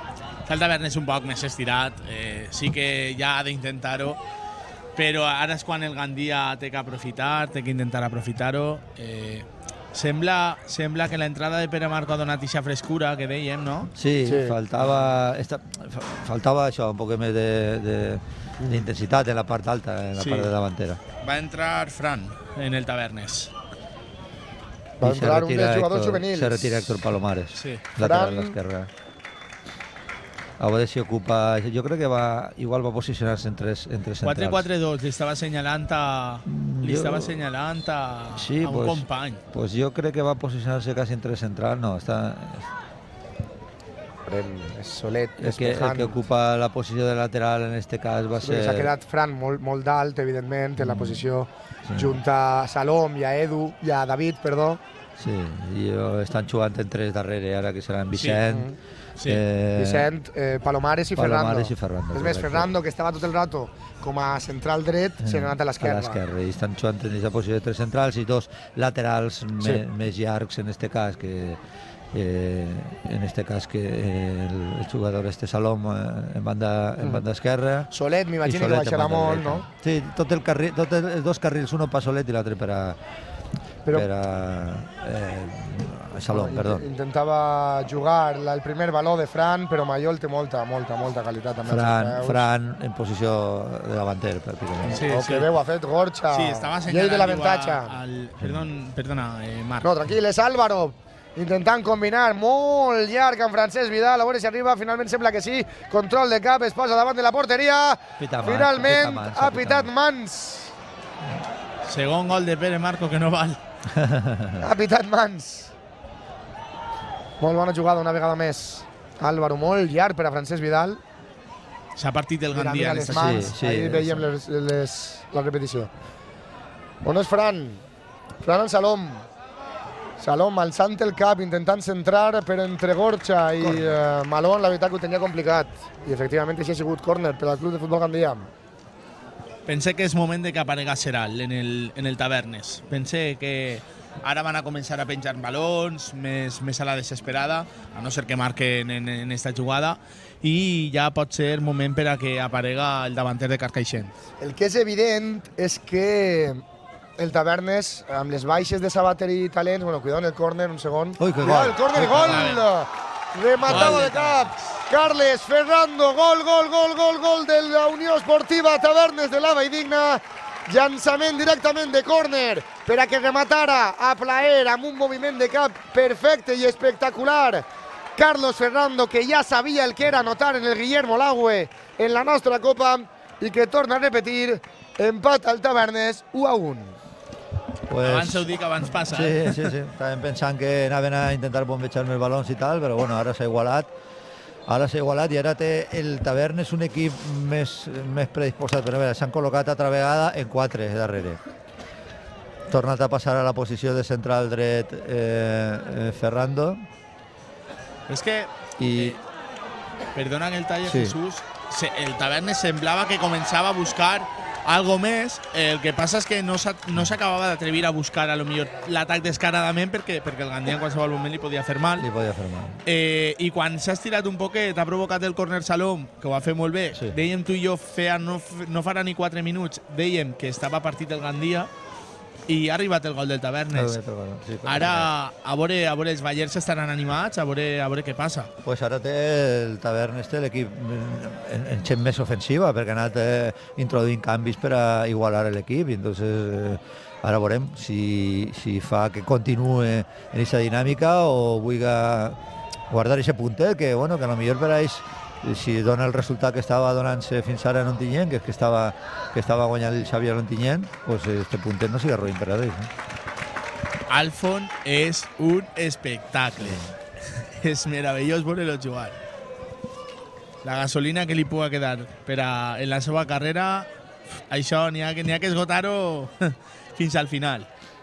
Està el Tavernes un poc més estirat, eh, sí que ja ha d'intentar-ho, però ara és quan el Gandia té que aprofitar, té que intentar aprofitar-ho. Eh, sembla, sembla que l'entrada de Pere Marco ha donat ixa frescura que dèiem, no? Sí, Sí. faltava, esta, faltava això, un poc més d'intensitat en la part alta, en la Sí. part de davantera. Va entrar Fran en el Tavernes. Va I se entrar un retira dels jugadors Héctor- juvenils. Se retira Héctor Palomares, Sí. lateral Fran- a l'esquerra. A veure si ocupa... Jo crec que va, igual va posicionar-se entre, entre centrals. quatre quatre dos, li estava assenyalant a, li Jo- estava assenyalant a, Sí, a un pues, company. pues jo crec que va posicionar-se quasi entre central. No, està... És Solet, El que, el despejant. que ocupa la posició de lateral en este cas va Sí, S'ha ser... quedat Fran molt, molt d'alt, evidentment, en la Mm. posició junt a Salom i a Edu, i a David, perdó. Sí, i jo- estan jugant en tres darrere, ara que seran Vicent, Sí. eh, Vicent, eh, Palomares i Palomares Ferrando. i Ferrando, És més, correcte. Ferrando, que estava tot el rato com a central dret, se n'ha anat a a l'esquerra. l'esquerra, i estan jugant en aquesta posició de tres centrals i dos laterals Sí. me, més llargs en este cas que eh, en este cas que eh, el, el jugador este Salom eh, en banda, en Mm. banda esquerra Solet, i m'imagino que Solet en baixarà banda molt, dreta. no? Sí, tot el carril, tot el, els dos carrils, uno per Solet i l'altre per a, Però- per a eh, Salom, Int- perdó. Intentava jugar la- el primer baló de Fran, però Mayol té molta, molta, molta qualitat també. als Fran, peus. Fran en posició de davanter, pràcticament. Sí, O sí. que veu ha fet Gorcha. Sí, estava Llei de assenyalant l'avantatge. al... Perdón, perdona, eh, Marc. No, tranquil, és Álvaro. Intentant combinar molt llarg amb Francesc Vidal, a veure si arriba, finalment sembla que sí. Control de cap, es posa davant de la porteria. Pita mans, Finalment pita mans, ha pita pitat mans. Segon gol de Pere Marco que no val. Ha pitat mans. Molt bona jugada una vegada més. Álvaro, molt llarg per a Francesc Vidal. S'ha partit el Mira, Gandia mira en les esta mans, Sí, sí, ahir veiem sí. les, les, la repetició. On és Fran? Fran en Salom. Salom alçant el cap, intentant centrar, però entre Gorcha i eh, Malón, la veritat que ho tenia complicat. I efectivament això ha sigut córner per al Club de Futbol Gandia. Pensé que és moment de que aparega Seral en el, en el Tavernes. Pensé que ara van a començar a penjar balons, més, més a la desesperada, a no ser que marquen en, en esta jugada, i ja pot ser moment per a que aparega el davanter de Carcaixent. El que és evident és que el Tavernes, amb les baixes de Sabater i talents, bueno, cuidado en el córner, un segon. Ui, que Cuidado, gol. el córner, Ui, gol! que Rematado Gol de de cap. Carles Ferrando, gol, gol, gol, gol, gol de la Unió Esportiva Tavernes de la Valldigna. Llançament directament de córner per a que rematara a plaer amb un moviment de cap perfecte i espectacular. Carlos Ferrando, que ja sabia el que era anotar en el Guillermo Lagüe en la nostra Copa i que torna a repetir, empat al Tavernes u a un. Pues, Abans ho dic, abans passa. Sí, eh? sí, sí. Estaven pensant que anaven a intentar bombejar-me els balons i tal, però bueno, ara s'ha igualat. Ara s'ha igualat i ara té el Tavernes un equip més, més predisposat. Però a veure, s'han col·locat altra vegada en quatre darrere. Tornat a passar a la posició de central dret eh, eh, Ferrando. És que, I perdona que el talle, Sí. Jesús, se- el Tavernes semblava que començava a buscar algo més. El que passa és que no s'ha- no s'acabava d'atrevir a buscar a lo millor l'atac descaradament perquè, perquè el Gandia en qualsevol moment li podia fer mal. li podia fer mal. Eh, I quan s'ha estirat un poquet, ha provocat el córner Salom, que ho va fer molt bé. Sí. Dèiem tu i jo, feia, no, f- no farà ni quatre minuts, dèiem que estava partit el Gandia i ha arribat el gol del Tavernes. Sí, correcte. Ara, a veure, a veure, els ballers estaran animats, a veure, a veure què passa. Pues ara té el Tavernes té l'equip en, en gent més ofensiva perquè ha anat eh, introduint canvis per a igualar l'equip i entonces eh, ara veurem si, si fa que continuï en aquesta dinàmica o vulgui guardar aquest puntet que, bueno, que a lo millor per a ells si dona el resultat que estava donant-se fins ara en Ontinyent, que és que estava, que estava guanyant el Xavi a l'Ontinyent, pues este puntet no sigui ruïn per a ells. Eh? Alfon és un espectacle. És meravellós veure-lo jugar. La gasolina que li pugui quedar per a, en la seva carrera, això n'hi ha, que- n'hi ha que esgotar-ho fins al final.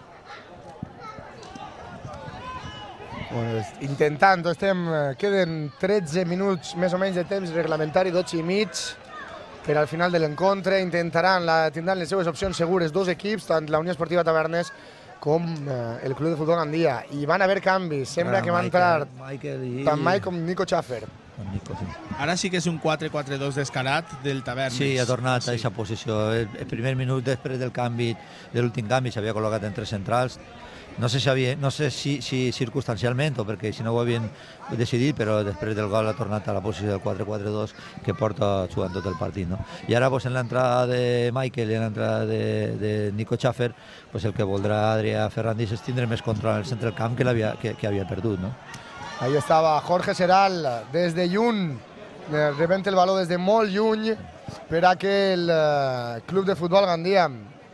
Bueno, es- intentant, estem, eh, queden tretze minuts més o menys de temps reglamentari, dotze i mig per al final de l'encontre. Intentaran, la, tindran les seves opcions segures dos equips, tant la Unió Esportiva Tavernes com eh, el Club de Futbol Gandia. I van haver canvis, sembla Ah, que va Michael- entrar Michael i... tant Mike com Nico Schaffer. Ah. en Nico, sí. Ara sí que és un quatre quatre dos descarat del Tavernes. Sí, ha tornat sí. a aquesta posició. El, el primer minut després del canvi, de l'últim canvi, s'havia col·locat entre centrals. No sé si, havia, no sé si, si circumstancialment o perquè si no ho havien decidit, però després del gol ha tornat a la posició del quatre quatre dos que porta jugant tot el partit. No? I ara pues, en l'entrada de Michael i en l'entrada de, de Nico Schaffer, pues, el que voldrà Adrià Ferrandis és tindre més control en el centre del camp que, que, que havia perdut. ¿No? Ahí estava Jorge Seral des de lluny, rebent el baló des de molt lluny per a que el uh, club de futbol Gandia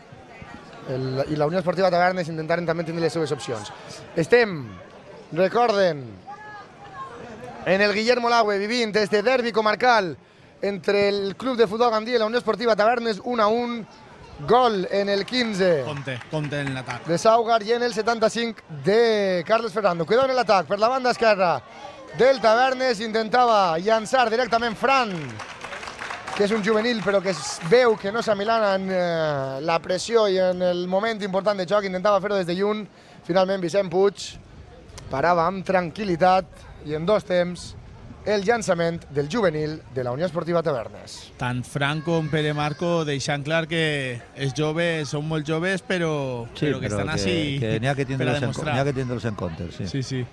El, i la Unió Esportiva Tavernes intentaren també tindre les seves opcions. Estem, recorden, en el Guillermo Lagüe vivint este derbi comarcal entre el Club de Futbol Gandia i la Unió Esportiva Tavernes, un a un, gol en el quinze Compte, compte en l'atac de Saugar i en el setanta-cinc de Carles Ferrando. Cuidado en l'atac per la banda esquerra del Tavernes, intentava llançar directament Fran, que és un juvenil però que es veu que no s'amilana en eh, la pressió i en el moment important de joc, intentava fer-ho des de lluny. Finalment Vicent Puig parava amb tranquil·litat i en dos temps el llançament del juvenil de la Unió Esportiva Tavernes. Tant Fran com Pere Marco deixant clar que els joves són molt joves però, sí, però que però estan que, així que n'hi ha que per a demostrar. N'hi ha que tindre'ls en compte, sí. Sí, sí.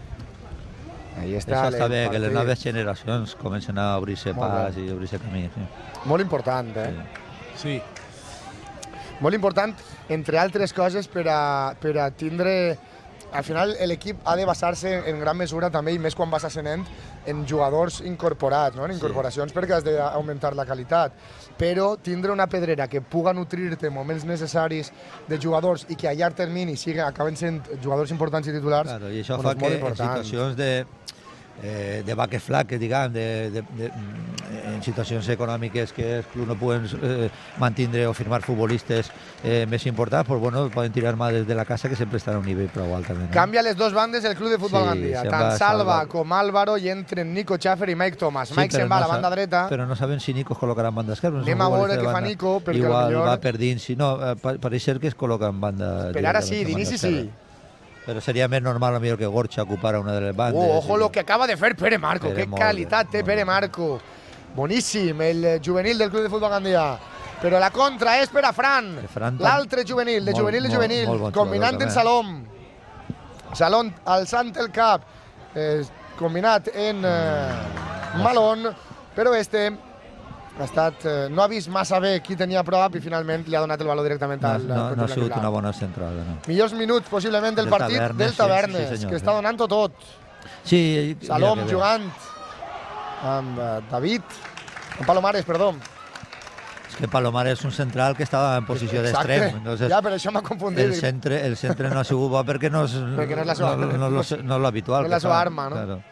Ahí està, Això està bé, partit. que les noves generacions comencen a obrir-se pas i obrir-se camí. Sí. Molt important, eh? Sí. sí. Molt important, entre altres coses, per a, per a tindre... Al final, l'equip ha de basar-se en gran mesura també, i més quan vas ascendent, en jugadors incorporats, no? En incorporacions, sí. perquè has d'augmentar la qualitat. Però tindre una pedrera que puga nutrir-te en moments necessaris de jugadors i que a llarg termini siguen, acaben sent jugadors importants i titulars, claro, i això doncs fa que important. en situacions de, eh, de vaques flaques, diguem, de, de, de, en situacions econòmiques que el club no poden eh, mantindre o firmar futbolistes eh, més importants, pues, bueno, poden tirar mà des de la casa, que sempre estan a un nivell prou alt. També, no? Canvia les dos bandes del club de futbol Sí, Gandia. se'n Tant va Salva Salva. com Álvaro i entren Nico Schaffer i Mike Thomas. Sí, Mike però se'n va a no la banda sa- dreta. Però no saben si Nico es col·locarà en banda esquerra. No Anem són a veure futbolistes de què fa banda. Nico, perquè Igual potser- va per dins. Si no, eh, pa- pareix ser que es col·loca en banda... Per ara sí, directament en d'inici banda sí. esquerra. Però seria més normal, millor que Gorcha ocupara una de les bandes. Oh, ojo i- lo que acaba de fer Pere Marco. Pere, Qué molt qualitat bé, té molt Pere bé. Marco. Boníssim, el eh, juvenil del club de futbol Gandia. Però la contra és per a Fran, El Fran tam- l'altre juvenil, de molt, juvenil de molt, juvenil, molt bon combinant jugador, en també. Salom. Salom alçant el cap, eh, combinat en eh, Malón, però este ha estat, eh, no ha vist massa bé qui tenia prop i finalment li ha donat el valor directament No, al no, no ha al sigut blanc. una bona centrada, no. Millors minuts, possiblement, del Del partit Tavernes, del sí, Tavernes, sí, senyor, que sí. està donant-ho tot. Sí, Salom mira que bé. jugant amb eh, David, amb Palomares, perdó. És que Palomares és un central que estava en posició Exacte. d'extrem. Entonces, Ja, per això m'ha confundit. el centre, el centre no ha sigut bo perquè no és, Perquè no és la seva- no, no, no, no és l'habitual. no és la que seva fa. arma, no? Claro.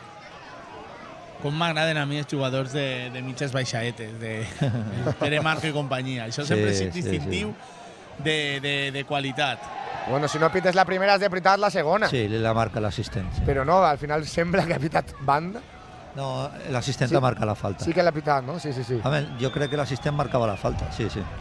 Com m'agraden a mi els jugadors de, de mitges baixaetes, de Pere Marco i companyia. Això sempre Sí, és sí, distintiu de, de, de qualitat. Bueno, si no pites la primera, has de pitar la segona. Sí, li la marca l'assistent. Sí. Però no, al final sembla que ha pitat banda. No, l'assistent Sí. marca la falta. Sí que l'ha pitat, no? Sí, sí, sí. A veure, jo crec que l'assistent marcava la falta, sí, sí.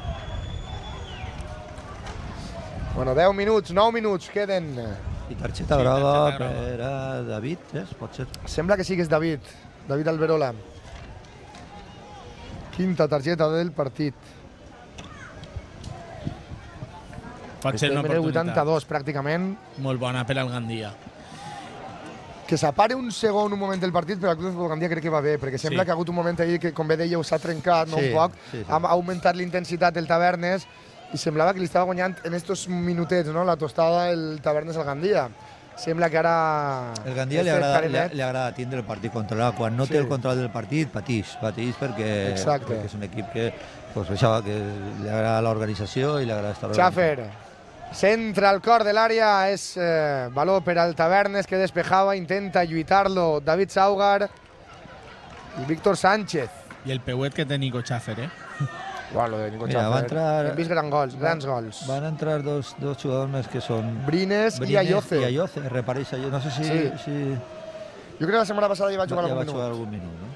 Bueno, deu minuts, nou minuts queden. I targeta Sí, groga targeta groga. per a David, és? Pot ser? Sembla que sí que és David. David Alberola. Quinta targeta del partit. Pot ser una Estem en el oportunitat vuitanta-dos, pràcticament. molt bona per al Gandia. Que s'apare un segon, un moment del partit, però el Club de Futbol Gandia crec que va bé, perquè sembla Sí. que ha hagut un moment ahir que, com bé dèieu, s'ha trencat no, Sí, un poc, sí, sí. ha augmentat la intensitat del Tavernes i semblava que li estava guanyant en estos minutets no, la tostada el Tavernes al Gandia. Sembla que ara... El Gandia li este agrada, li, carenet- li agrada tindre el partit controlat. Quan no Sí. té el control del partit, patix, patix perquè, Exacte. perquè és un equip que, pues, això, que li agrada l'organització i li agrada estar organitzat. Schaffer centra al cor de l'àrea, és eh, valor per al Tavernes que despejava, intenta lluitar-lo David Saugar i Víctor Sánchez. I el peuet que té Nico Schaffer, eh? Uau, lo de Nico Mira, va Schaffer. entrar- Hem vist grans gols, grans gols. Van entrar dos, dos jugadors més que són Brines, i Brines Ayoce. I Ayoce, repareix allò. No sé si... Sí. si Jo crec que la setmana passada hi va jugar ja algun va minut. jugar algun minut, no?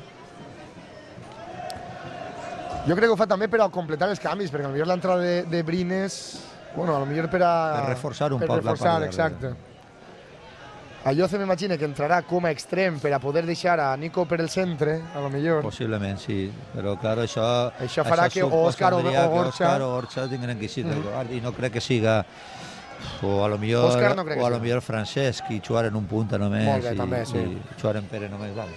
Jo crec que ho fa també per a completar els canvis, perquè potser l'entrada de, de Brines, bueno, potser per a... Per reforçar un per poc la reforçar, part de exacte. Ayoce m'imagina que entrarà com a extrem per a poder deixar a Nico per el centre, a lo millor. Possiblement, sí. Però, clar, això... Això farà que Òscar o Gorcha... Òscar o Gorcha tinguin que eixir del lugar, i no crec que siga... O a lo millor, no o a lo millor Francesc i jugar en un punta només. Molt bé, i, també, sí. I jugar en Pere només, vale.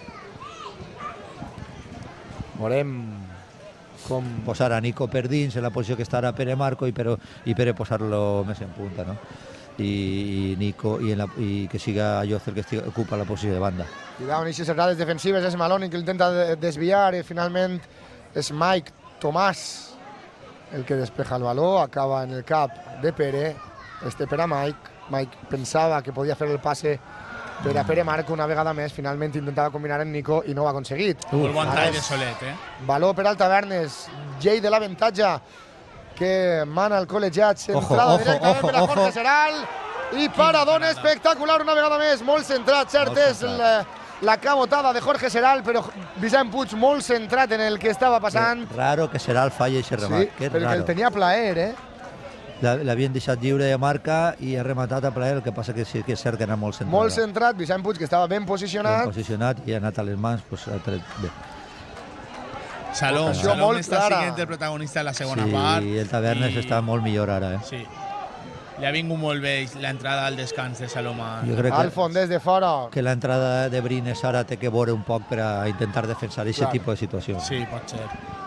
Veurem com... Posar a Nico per dins, en la posició que està ara Pere Marco, i, però, i Pere posar-lo més en punta, no? I, i Nico, i, en la, i que siga Ayoce el que estiga, ocupa la posició de banda. Cuidado en aquestes errades defensives, és Maloni que intenta desviar i finalment és Mike Tomàs el que despeja el baló, acaba en el cap de Pere, este per a Mike. Mike pensava que podia fer el passe per a Pere Marco una vegada més, finalment intentava combinar en Nico i no ho ha aconseguit. Molt bon tall de Solet, eh? Baló per al Tavernes, Jay de l'avantatge que mana el col·legiat, centrada directament per a Jorge Seral i paradón espectacular una vegada més, molt centrat, cert és la, la cabotada de Jorge Seral, però Vicent Puig molt centrat en el que estava passant. Raro que Seral falli aquest remat, sí, que és perquè raro. el tenia plaer, eh? L'havien deixat lliure de marca i ha rematat a plaer, el que passa que sí que és cert que era molt centrat. Molt centrat, Vicent Puig, que estava ben posicionat. Ben posicionat i ha anat a les mans, doncs ha tret bé. Salom, Ocasió Salom molt està clara. sent el protagonista de la segona Sí, part. i el Tavernes i- està molt millor ara, eh? Sí. Li ha vingut molt bé l'entrada al descans de Salomà. Jo crec Al que, fons, des de fora. que l'entrada de Brines ara té que veure un poc per a intentar defensar aquest Clar. tipus de situacions. Sí, pot ser.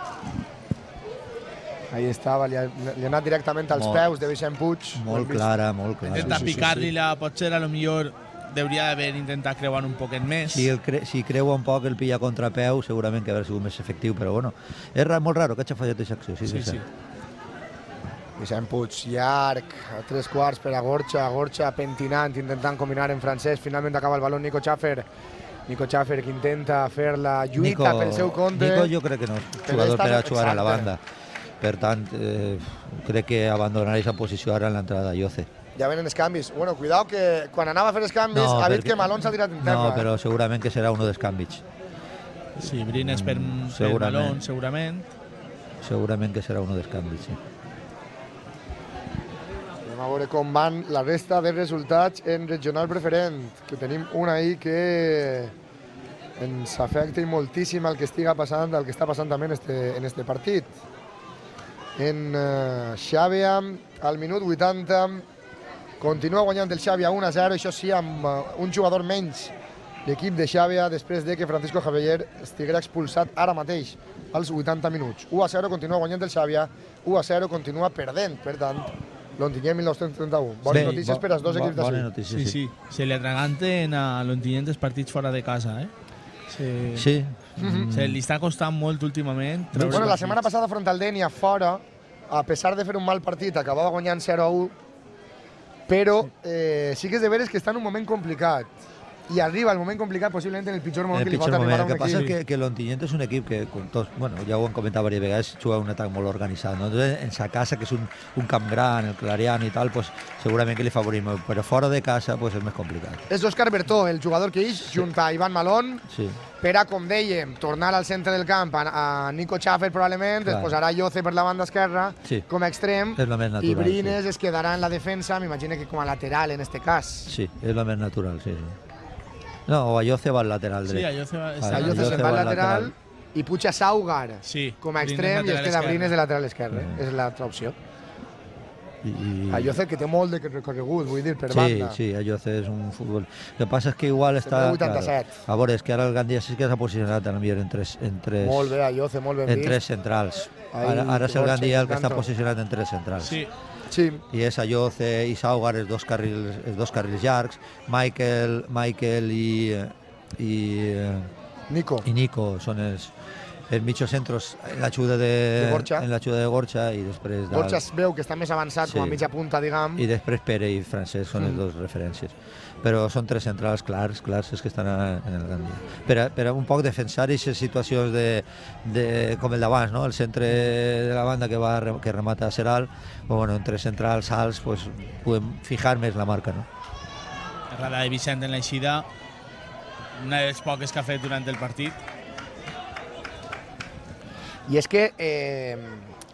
Ahí estava, li ha, li ha anat directament als Molt- peus de Vicent Puig. Molt Hem vist. clara, molt clara. Intenta sí, sí, picar-li-la, potser a lo millor hauria d'haver intentat creuar un poquet més. Si, el cre si creua un poc el pilla contrapeu, segurament que hauria sigut més efectiu, però bueno, és ra molt raro que hagi fallat aquesta acció. Sí, Sí, sí, sí. Vicent Puig, llarg, a tres quarts per a Gorcha, Gorcha pentinant, intentant combinar en francès, finalment acaba el baló Nico Schaffer. Nico Schaffer que intenta fer la lluita Nico, pel seu compte. Nico jo crec que no és Però jugador està- per a jugar a la exacte. banda. Per tant, eh, crec que abandonarà aquesta posició ara en l'entrada d'Ayoce. Ja venen els canvis. Bueno, cuidao que quan anava a fer els canvis ha vist que Malón s'ha tirat en terra. No, però segurament que serà un dels canvis. Sí, Brines per, per segurament. Malón, segurament. Segurament que serà un dels canvis, sí. Anem a veure com van la resta de resultats en regional preferent, que tenim un ahí que ens afecta i moltíssim el que estiga passant, el que està passant també en este, en este partit. En uh, Xàbia, al minut vuitanta, continua guanyant el Xàbia un a zero, això sí, amb uh, un jugador menys l'equip de Xàbia després de que Francisco Javier estiguera expulsat ara mateix, als vuitanta minuts. u a zero continua guanyant el Xàbia, u a zero continua perdent, per tant, l'Ontinyent mil nou-cents trenta-u. Bones Bé, notícies bo- per als dos bo- equips bones d'ací. notícies, Sí, sí. sí. Se li atraganten a l'Ontinyent els partits fora de casa, eh? Se, Sí. se li està costant molt últimament. treure Bueno, la partits. setmana passada front al Denia fora, a pesar de fer un mal partit, acabava guanyant zero a u, però eh, sí que és de veres que està en un moment complicat. I arriba el moment complicat possiblement en el pitjor moment En el que li pot pitjor arribar moment. a El un que passa és equip. que, que l'Ontinyent és un equip que, com tots, bueno, ja ho hem comentat diverses vegades, juga un atac molt organitzat. No? Entonces, en sa casa, que és un, un camp gran, el Clarian i tal, pues, segurament que li favorim, però fora de casa pues, és més complicat. És Òscar Bertó, el jugador que ix, junt a Ivan Malón, Sí. per a, com dèiem, tornar al centre del camp a, a Nico Schaffer probablement, Clar. es posarà Yoce per la banda esquerra Sí. com a extrem, És el més natural, i Brines sí. es quedarà en la defensa, m'imagino que com a lateral en este cas. Sí, és la més natural, sí, sí. No, o Ayoce va al lateral Sí, dret. allò se va... Ah, està- Ayoce Ayoce se'n va al va al lateral, lateral. i puja Saugar Sí, com a Brines extrem i es lateral queda esquerre. Brines de lateral esquerre. Mm. És l'altra opció. I, i... Ayoce que té molt de recorregut, vull dir, per Sí, banda. sí, Ayoce és un futbol... El que passa és que igual està... Sempre vuitanta-set. Claro, a veure, és que ara el Gandia sí que s'ha posicionat a lo millor en tres, en tres, Molt bé, Ayoce, molt ben en vist. tres centrals. Ahí, Ara, ara és el Gorcha, Gandia el que està Canto. posicionat en tres centrals. Sí, Sí, I és Ayoce i Saugar, els dos carrils, els dos carrils llargs, Michael, Michael i, i, Nico. i Nico són els, els mitjocentros en l'ajuda de, De Gorcha. en l'ajuda de Gorcha i després dalt. Gorcha es veu que està més avançat Sí. com a mitja punta, diguem. I després Pere i Francesc són les Mm. dues referències. Però són tres centrals clars, clars, és que estan a, en el Gandia. Per, a, per a un poc defensar aquestes situacions de, de, com el d'abans, no? El centre de la banda que va re- que remata a Seral, o bueno, en tres centrals alts, pues, podem fijar més la marca, no? errada de Vicent en l'eixida, una de les poques que ha fet durant el partit. I és que eh,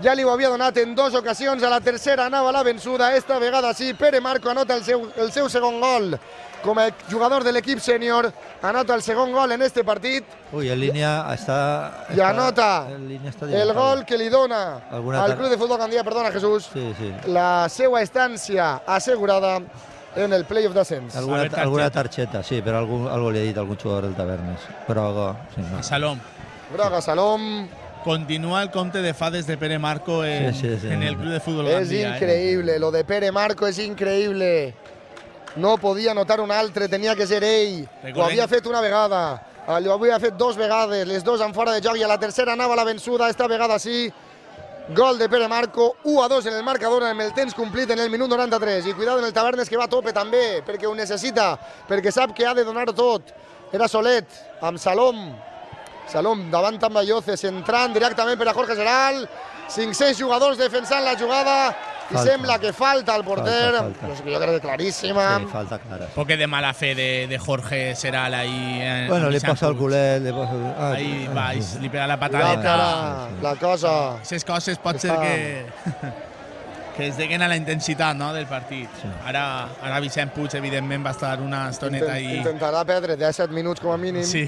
ja li ho havia donat en dues ocasions, a la tercera anava la vençuda, esta vegada sí, Pere Marco anota el seu, el seu segon gol com a jugador de l'equip sènior, anota el segon gol en este partit. Uy, en línea está... I anota el gol que li dona al Club de Futbol Gandia, perdona Jesús, sí, sí. la seva estància assegurada en el playoff d'ascens. Alguna, alguna tarxeta, sí, però algú, algo li ha dit algun jugador del Tavernes. Groga, sí, no. Salom. Groga, Salom. Continúa el compte de fades de Pere Marco en, sí, sí, sí. en el Club de Fútbol És Gandia. increïble, eh? Lo de Pere Marco és increïble. No podia anotar un altre, tenia que ser ell. Recordem. Ho havia fet una vegada, ho havia fet dos vegades, les dues en fora de joc i a la tercera anava la vençuda, esta vegada sí. Gol de Pere Marco, u a dos en el marcador amb el temps complit en el minut noranta-tres. I cuidado en el Tavernes que va a tope també, perquè ho necessita, perquè sap que ha de donar tot. Era solet, amb Salom. Salom davant amb Ayoces, entrant directament per a Jorge Geral. cinc-cents jugadors defensant la jugada i falta. Sembla que falta al porter. Falta, falta. No sé, jo crec que claríssima. Sí, falta clara. Poque de mala fe de, de Jorge Seral ahí. En, bueno, le pasa al culet, le pasa... Ah, ahí ah, va, sí. li pega la patadeta. La, la cosa... Aquestes coses pot ser que... que es deguen a la intensitat, no, del partit. Sí. Ara, ara Vicent Puig, evidentment, va estar una estoneta Intent, ahí... Intentarà perdre disset minuts com a mínim. Sí.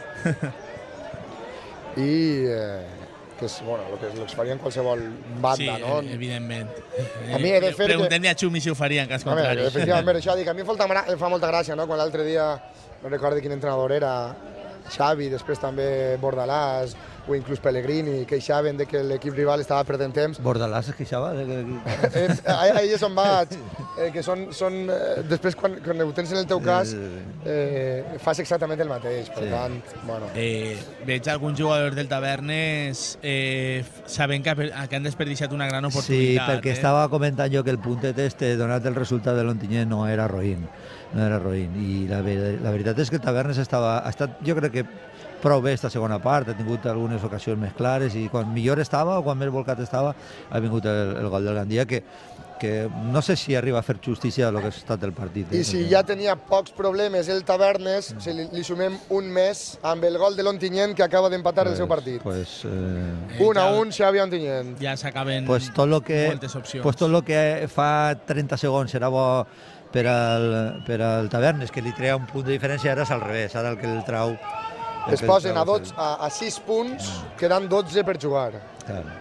I... Eh, que és, bueno, el que, el que faria en qualsevol banda, sí, no? evidentment. A mi he de fer Preguntem-li que... a Xumi si ho faria en cas contrari. A efectivament, això dic, a mi em fa, em fa molta gràcia, no? Quan l'altre dia, no recordo quin entrenador era, Xavi, després també Bordalàs, o inclús Pellegrini, queixaven de que l'equip rival estava perdent temps. Bordalàs es queixava? eh, ahí és on vaig, eh, que són, són eh, després quan, quan ho tens en el teu cas, eh, fas exactament el mateix, per sí. tant, bueno. Eh, veig alguns jugadors del Tavernes eh, sabent que, que han desperdiciat una gran oportunitat. Sí, perquè eh? estava comentant jo que el puntet este, donat el resultat de l'Ontinyent, no era roïn, no era roïn, i la, la veritat és que el Tavernes estava, ha estat, jo crec que prou bé esta segona part, ha tingut algunes ocasions més clares i quan millor estava o quan més volcat estava ha vingut el, el gol del Gandia que, que no sé si arriba a fer justícia a lo que ha estat el partit. I eh? si ja tenia pocs problemes el Tavernes, mm. si li, li sumem un més amb el gol de l'Ontinyent que acaba d'empatar pues, el seu partit. Pues, eh... un a un Xavi Ontinyent. Ja s'acaben pues tot lo que, moltes opcions. Pues tot el que fa trenta segons serà bo per al, per al Tavernes, que li crea un punt de diferència, ara és al revés, ara el que el trau... Es posen a, dotze, a, a sis punts, quedan dotze per jugar. Claro.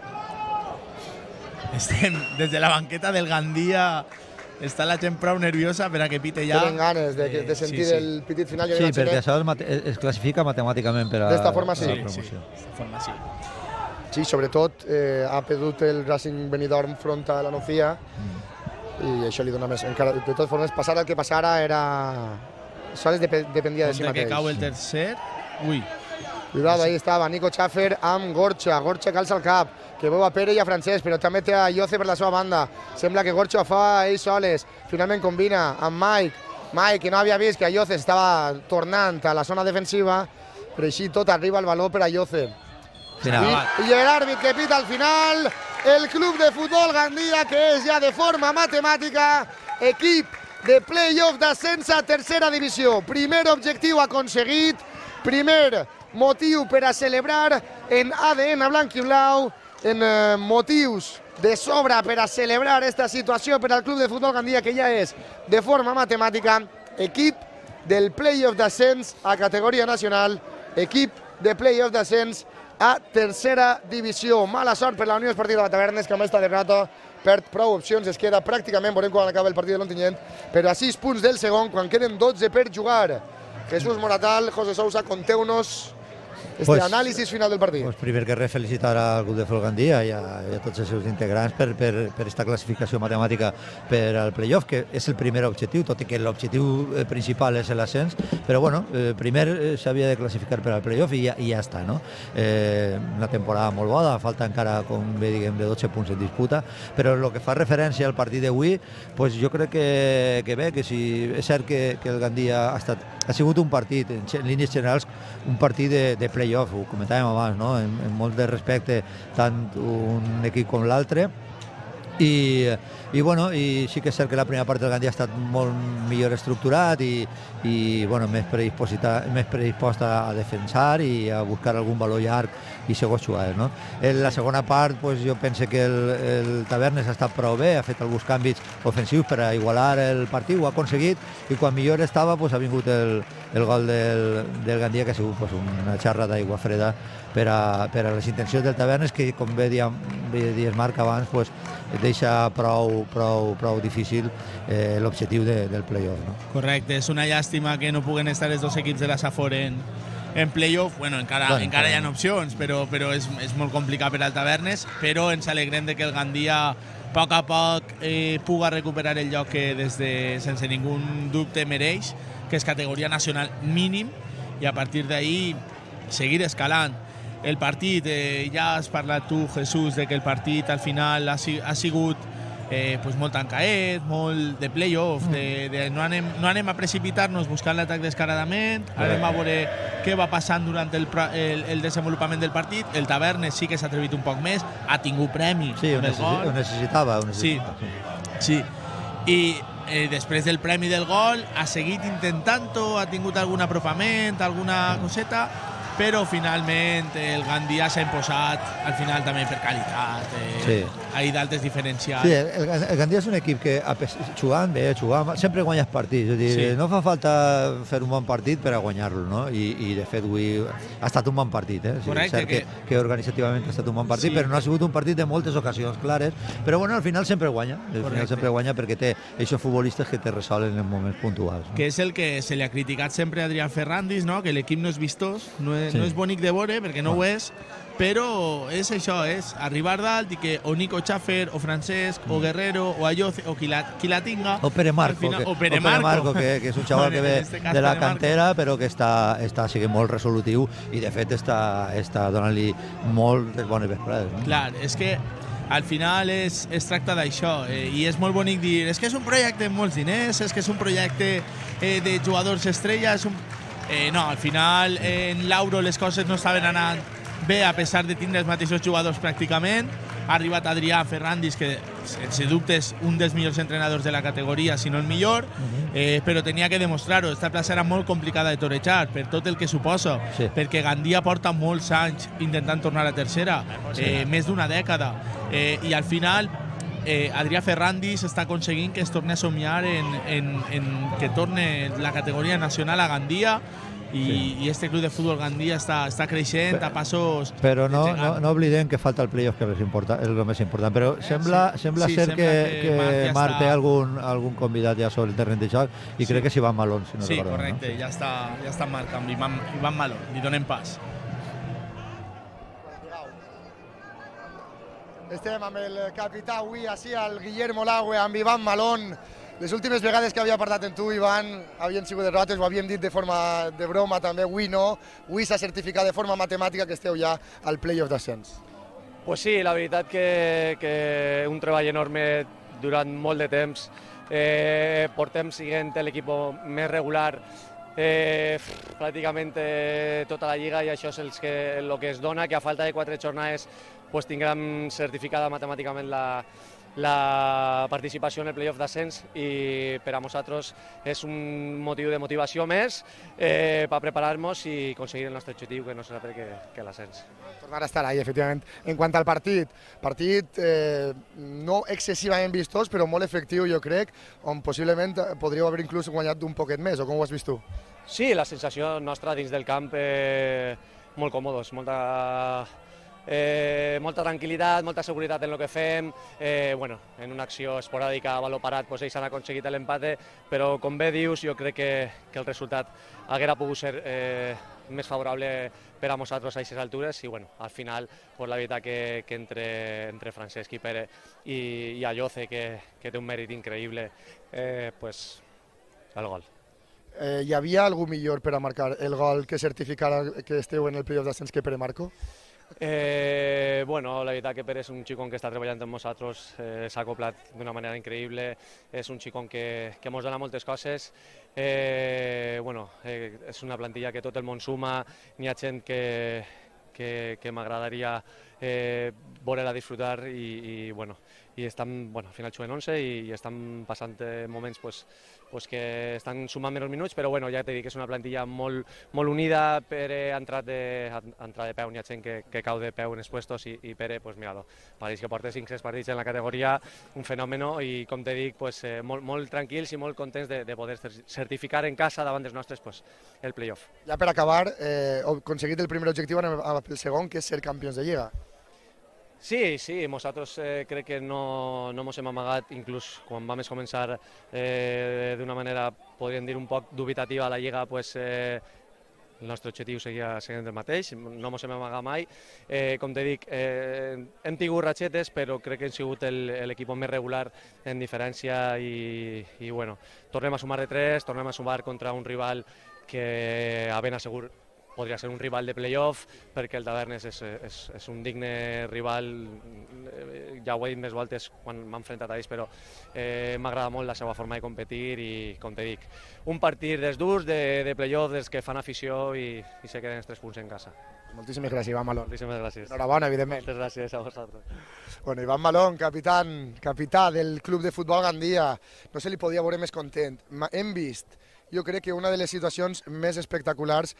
Estem des de la banqueta del Gandia, està la gent prou nerviosa per a que pite ja. Tenen ganes de, de sentir eh, sí, sí. el pitit final. Sí, perquè això es, es classifica matemàticament per a d'esta forma sí. la promoció. Sí, sí. Forma, sí. sí, sobretot eh, ha perdut el Racing Benidorm front a la Nucía mm. i això li dona més. Encara, de totes formes, passar el que passara era... Sols dep dependia de si mateix. Que cau el tercer... Ui. Cuidado, ahí estava Nico Schaffer amb Gorcha. Gorcha calça el cap, que veu a Pere i a Francesc, però també té a Yoce per la seva banda. Sembla que Gorcha fa ells soles. Finalment combina amb Mike. Mike, que no havia vist que a Yoce estava tornant a la zona defensiva, però així tot arriba el valor per a Yoce. Final. I, I l'àrbit que pita al final, el Club de Futbol Gandia, que és ja de forma matemàtica equip de play-off d'ascens a tercera divisió. Primer objectiu aconseguit, primer motiu per a celebrar en A D N blanc i blau, en eh, motius de sobra per a celebrar esta situació per al Club de Futbol Gandia, que ja és de forma matemàtica equip del play-off d'ascens a categoria nacional, equip de play-off d'ascens a tercera divisió. Mala sort per la Unió Esportiva de Tavernes, que amb esta derrota perd prou opcions, es queda pràcticament, veurem quan acaba el partit de l'Ontinyent, però a sis punts del segon, quan queden dotze per jugar. Jesús Moratal, José Sousa, conteu-nos este pues, anàlisis final del partit. Pues primer que res, felicitar al Club de Futbol Gandia i a, i a tots els seus integrants per, per, per esta classificació matemàtica per al playoff, que és el primer objectiu, tot i que l'objectiu principal és l'ascens, però bueno, eh, primer s'havia de classificar per al playoff i ja, i ja està, no? Eh, una temporada molt bona, falta encara, com bé diguem, de dotze punts en disputa, però el que fa referència al partit d'avui, pues jo crec que, que bé, que si és cert que, que el Gandia ha, estat, ha sigut un partit, en, en línies generals, un partit de, de play-off, ho comentàvem abans, no? en, en molt de respecte tant un equip com l'altre, I, i, bueno, i sí que és cert que la primera part del Gandia ha estat molt millor estructurat i, i bueno, més, predisposta, més predisposta a defensar i a buscar algun valor llarg i segons jugades, no? En la segona part pues, jo penso que el, el Tavernes ha estat prou bé, ha fet alguns canvis ofensius per a igualar el partit, ho ha aconseguit, i quan millor estava pues, ha vingut el, el gol del, del Gandia, que ha sigut pues, una xarra d'aigua freda per a, per a les intencions del Tavernes, que com bé dies Marc abans pues, deixa prou, prou, prou difícil eh, l'objectiu de, del play-off. No? Correcte, és una llàstima que no puguen estar els dos equips de la Safor en, en play-off. Bueno, encara, bueno, encara hi ha opcions, però, però és, és molt complicat per al Tavernes, però ens alegrem de que el Gandia a poc a poc eh, puga recuperar el lloc que des de, sense ningú dubte mereix, que és categoria nacional mínim, i a partir d'ahí seguir escalant. El partit, eh, ja has parlat tu, Jesús, de que el partit al final ha, ha sigut eh, pues molt tancaet, molt de play-off, mm. de, de no, anem, no anem a precipitar-nos buscant l'atac descaradament, mm. anem a veure què va passant durant el, el, el desenvolupament del partit. El Tavernes sí que s'ha atrevit un poc més, ha tingut premi. Sí, ho, necessi ho necessitava. Ho necessitava sí, sí. I eh, després del premi del gol ha seguit intentant-ho, ha tingut algun apropament, alguna coseta, però finalment el Gandia s'ha imposat al final també per qualitat, eh, sí. Hi d'altres diferencials. Sí, el, el Gandia és un equip que jugant bé, jugant, sempre guanyes partits, és dir, sí. No fa falta fer un bon partit per a guanyar-lo, no? I, i de fet avui ha estat un bon partit, eh? Sí, correcte, que, que, que organitzativament ha estat un bon partit, sí. Però no ha sigut un partit de moltes ocasions clares, però bueno, al final sempre guanya, al correcte. Final sempre guanya perquè té aquests futbolistes que te resolen en moments puntuals. No? Que és el que se li ha criticat sempre a Adrián Ferrandis, no? Que l'equip no és vistós, no és, sí. No és bonic de veure, perquè no, no ho és, però és això, és arribar dalt i que o Nico Schaffer, o Francesc, mm. o Guerrero, o Ayoce, o qui la, qui la tinga... O Pere Marco, final, que, o Pere Marco, o Pere Marco que, que és un xaval que ve este de la cantera, però que està, està siguent molt resolutiu i de fet està, està donant-li moltes bones vesprades. No? Clar, és que al final es, es tracta d'això, eh, i és molt bonic dir, és que és un projecte amb molts diners, és que és un projecte eh, de jugadors estrella, és un... Eh, no, al final en l'Euro les coses no estaven anant bé a pesar de tindre els mateixos jugadors pràcticament. Ha arribat Adrià Ferrandis, que sense dubte és un dels millors entrenadors de la categoria, si no el millor, eh, però tenia que demostrar-ho. Esta plaça era molt complicada de torejar per tot el que suposa, sí. Perquè Gandia porta molts anys intentant tornar a la tercera, eh, més d'una dècada, eh, i al final eh, Adrià Ferrandis està aconseguint que es torni a somiar en, en, en que torne la categoria nacional a Gandia. I, sí. I este club de futbol Gandia està, està creixent a passos... Però no, no, no oblidem que falta el playoff, que és, important, és el més important. Però sembla, sí. sembla sí, ser sembla que, que, que Marc té algun, algun convidat ja sobre el terreny de joc i sí. Crec que és Ivan Malón. Si no sí, recordo, correcte, no? ja, està, ja està Marc amb Ivan, Ivan Malón. Li donem pas. Estem amb el capità avui, així, el Guillermo Lagüe, amb Ivan Malón. Les últimes vegades que havia parlat amb tu, Ivan, havien sigut derrotes, ho havíem dit de forma de broma també, avui no. Avui s'ha certificat de forma matemàtica que esteu ja al play-off d'ascens. Pues sí, la veritat que, que un treball enorme durant molt de temps. Eh, portem siguent l'equip més regular eh, pràcticament eh, tota la lliga, i això és el que, el que es dona, que a falta de quatre jornades pues, tinguem certificada matemàticament la la participació en el playoff d'ascens, i per a nosaltres és un motiu de motivació més eh, per preparar-nos i aconseguir el nostre objectiu, que no és altre que, que l'ascens. Tornar a estar ahí, efectivament. En quant al partit, partit eh, no excessivament vistós, però molt efectiu, jo crec, on possiblement podríeu haver inclús guanyat d'un poquet més, o com ho has vist tu? Sí, la sensació nostra dins del camp, eh, molt còmodes, molta... Eh, molta tranquil·litat, molta seguretat en el que fem, eh, bueno, en una acció esporàdica a valor parat pues, ells han aconseguit l'empate, però com bé dius jo crec que, que el resultat haguera pogut ser eh, més favorable per a nosaltres a aquestes altures, i bueno, al final pues, la veritat que, que entre, entre Francesc i Pere i, i Ayoce, que, que té un mèrit increïble, eh, pues, el gol. Eh, hi havia algú millor per a marcar el gol que certificara que esteu en el playoff d'ascens que Pere Marco? Eh, bueno, la veritat que Pere és un xicon que està treballant amb nosaltres, eh, s'ha acoplat d'una manera increïble, és un xicon que, que ens dona moltes coses, eh, bueno, eh, és una plantilla que tot el món suma, n'hi ha gent que, que, que m'agradaria eh, veure-la disfrutar, i, i, bueno, i estan, bueno, al final juguen onze i, i estan passant eh, moments pues, pues que estan sumant menys minuts, però bueno, ja t'he dit que és una plantilla molt, molt unida. Pere ha entrat de, ha entrat de peu, n'hi ha gent que, que cau de peu en els puestos i, i Pere, pues mira-lo, pareix que porta cinc o sis partits en la categoria, un fenomen i com t'he dit, pues, eh, molt, molt tranquils i molt contents de, de poder certificar en casa davant dels nostres pues, el playoff. Ja per acabar, eh, aconseguit el primer objectiu, anem al segon, que és ser campions de Lliga. Sí, sí, nosaltres eh, crec que no, no ens hem amagat, inclús quan vam començar eh, d'una manera, podríem dir, un poc dubitativa a la Lliga, pues, eh, el nostre objectiu seguia sent el mateix, no ens hem amagat mai. Eh, com te dic, eh, hem tingut ratxetes, però crec que hem sigut l'equip més regular en diferència i, i bueno, tornem a sumar de tres, tornem a sumar contra un rival que a ben assegur podria ser un rival de playoff, perquè el Tavernes és, és, és un digne rival, ja ho he dit més voltes quan m'he enfrontat a ells, però eh, m'agrada molt la seva forma de competir i, com te dic, un partit dels durs, de, de playoff, dels que fan afició i, i se queden els tres punts en casa. Moltíssimes gràcies, Ivan Malón. Moltíssimes gràcies. Enhorabona, evidentment. Moltes gràcies a vosaltres. Bueno, Ivan Malón, capitán, capità del Club de Futbol Gandia, no se li podia veure més content. Hem vist, jo crec que una de les situacions més espectaculars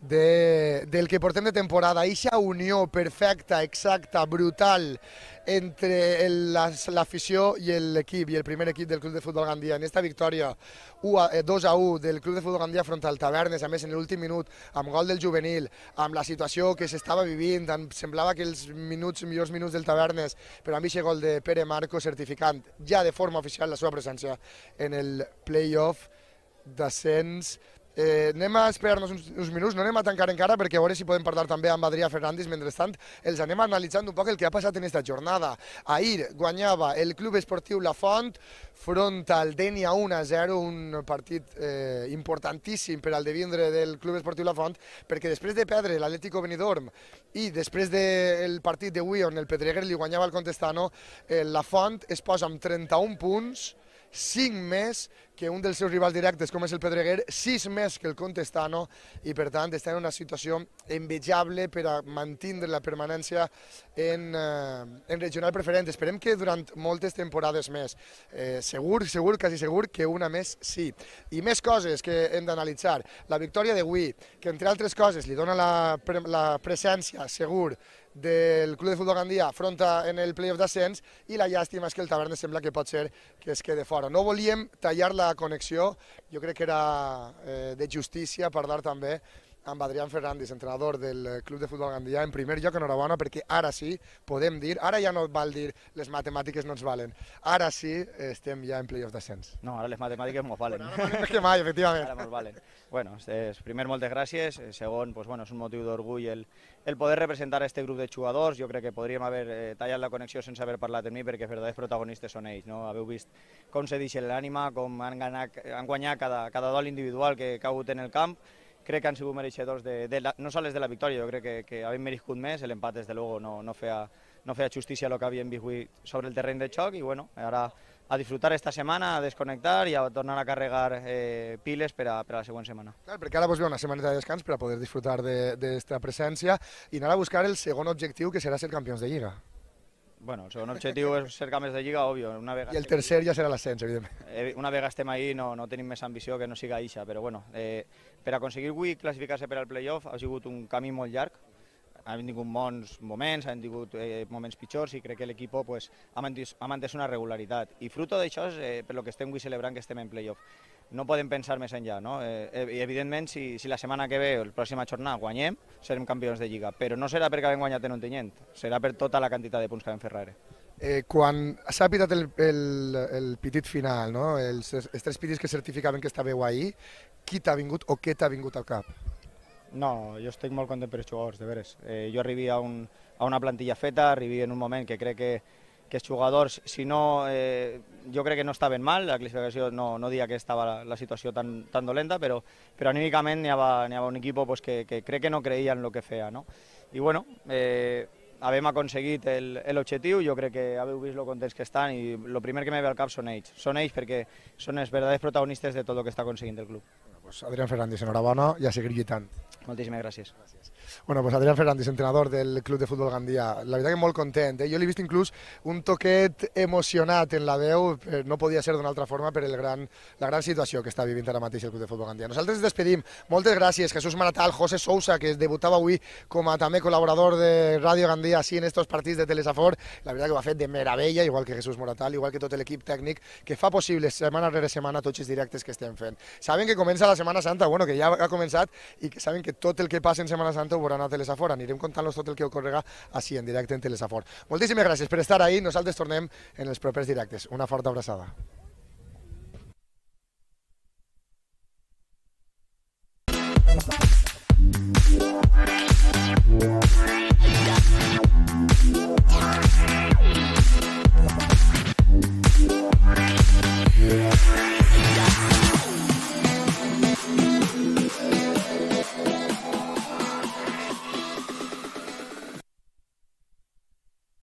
de, del que portem de temporada, eixa unió perfecta, exacta, brutal entre l'afició i l'equip, i el primer equip del Club de Futbol Gandia. En esta victòria dos a u del Club de Futbol Gandia front al Tavernes, a més en l'últim minut, amb gol del juvenil, amb la situació que s'estava vivint, semblava que els minuts, millors minuts del Tavernes, però amb aquest gol de Pere Marco certificant ja de forma oficial la seva presència en el play-off d'ascens. Eh, anem a esperar-nos uns, uns minuts, no anem a tancar encara perquè a veure si podem parlar també amb Adrià Fernández. Mentrestant, els anem analitzant un poc el que ha passat en aquesta jornada. Ahir guanyava el Club Esportiu La Font front al Dénia un a zero, un partit eh, importantíssim per al devindre del Club Esportiu La Font, perquè després de perdre l'Atlético Benidorm i després del partit d'avui on el Pedreguer li guanyava el Contestano, eh, La Font es posa amb trenta-un punts, cinc més que un dels seus rivals directes, com és el Pedreguer, sis més que el Contestano, i per tant està en una situació envejable per a mantenir la permanència en, eh, en regional preferent. Esperem que durant moltes temporades més. Eh, segur, segur, quasi segur que una més sí. I més coses que hem d'analitzar. La victòria d'avui, que entre altres coses li dona la, pre la presència, segur, del Club de Futbol Gandia afronta en el playoff d'ascens, i la llàstima és que el Tavernes sembla que pot ser que es quede fora. No volíem tallar la connexió, jo crec que era eh, de justícia parlar també amb Adrià Fernández, entrenador del Club de Futbol Gandia. En primer lloc, enhorabona, perquè ara sí podem dir, ara ja no val dir les matemàtiques no ens valen, ara sí estem ja en playoff d'ascens. No, ara les matemàtiques ens valen. Bueno, ara més que mai, efectivament. Ara ens valen. Bueno, és, primer, moltes gràcies. Segon, pues, bueno, és un motiu d'orgull el, el poder representar a este grup de jugadors. Jo crec que podríem haver eh, tallat la connexió sense haver parlat amb mi, perquè els verdaders protagonistes són ells. No? Haveu vist com se deixa l'ànima, com han, ganat, han guanyat cada, cada dol individual que, que ha hagut en el camp. Crec que han sigut mereixedors de, de la, no sols de la victòria, jo crec que, que havien merescut més. L'empat, des de luego, no, no, feia, no feia justícia a lo que havíem vist sobre el terreny de xoc, i bueno, ara a disfrutar esta setmana, a desconnectar i a tornar a carregar eh, piles per a, per a la següent setmana. Clar, perquè ara vos ve una setmaneta de descans per a poder disfrutar d'esta presència i anar a buscar el segon objectiu, que serà ser campions de Lliga. Bueno, el segon objectiu és ser campions de Lliga, òbvio. Una vegada I el tercer ja serà l'ascens, evidentment. Una vegada estem ahí no, no tenim més ambició que no siga ixa, però bueno, eh, per aconseguir avui classificar-se per al playoff ha sigut un camí molt llarg. Han tingut bons moments, han tingut eh, moments pitjors, i crec que l'equip pues, ha mantès una regularitat. I fruto d'això és eh, per lo que estem avui celebrant que estem en playoff. No podem pensar més enllà, no? Eh, evidentment, si, si la setmana que ve, la pròxima jornada, guanyem, serem campions de Lliga, però no serà perquè havem guanyat en Ontinyent, serà per tota la quantitat de punts que vam fer darrere. Eh, quan s'ha pitat el, el, el pitit final, no? els, els tres pitits que certificaven que estàveu ahir, qui t'ha vingut o què t'ha vingut al cap? No, jo estic molt content per els jugadors, de veres. Eh, jo arribi a, un, a una plantilla feta, arribi en un moment que crec que, que els jugadors, si no, eh, jo crec que no estaven mal, la classificació no, no dia que estava la, la situació tan, tan dolenta, però, però anímicament n'hi havia, n'hi havia un equip pues, que, que crec que no creia en el que feia. No? I bueno, eh, havem aconseguit l'objectiu, jo crec que haveu vist lo contents que estan, i el primer que me ve al cap són ells. Són ells perquè són els verdaders protagonistes de tot el que està aconseguint el club. Pues Adrián Fernández, enhorabona i a seguir lluitant. Moltíssimes gràcies. Bueno, pues Adrián Fernández, entrenador del Club de Futbol Gandia. La veritat que molt content. Eh? Jo l'he vist inclús un toquet emocionat en la veu, eh, no podia ser d'una altra forma per el gran, la gran situació que està vivint ara mateix el Club de Futbol Gandia. Nosaltres ens despedim. Moltes gràcies, Jesús Maratal, José Sousa, que debutava avui com a també col·laborador de Ràdio Gandia així en estos partits de Telesafor. La veritat que ho ha fet de meravella, igual que Jesús Moratal, igual que tot l'equip tècnic que fa possible setmana rere setmana tots els directes que estem fent. Saben que comença la Setmana Santa, bueno, que ja ha començat, i que saben que tot el que passa en Setmana Santa ho veuran a Telesafor. Anirem contant-los tot el que ocorrega així en directe en Telesafor. Moltíssimes gràcies per estar ahí. Nosaltres tornem en els propers directes. Una forta abraçada.